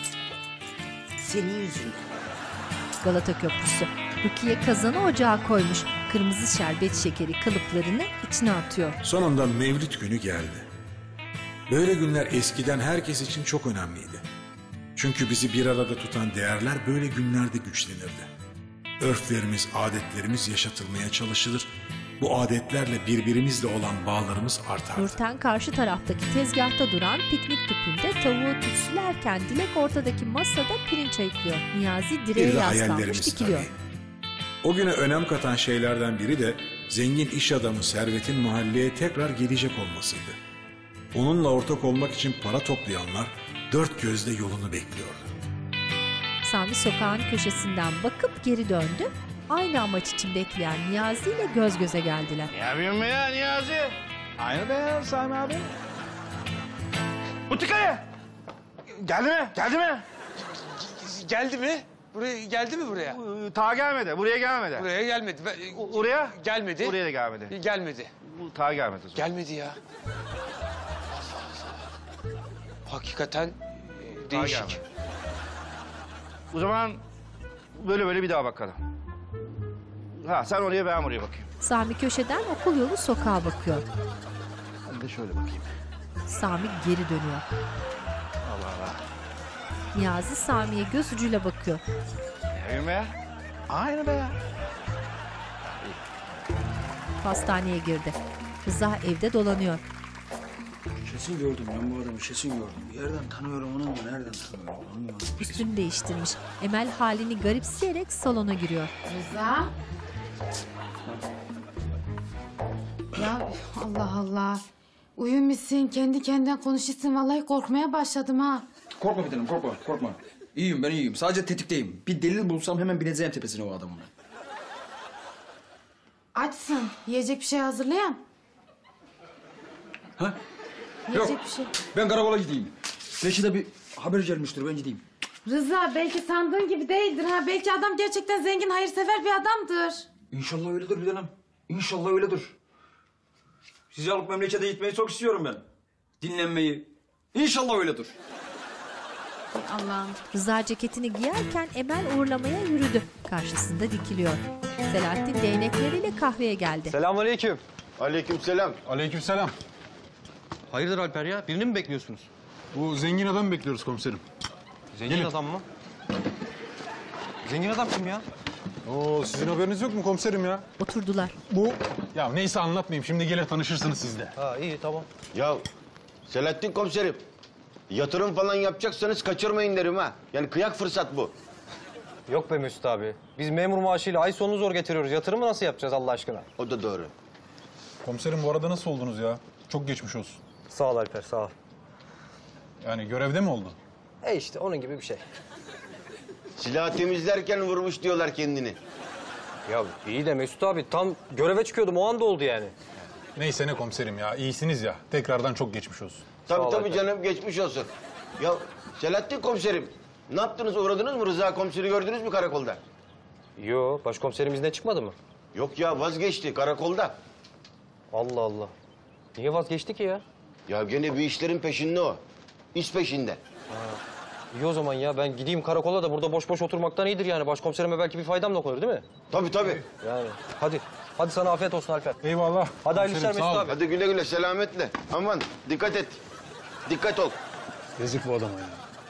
Senin yüzünden. Galata Köprüsü. Rukiye kazanı ocağa koymuş. Kırmızı şerbet şekeri kalıplarını içine atıyor. Sonunda Mevlid günü geldi. Böyle günler eskiden herkes için çok önemliydi. Çünkü bizi bir arada tutan değerler böyle günlerde güçlenirdi. örflerimiz, adetlerimiz yaşatılmaya çalışılır. Bu adetlerle birbirimizle olan bağlarımız artar. Nurten karşı taraftaki tezgahta duran piknik tüpünde tavuğu tütsülerken Dilek ortadaki masada pirinç ayıklıyor. Niyazi direğe Bir de yaslanmış hayallerimiz dikiliyor. tabii. O güne önem katan şeylerden biri de zengin iş adamı Servet'in mahalleye tekrar gelecek olmasıydı. Onunla ortak olmak için para toplayanlar dört gözle yolunu bekliyordu. Sami sokağın köşesinden bakıp geri döndü. Aynı amaç için bekleyen Niyazi ile göz göze geldiler. Ne yapıyorsun be ya Niyazi? Aynı be ya Sami abi. Butikaya! Geldi mi? Geldi mi? Geldi mi? Buraya geldi mi buraya? Ta gelmedi, buraya gelmedi. Buraya gelmedi. Ben, Oraya? gelmedi. Buraya da gelmedi. Gelmedi. Bu ta gelmedi. o zaman. Gelmedi ya. Hakikaten e, Ta değişik. gelmedi. O zaman böyle böyle bir daha bakalım. Ha sen oraya ben oraya bakayım. Sami köşeden okul yolu sokağa bakıyor. Ben de şöyle bakayım. Sami geri dönüyor. Allah Allah. Niyazi Sami'ye göz ucuyla bakıyor. Evim be. Aynı be ya. Pastaneye girdi. Rıza evde dolanıyor. Kesin gördüm ben bu adamı, kesin gördüm. Bir yerden tanıyorum onu ama nereden tanıyorum anlamadım. Üstünü değiştirmiş. Emel halini garipseyerek salona giriyor. Rıza. Ya Allah Allah. Uyumuşsun, kendi kendine konuşuyorsun. Vallahi korkmaya başladım ha. Korkma bir tanem, korkma, korkma. İyiyim, ben iyiyim. Sadece tetikteyim. Bir delil bulsam hemen bineceğim tepesine o adamın. Açsın. Yiyecek bir şey hazırlayan. Ha? Yiyecek Yok. bir şey. Ben karakola gideyim. Belki de bir haber gelmiştir, ben gideyim. Rıza belki sandığın gibi değildir ha. Belki adam gerçekten zengin, hayırsever bir adamdır. İnşallah öyledir bir tanem. İnşallah öyledir. Sizi alıp memlekete gitmeyi çok istiyorum ben. Dinlenmeyi. İnşallah öyledir. Allah'ım. Rıza ceketini giyerken Emel uğurlamaya yürüdü. Karşısında dikiliyor. Selahattin değnekleriyle kahveye geldi. Selamünaleyküm. Aleykümselam. Aleykümselam. Hayırdır Alper ya? Birini mi bekliyorsunuz? Bu zengin adamı bekliyoruz komiserim. Zengin Gelin. adam mı? Zengin adam kim ya? Oo, sizin haberiniz yok mu komiserim ya? Oturdular. Bu... Ya neyse anlatmayayım. Şimdi gelir tanışırsınız siz de. Ha iyi tamam. Ya Selahattin komiserim. Yatırım falan yapacaksanız kaçırmayın derim ha. Yani kıyak fırsat bu. Yok be Mesut abi. Biz memur maaşıyla ay sonunu zor getiriyoruz. Yatırımı nasıl yapacağız Allah aşkına? O da doğru. Komiserim bu arada nasıl oldunuz ya? Çok geçmiş olsun. Sağ ol Alper, sağ ol. Yani görevde mi oldu? E işte onun gibi bir şey. Silah temizlerken vurmuş diyorlar kendini. Ya iyi de Mesut abi tam göreve çıkıyordum o anda oldu yani. Neyse ne komiserim ya. İyisiniz ya. Tekrardan çok geçmiş olsun. Tabii tabii canım geçmiş olsun. Ya Selahattin komiserim ne yaptınız, uğradınız mı? Rıza komiseri gördünüz mü karakolda? Yo, başkomiserim izne çıkmadı mı? Yok ya vazgeçti karakolda. Allah Allah. Niye vazgeçti ki ya? Ya gene bir işlerin peşinde o. İş peşinde. Ha. İyi o zaman ya ben gideyim karakola da burada boş boş oturmaktan iyidir yani. Başkomiserime belki bir faydam dokunur değil mi? Tabii tabii. Yani hadi. Hadi sana afiyet olsun Alper. Eyvallah. Hadi hayırlı işler Mesut abi. Hadi güle güle selametle. Aman dikkat et. Dikkat ol. Yazık bu adama ya.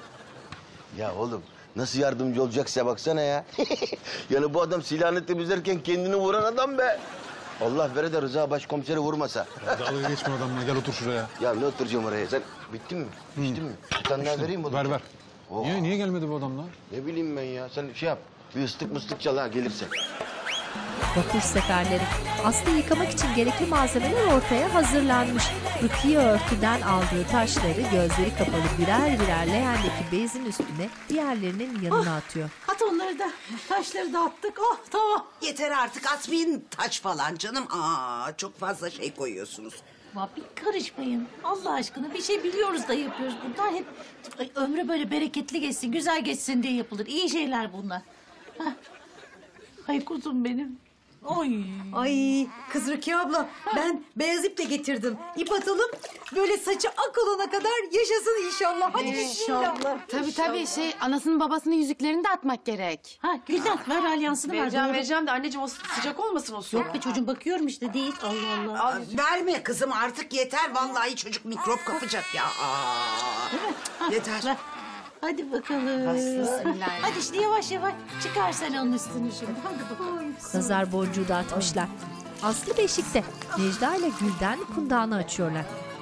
Ya oğlum nasıl yardımcı olacaksa baksana ya. Yani bu adam silahını temizlerken kendini vuran adam be. Allah vere de Rıza başkomiseri vurmasa. Ya dalga geçme adamla gel otur şuraya. Ya ne oturacağım oraya? Sen bittin mi? Bittin mi? Bir tane daha vereyim mi? Ver ver. Oh. Niye, niye gelmedi bu adamlar? Ne bileyim ben ya. Sen şey yap. Bir ıslık mıslık çal ha gelirse. Vapur seferleri. Aslı yıkamak için gerekli malzemeler ortaya hazırlanmış. Rukiye örtüden aldığı taşları gözleri kapalı birer birer leğendeki bezin üstüne diğerlerinin yanına atıyor. At onları da. Taşları da attık. Oh tamam. Yeter artık atmayın taş falan canım. Aa çok fazla şey koyuyorsunuz. Ya bir karışmayın. Allah aşkına bir şey biliyoruz da yapıyoruz. Bunlar hep ay, ömrü böyle bereketli geçsin, güzel geçsin diye yapılır. İyi şeyler bunlar. Hah. Ay kuzum benim. Oy. Ay kız Rukiye abla ben beyaz ip de getirdim. İp atalım böyle saçı ak olana kadar yaşasın inşallah. Hadi bismillah. Tabii tabii şey anasının babasının yüzüklerini de atmak gerek. Ha Gülden ver alyansını ver. Vereceğim Doğru. vereceğim de anneciğim o sıcak olmasın o sonra. Yok be çocuğum bakıyorum işte değil. Allah Allah. Aa, verme kızım artık yeter. Vallahi çocuk mikrop kapacak ya. Aa, yeter. Ver. Hadi bakalım. Bismillah. Hadi işte yavaş yavaş çıkar sen onun üstünü şimdi. Hadi bakalım. Nazar boncuğu dağıtmışlar. Aslı beşikte. Necla ile Gülden kundağını açıyorlar.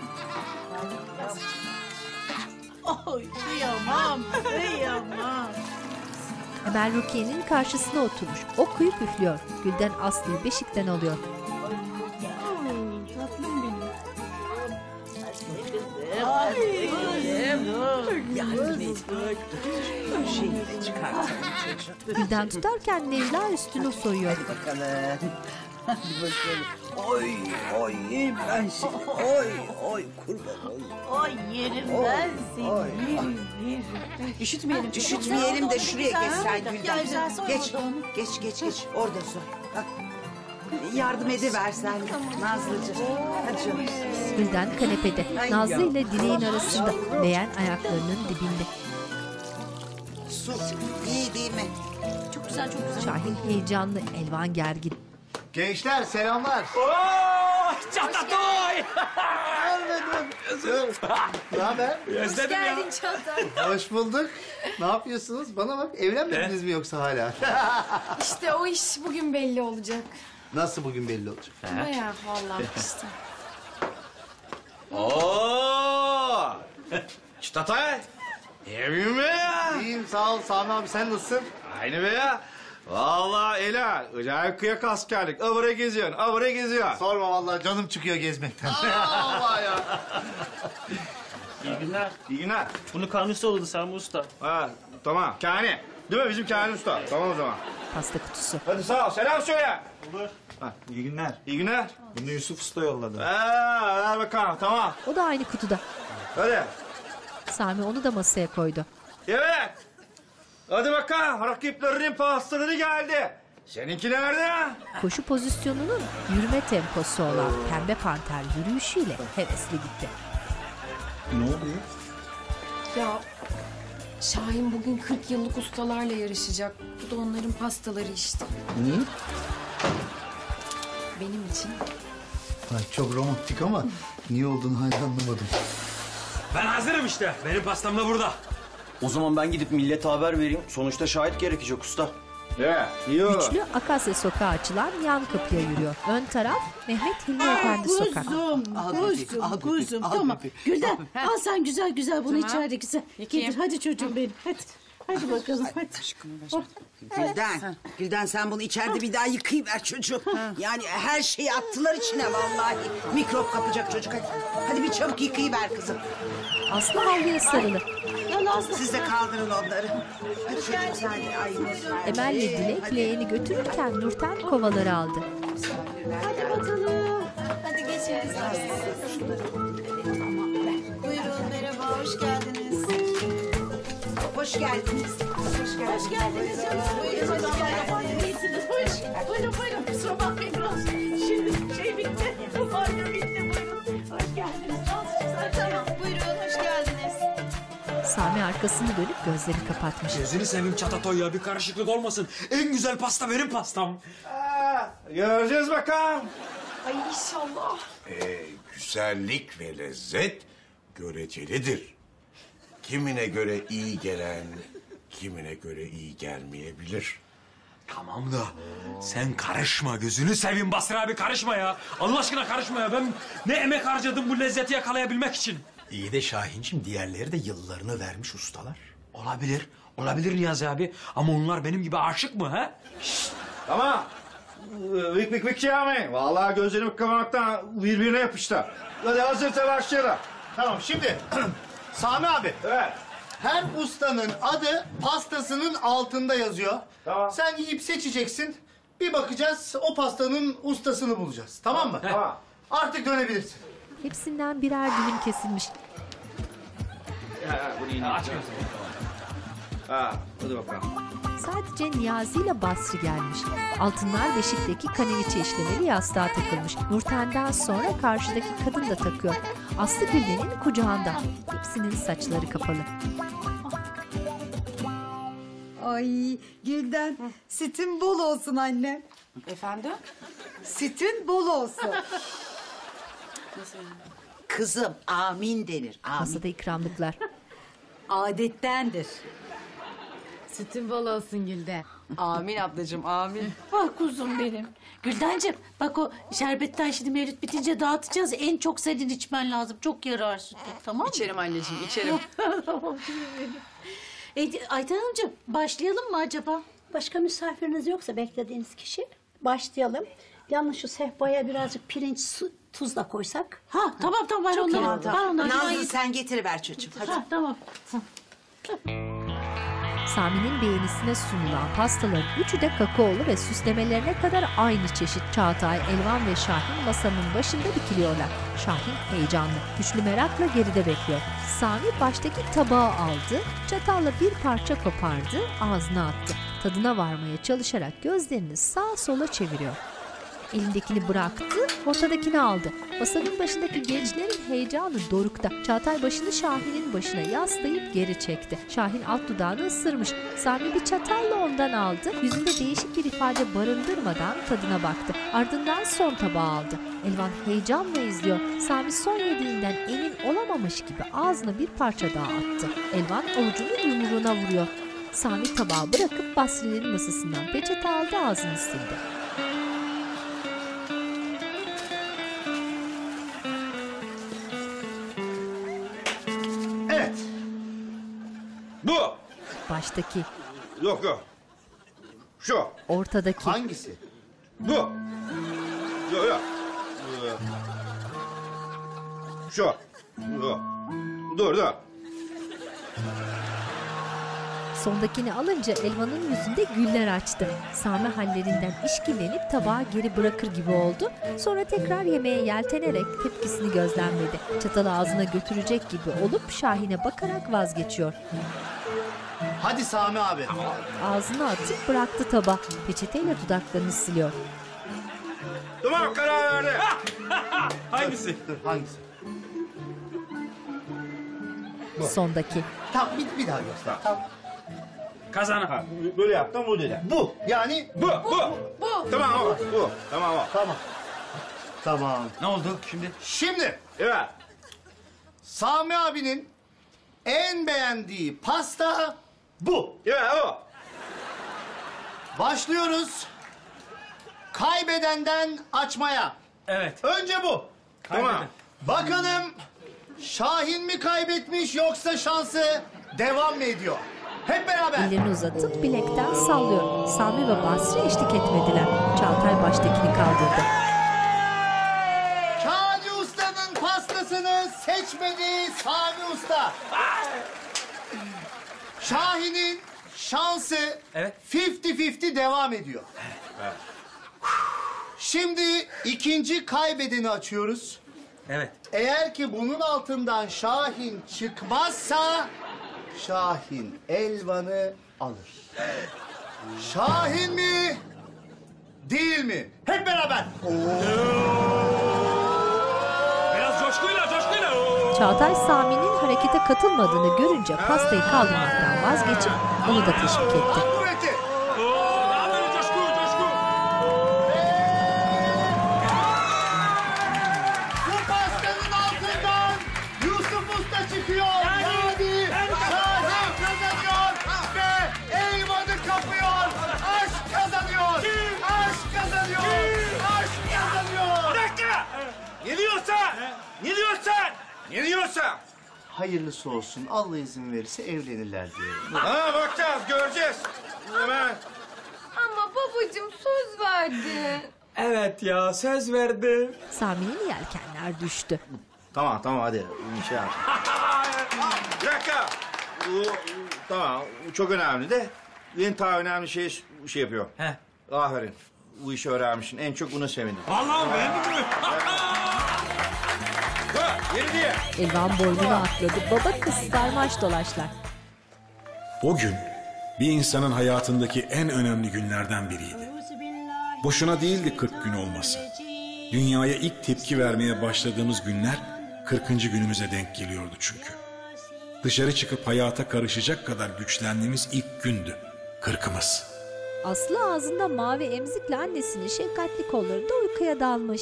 Oy kıyamam, kıyamam. Emel Rukiye'nin karşısına oturmuş. O kuyup üflüyor. Gülden Aslı'yı beşikten alıyor. Tatlım benim. Ay, yardım et. Şeyi de çıkartalım çocuğum. Gülden tutarken Necla üstünü soyuyor. Hadi bakalım. Hadi bakalım. Oy, oy, yerim ben seni. Oy, oy, kurban oy. Oy yerim Oy, ben seni. oy, Yerim, yerim. Üşütmeyelim. Üşütmeyelim de şuraya geç sen Ya güzel Gülden. soy Geç, orada onu. geç, geç, geç. Orada soy. Bak. Yardım ediver sen de Nazlıcığım. Hadi canım. Gülden kanepede. Ay Nazlı yavrum. ile Dileğin arasında. Leğen ayaklarının dibinde. Su iyi değil mi? Çok güzel, çok güzel. Şahin heyecanlı, Elvan gergin. Gençler selamlar. Oh, Çatatoy! Ne haber? Özledim ya. Çağatay. Hoş bulduk. Ne yapıyorsunuz? Bana bak, evlenmediniz mi yoksa hala? İşte o iş bugün belli olacak. Nasıl bugün belli olacak? Bayağı vallahi işte. Oo! Çitatay! İyiyim be ya. İyiyim sağ ol Sami abi, sen nasılsın? Aynı be ya. Vallahi Ela, acayip kıyak askerlik. Avara geziyorsun, avara geziyorsun. Sorma vallahi, canım çıkıyor gezmekten. Allah ya. İyi günler. İyi günler. Bunu karnısı oldu Sami Usta. Ha, tamam. Kani. Değil mi bizim Kani Usta? Tamam o zaman. Pasta kutusu. Hadi sağ ol, selam söyle. Olur. Ha, iyi günler. İyi günler. Bunu Yusuf Usta yolladı. Ha, ver bakalım, tamam. O da aynı kutuda. Hadi. Sami onu da masaya koydu. Evet. Hadi bakalım, rakiplerinin pastaları geldi. Seninki nerede? Koşu pozisyonunun yürüme temposu olan pembe panter yürüyüşüyle hevesli gitti. Ne oluyor? Ya Şahin bugün kırk yıllık ustalarla yarışacak. Bu da onların pastaları işte. Niye? Benim için. Ay, çok romantik ama niye olduğunu hala anlamadım. Ben hazırım işte. Benim pastam da burada. O zaman ben gidip millete haber vereyim. Sonuçta şahit gerekecek usta. Ya, iyi o. Güçlü Akasya sokağı açılan yan kapıya yürüyor. Ön taraf Mehmet Hilmi Efendi sokak. Kuzum, Al bebeğim, kuzum, al bebeğim, kuzum. al Tamam. bebeğim, Gülden al al sen güzel güzel bunu Tamam. içerideki sen. Yıkayayım. Getir hadi çocuğum benim. Hadi. Hadi bakalım hadi. Oh. Gülden, Gülden sen bunu içeride bir daha yıkayıver çocuğum. Yani her şeyi attılar içine vallahi. Mikrop kapacak çocuk hadi. Hadi bir çabuk yıkayıver kızım. Aslı havluya sarılı. Ya Nazlı. Siz de kaldırın onları. Hadi çocuğum sen de. Ay, Emel ile Dilek leğeni götürürken Nurten kovaları aldı. Hadi bakalım. Hadi geçelim. Buyurun merhaba hoş geldiniz. Hoş geldiniz. Hoş geldiniz. Hoş geldiniz canım. Buyurun hoş geldiniz. Hoş. Buyurun buyurun. Kusura bakmayın biraz. Şimdi şey bitti. Banyo bitti. Buyurun. Hoş geldiniz. Nazlıcığım Tamam buyurun hoş geldiniz. Sami arkasını dönüp gözlerini kapatmış. Gözünü seveyim Çatatoy ya. Bir karışıklık olmasın. En güzel pasta benim pastam. Ha, göreceğiz bakalım. Ay inşallah. Ee, güzellik ve lezzet görecelidir. Kimine göre iyi gelen, kimine göre iyi gelmeyebilir. Tamam da sen karışma. Gözünü seveyim Basri abi karışma ya. Allah aşkına karışma ya. Ben ne emek harcadım bu lezzeti yakalayabilmek için. İyi de Şahinciğim, diğerleri de yıllarını vermiş ustalar. Olabilir. Olabilir Niyazi abi. Ama onlar benim gibi aşık mı ha? Tamam. Vik vik vik Şami. Vallahi gözlerim kıvırmaktan birbirine yapıştı. Hadi hazırsa başlayalım. Tamam şimdi Sami abi. Evet. Her ustanın adı pastasının altında yazıyor. Tamam. Sen yiyip seçeceksin. Bir bakacağız, o pastanın ustasını bulacağız. Tamam mı? Tamam. Artık dönebilirsin. Hepsinden birer dilim kesilmiş. Ha, bunu yine aç Ha, hadi bakalım. Sadece Niyazi ile Basri gelmiş. Altınlar beşikteki kaneviçe işlemeli yastığa takılmış. Nurten'den sonra karşıdaki kadın da takıyor. Aslı Gülden'in kucağında. Hepsinin saçları kapalı. Ay Gülden, sütün bol olsun annem. Efendim? Sütün bol olsun. Kızım amin denir. Amin. Masada ikramlıklar. adettendir. Sütün bol olsun Gülden. Amin ablacığım, amin. Ah kuzum benim. Güldencim bak o şerbetten şimdi mevlüt bitince dağıtacağız. En çok senin içmen lazım. Çok yarar sütü, tamam mı? İçerim anneciğim, içerim. Tamam canım benim. E, Ayten Hanımcığım başlayalım mı acaba? Başka misafiriniz yoksa beklediğiniz kişi başlayalım. Yalnız şu sehpaya birazcık pirinç, su, tuz da koysak. Ha tamam tamam ben Çok onları. iyi. Ben onları. Nazlı sen getiriver çocuğum. Hadi. Ha, tamam. Sami'nin beğenisine sunulan pastaların üçü de kakaolu ve süslemelerine kadar aynı çeşit. Çağatay, Elvan ve Şahin masanın başında dikiliyorlar. Şahin heyecanlı, güçlü merakla geride bekliyor. Sami baştaki tabağı aldı, çatalla bir parça kopardı, ağzına attı. Tadına varmaya çalışarak gözlerini sağa sola çeviriyor. Elindekini bıraktı, ortadakini aldı. Masanın başındaki gençlerin heyecanı dorukta. Çağatay başını Şahin'in başına yaslayıp geri çekti. Şahin alt dudağını ısırmış. Sami bir çatalla ondan aldı. Yüzünde değişik bir ifade barındırmadan tadına baktı. Ardından son tabağı aldı. Elvan heyecanla izliyor. Sami son yediğinden emin olamamış gibi ağzına bir parça daha attı. Elvan avucunu yumruğuna vuruyor. Sami tabağı bırakıp Basri'lerin masasından peçete aldı, ağzını sildi. Evet. Bu. Baştaki. Yok yok. Şu. Ortadaki. Hangisi? Bu. Yok yok. Şu. Yok. Dur dur. Sondakini alınca Elvan'ın yüzünde güller açtı. Sami hallerinden işkillenip tabağı geri bırakır gibi oldu. Sonra tekrar yemeğe yeltenerek tepkisini gözlemledi. Çatalı ağzına götürecek gibi olup Şahin'e bakarak vazgeçiyor. Hadi Sami abi. Ağzına atıp bıraktı tabağı. Peçeteyle dudaklarını siliyor. Tamam, karar verdi. Hangisi? Dur, hangisi? Sondaki. Tamam, bir, bir daha göster. Tamam. Kazanı. Ha, böyle yaptım, bu dedi. Bu. Yani Bu, bu. Bu. Tamam o, bu. Tamam o. Tamam. Tamam. Ne oldu şimdi? Şimdi Evet. Sami abinin en beğendiği pasta bu. Evet o. Başlıyoruz. Kaybedenden açmaya. Evet. Önce bu. Tamam. Bakalım Şahin mi kaybetmiş yoksa şansı devam mı ediyor? Hep beraber. Ellerini uzatıp bilekten sallıyor. Sami ve Basri eşlik etmediler. Çağatay baştakini kaldırdı. Kani Usta'nın pastasını seçmedi Sami Usta. Şahin'in şansı Evet. fifty fifty devam ediyor. Evet. Şimdi ikinci kaybedeni açıyoruz. Evet. Eğer ki bunun altından Şahin çıkmazsa Şahin Elvan'ı alır. Şahin mi? Değil mi? Hep beraber. Biraz coşkuyla, coşkuyla. Çağatay Sami'nin harekete katılmadığını görünce pastayı kaldırmaktan vazgeçip onu da teşvik etti. Kuvveti. Daha böyle coşku, coşku. Bu pastanın altından Yusuf Usta çıkıyor. Yani, Şahin kazanıyor ve Elvan'ı kapıyor. Aşk kazanıyor. Aşk kazanıyor. Aşk kazanıyor. Bir dakika. Ne diyorsun? Ne diyorsun? Ne diyorsun? Hayırlısı olsun. Allah izin verirse evlenirler diyorum. Ha, bakacağız, göreceğiz. Hemen. Ama babacığım söz verdin. Evet ya, söz verdim. Sami'nin yelkenler düştü. Tamam tamam hadi. Bir şey yap. Bir dakika. Bu, tamam, bu çok önemli de. En daha önemli şey şey yapıyor. He. Aferin. Bu işi öğrenmişsin. En çok buna sevindim. Vallahi beğendin mi? Ha, yeni diye. Elvan boynuna atladı. Baba kız sarmaş dolaşlar. O gün bir insanın hayatındaki en önemli günlerden biriydi. Boşuna değildi kırk gün olması. Dünyaya ilk tepki vermeye başladığımız günler kırkıncı günümüze denk geliyordu çünkü. Dışarı çıkıp hayata karışacak kadar güçlendiğimiz ilk gündü. Kırkımız. Aslı ağzında mavi emzikle annesinin şefkatli kollarında uykuya dalmış.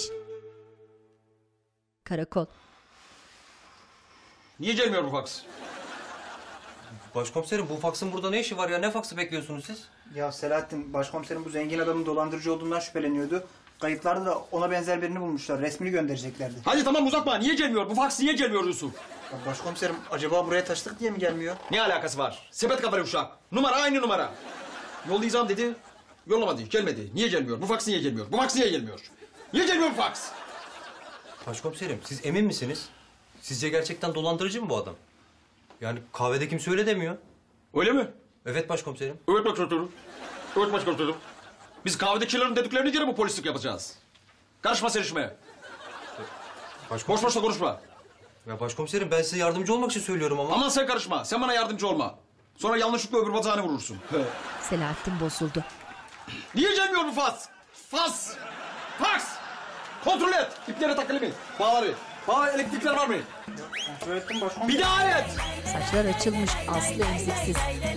Karakol. Niye gelmiyor bu faks? Başkomiserim bu faksın burada ne işi var ya? Ne faksı bekliyorsunuz siz? Ya Selahattin, başkomiserin bu zengin adamın dolandırıcı olduğundan şüpheleniyordu. Kayıtlarda da ona benzer birini bulmuşlar. Resmini göndereceklerdi. Hadi tamam uzatma. Niye gelmiyor? Bu faks niye gelmiyor Yusuf? Ya başkomiserim acaba buraya taşıdık diye mi gelmiyor? Ne alakası var? Sepet kafalı uşak. Numara aynı numara. Yollayacağım dedi. Yollamadı. Gelmedi. Niye gelmiyor? Bu faks niye gelmiyor? Bu faks niye gelmiyor? Niye gelmiyor bu faks? Başkomiserim siz emin misiniz? Sizce gerçekten dolandırıcı mı bu adam? Yani kahvede kimse öyle demiyor. Öyle mi? Evet başkomiserim. Evet başkomiserim. Evet başkomiserim. Biz kahvedekilerin dediklerine göre bu polislik yapacağız. Karışma sen işime. Boş boşla konuşma. Ya başkomiserim ben size yardımcı olmak için söylüyorum ama. Aman sen karışma. Sen bana yardımcı olma. Sonra yanlışlıkla öbür bacağını vurursun. Selahattin bozuldu. Niye gelmiyor bu fas? Fas! Faks! Kontrol et. İplere takılı mı? Bağları. Bağ elektrikler var mı? Kontrol ettim başkomiserim. Bir daha et. Saçlar açılmış, Aslı emziksiz.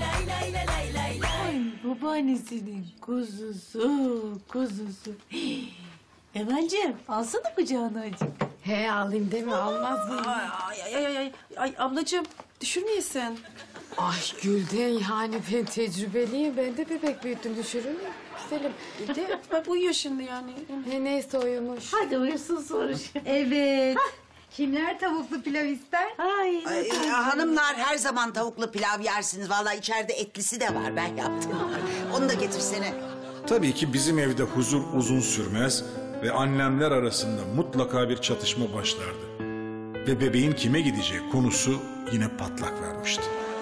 Ay babaannesinin kuzusu, kuzusu. Emelciğim alsana kucağına acık. He alayım deme almaz mıyım? Ay ay ay ay ay ablacığım düşürmeyesin. Ay Gülden yani ben tecrübeliyim. Ben de bebek büyüttüm düşürür müyüm? Güzelim. De bak uyuyor şimdi yani. He neyse uyumuş. Hadi uyusun sonra. Evet. Kimler tavuklu pilav ister? Ay, Ay, hanımlar her zaman tavuklu pilav yersiniz. Vallahi içeride etlisi de var. Ben yaptım. Onu da getirsene. Tabii ki bizim evde huzur uzun sürmez ve annemler arasında mutlaka bir çatışma başlardı. Ve bebeğin kime gideceği konusu yine patlak vermişti.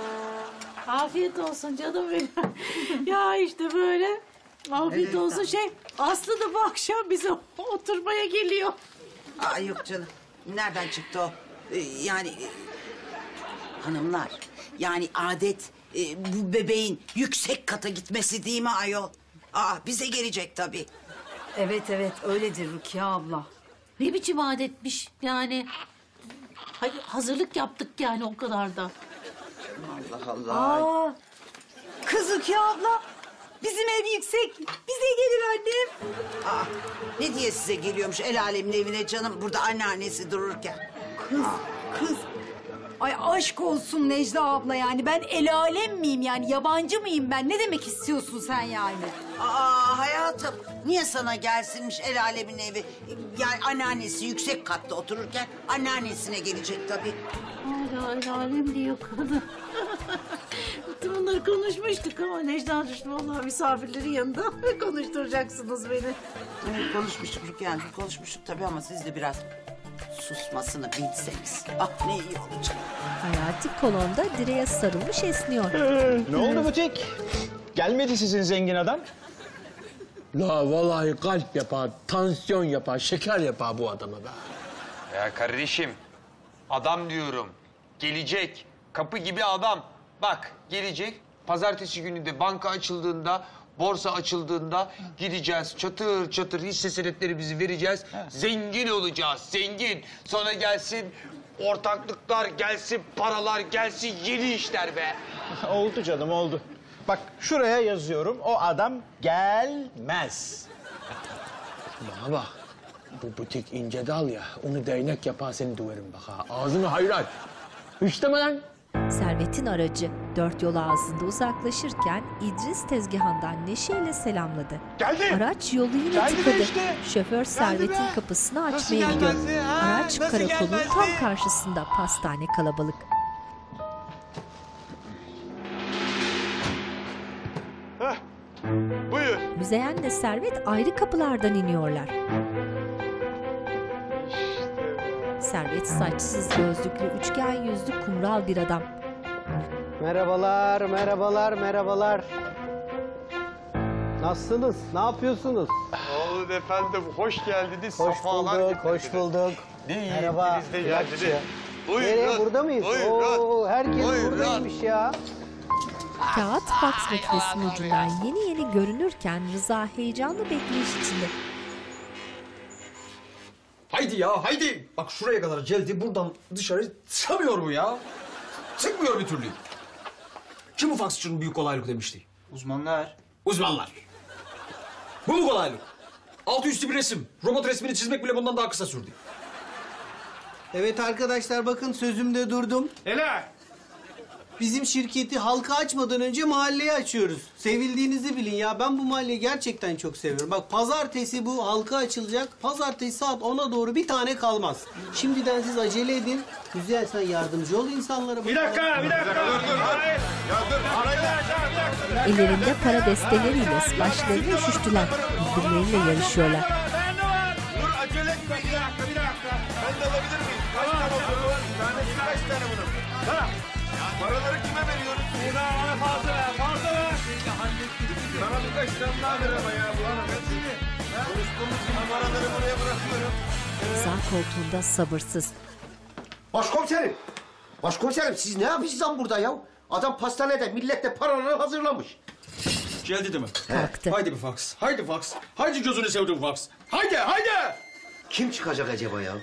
Afiyet olsun canım benim. Ya işte böyle. Afiyet Evet, olsun tamam. şey. Aslı da bu akşam bize oturmaya geliyor. Aa, yok canım. Nereden çıktı o? Ee, yani e, hanımlar yani adet e, bu bebeğin yüksek kata gitmesi değil mi ayol? Aa bize gelecek tabii. Evet evet öyledir Rukiye abla. Ne biçim adetmiş yani. Hadi hazırlık yaptık yani o kadar da. Allah Allah. Aa, kız Rukiye abla bizim ev yüksek. Bize gelir annem. Aa, ne diye size geliyormuş el alemin evine canım burada anneannesi dururken. Kız, kız. Ay aşk olsun Necla abla yani. Ben el alem miyim yani? Yabancı mıyım ben? Ne demek istiyorsun sen yani? Aa hayatım niye sana gelsinmiş el alemin evi? Yani anneannesi yüksek katta otururken anneannesine gelecek tabii. Hala el alem diyor kadın. Bütün bunları konuşmuştuk ama Necla düştü vallahi misafirlerin yanında konuşturacaksınız beni. Evet konuşmuştuk Rukiye Hanım, konuşmuştuk tabii ama siz de biraz susmasını bilseniz. Ah ne iyi olacak. Hayati kolonda direğe sarılmış esniyor. Ne oldu butik? Gelmedi sizin zengin adam. La vallahi kalp yapar, tansiyon yapar, şeker yapar bu adama be. Ya kardeşim, adam diyorum. Gelecek. Kapı gibi adam. Bak gelecek. Pazartesi günü de banka açıldığında, borsa açıldığında gideceğiz. Çatır çatır hisse senetlerimizi vereceğiz. Zengin olacağız, zengin. Sonra gelsin ortaklıklar, gelsin paralar, gelsin yeni işler be. Oldu canım oldu. Bak şuraya yazıyorum. O adam gelmez. Bana bak, bu butik ince dal ya, onu değnek yapar seni döverim bak ha. Ağzını hayır aç. Hiç deme lan. Servet'in aracı dört yol ağzında uzaklaşırken İdris tezgahından neşeyle selamladı. Geldi. Araç yolu yine Geldi tıkadı. işte. Şoför Servet'in be. kapısını Nasıl açmaya gidiyor. gelmezdi, ha? Araç Nasıl karakolun gelmezdi? tam karşısında pastane kalabalık. Heh. Buyur. Müzeyyenle Servet ayrı kapılardan iniyorlar. Servet saçsız gözlüklü, üçgen yüzlü kumral bir adam. Merhabalar, merhabalar, merhabalar. Nasılsınız? Ne yapıyorsunuz? Oğlum efendim hoş geldiniz. Hoş Safalar bulduk, getirdiniz. hoş bulduk. Ne iyi Merhaba. ettiniz de Bırak geldiniz. ya. Nereye, burada mıyız? Buyurun. Oo, herkes Buyurun. buradaymış ya. Kağıt faks makinesinin ucundan yeni yeni görünürken Rıza heyecanlı bekleyiş içinde. Haydi ya haydi. Bak şuraya kadar geldi buradan dışarı çıkamıyor mu ya? Çıkmıyor bir türlü. Kim bu faks için büyük kolaylık demişti? Uzmanlar. Uzmanlar. Bu mu kolaylık? Altı üstü bir resim. Robot resmini çizmek bile bundan daha kısa sürdü. Evet arkadaşlar bakın sözümde durdum. Hele! Bizim şirketi halka açmadan önce mahalleye açıyoruz. Sevildiğinizi bilin ya. Ben bu mahalleyi gerçekten çok seviyorum. Bak pazartesi bu halka açılacak. Pazartesi saat ona doğru bir tane kalmaz. Şimdiden siz acele edin. Güzel sen yardımcı ol insanlara. Bir dakika, bir dakika. Dur, dur. Hayır. Ya dur. Ellerinde para desteleriyle başlarını üşüştüler. Birbirleriyle yarışıyorlar. Dur acele etme. Bir dakika, bir dakika. Ben de alabilir miyim? Kaç tane oluyor? Tanesi kaç tane bunun? Ha? Paraları kime veriyoruz? Buna bana fazla ver, fazla ver. Bana birkaç tane daha ver ama ya bu hanımefendi. Konuştuğumuz gibi paraları buraya bırakıyorum. Sağ koltuğunda sabırsız. Başkomiserim. Başkomiserim siz ne yapıyorsunuz burada ya? Adam pastanede millette paraları hazırlamış. Geldi değil mi? Kalktı. Haydi bir Fox. Haydi Fox. Haydi gözünü sevdim Fox. Haydi, haydi. Kim çıkacak acaba ya?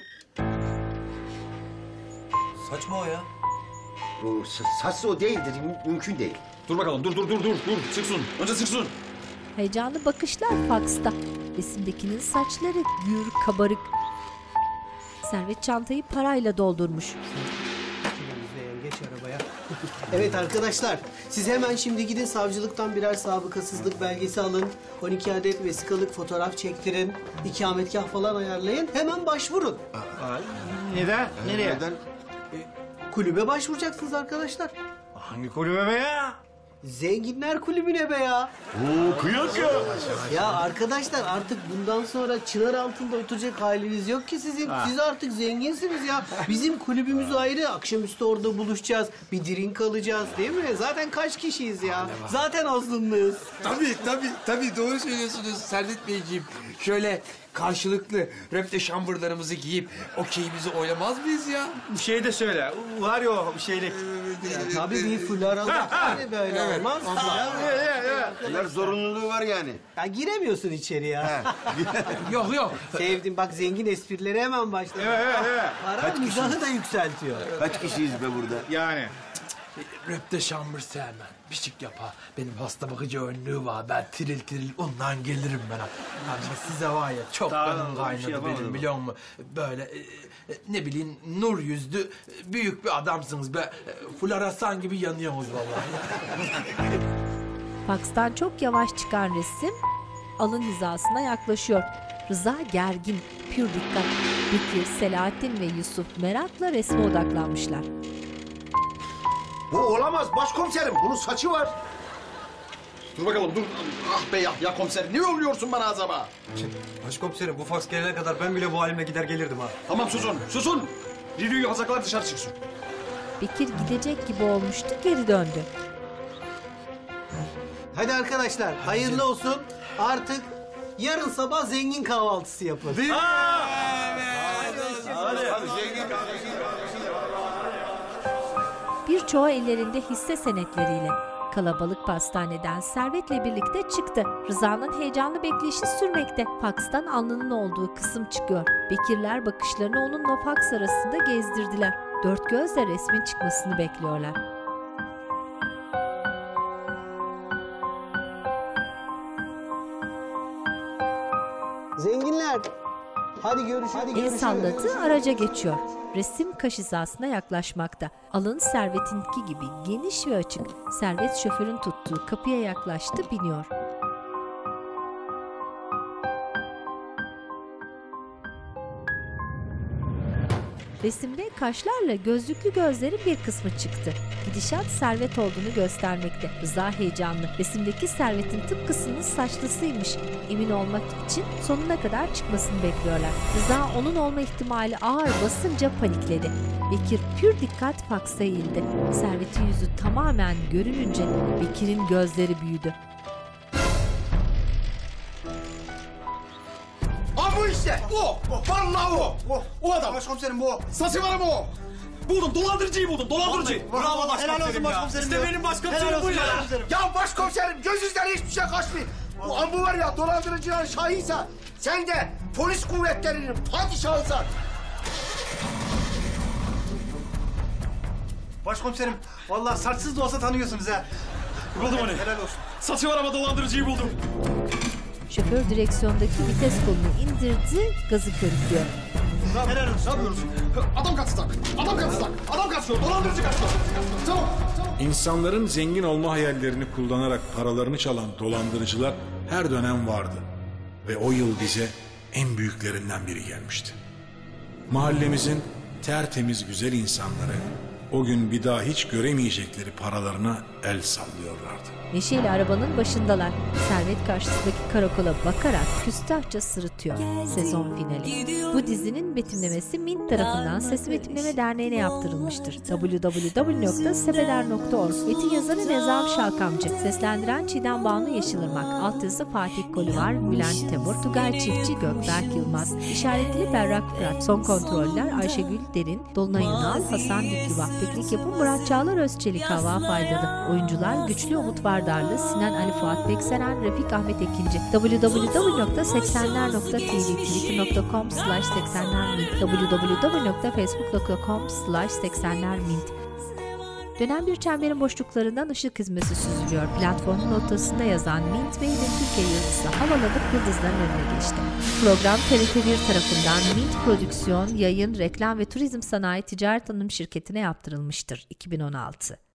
Saçma o ya. O saçlı o değildir, mü- mümkün değil. Dur bakalım, dur dur dur dur dur. Sıksın. Önce sıksın. Heyecanlı bakışlar Fox'ta. Resimdekinin saçları gür, kabarık. Servet çantayı parayla doldurmuş. Geç arabaya. Evet arkadaşlar, siz hemen şimdi gidin savcılıktan birer sabıkasızlık belgesi alın. on iki adet vesikalık fotoğraf çektirin. İkametgah falan ayarlayın. Hemen başvurun. Neden? Nereye? Neden? Kulübe başvuracaksınız arkadaşlar. Hangi kulübe be ya? Zenginler kulübüne be ya. Oo kıyak ya. Ya arkadaşlar artık bundan sonra çınar altında oturacak haliniz yok ki sizin. Ha. Siz artık zenginsiniz ya. Bizim kulübümüz ayrı. Akşamüstü orada buluşacağız. Bir drink alacağız değil mi? Zaten kaç kişiyiz ya? Zaten azınlığız. Tabii tabii tabii doğru söylüyorsunuz Servet Beyciğim. Şöyle karşılıklı rap de şambırlarımızı giyip okeyimizi oynamaz mıyız ya? Bir şey de söyle. Var ya o bir şeylik. Ya, tabii bir fular alır. Yani böyle Evet. olmaz. Bunlar zorunluluğu var yani. Ya giremiyorsun içeri ya. Yok yok. Sevdim bak zengin esprileri hemen başladı. Evet, evet, evet. Para mizahı da yükseltiyor. Kaç kişiyiz be burada? Yani. Rapte şambır sevmem. Pişik yapar. Benim hasta bakıcı önlüğü var. Ben tiril tiril ondan gelirim ben. Ama size var ya çok Daha kanım bir şey kaynadı yapamadım. benim biliyor musun? Böyle e, e, ne bileyim nur yüzlü büyük bir adamsınız be. E, Floresan gibi yanıyorsunuz vallahi. Fox'tan çok yavaş çıkan resim alın hizasına yaklaşıyor. Rıza gergin, pür dikkat. Bekir, Selahattin ve Yusuf merakla resme odaklanmışlar. Bu olamaz başkomiserim. Bunun saçı var. Dur bakalım dur. Ah be ya, ya komiser ne oluyorsun bana azaba? Başkomiserim bu fax gelene kadar ben bile bu halimle gider gelirdim ha. Tamam susun, susun. Rivio'yu hazırlar dışarı çıksın. Bekir gidecek gibi olmuştu, geri döndü. Hadi arkadaşlar hayırlı olsun. Artık yarın sabah zengin kahvaltısı yapın. Değil mi? Hadi. Hadi zengin. Birçoğu ellerinde hisse senetleriyle. Kalabalık pastaneden Servet'le birlikte çıktı. Rıza'nın heyecanlı bekleyişi sürmekte. Fox'tan alnının olduğu kısım çıkıyor. Bekirler bakışlarını onunla Fox arasında gezdirdiler. Dört gözle resmin çıkmasını bekliyorlar. Zenginler. Hadi görüşürüz. Hadi El görüşürüz. salladı, araca geçiyor. Resim kaş hizasına yaklaşmakta. Alın Servet'inki gibi geniş ve açık. Servet şoförün tuttuğu kapıya yaklaştı, biniyor. Resimde kaşlarla gözlüklü gözlerin bir kısmı çıktı. Gidişat Servet olduğunu göstermekte. Rıza heyecanlı. Resimdeki Servet'in tıpkısının saçlısıymış. Emin olmak için sonuna kadar çıkmasını bekliyorlar. Rıza onun olma ihtimali ağır basınca panikledi. Bekir pür dikkat Fox'a eğildi. Servet'in yüzü tamamen görününce Bekir'in gözleri büyüdü. Ha bu işte, o, vallahi o. O, o adam. Başkomiserim bu. Saçı var ama o. Buldum, dolandırıcıyı buldum, dolandırıcı. Bravo başkomiserim Helal olsun ya. başkomiserim. İşte benim başkomiserim Helal bu olsun ya. başkomiserim. Ya başkomiserim gözünüzden hiçbir şey kaçmıyor. Bu ambu var ya dolandırıcıların şahıysa sen de polis kuvvetlerinin padişahısan. Başkomiserim vallahi saçsız da olsa tanıyorsunuz ha. Buldum onu. Helal olsun. Saçı var ama dolandırıcıyı buldum. Şoför direksiyondaki vites kolunu indirdi, gazı körüklüyor. yapıyorsunuz abi? Helal olsun. Ne yapıyoruz? Adam kaçsak, adam kaçsak, adam kaçıyor, dolandırıcı kaçıyor. Çabuk, çabuk. İnsanların zengin olma hayallerini kullanarak paralarını çalan dolandırıcılar her dönem vardı. Ve o yıl bize en büyüklerinden biri gelmişti. Mahallemizin tertemiz güzel insanları o gün bir daha hiç göremeyecekleri paralarına el sallıyorlardı. Neşeli arabanın başındalar. Servet karşısındaki karakola bakarak küstahça sırıtıyor. Sezon finali. Bu dizinin betimlemesi Mint tarafından Sesli Betimleme Derneği'ne yaptırılmıştır. double-u double-u double-u nokta sebeder nokta org. Metin yazarı Nezam Şalkamcı. Seslendiren Çiğdem Banu Yeşilırmak. Altyazı Fatih Kolivar, Bülent Temur, Tugay Çiftçi, Gökberk Yılmaz. İşaretli Berrak Fırat. Son kontroller Ayşegül Derin, Dolunay Ünal, Hasan Dikluva. Teknik yapım Murat Çağlar Özçelik, Hava Faydalı. Oyuncular Güçlü Umut Vardarlı, Sinan Ali Fuat Pekseren, Refik Ahmet Ekinci. double-u double-u double-u nokta seksenler nokta t v, twitter nokta com slash seksenler mint, double-u double-u double-u nokta facebook nokta com slash seksenler mint. Dönen bir çemberin boşluklarından ışık hizmeti süzülüyor. Platformun ortasında yazan Mint Made in Türkiye yazısı havalanıp yıldızların önüne geçti. Program T R T bir tarafından Mint Prodüksiyon, Yayın, Reklam ve Turizm Sanayi Ticaret Anonim Şirketi'ne yaptırılmıştır. iki bin on altı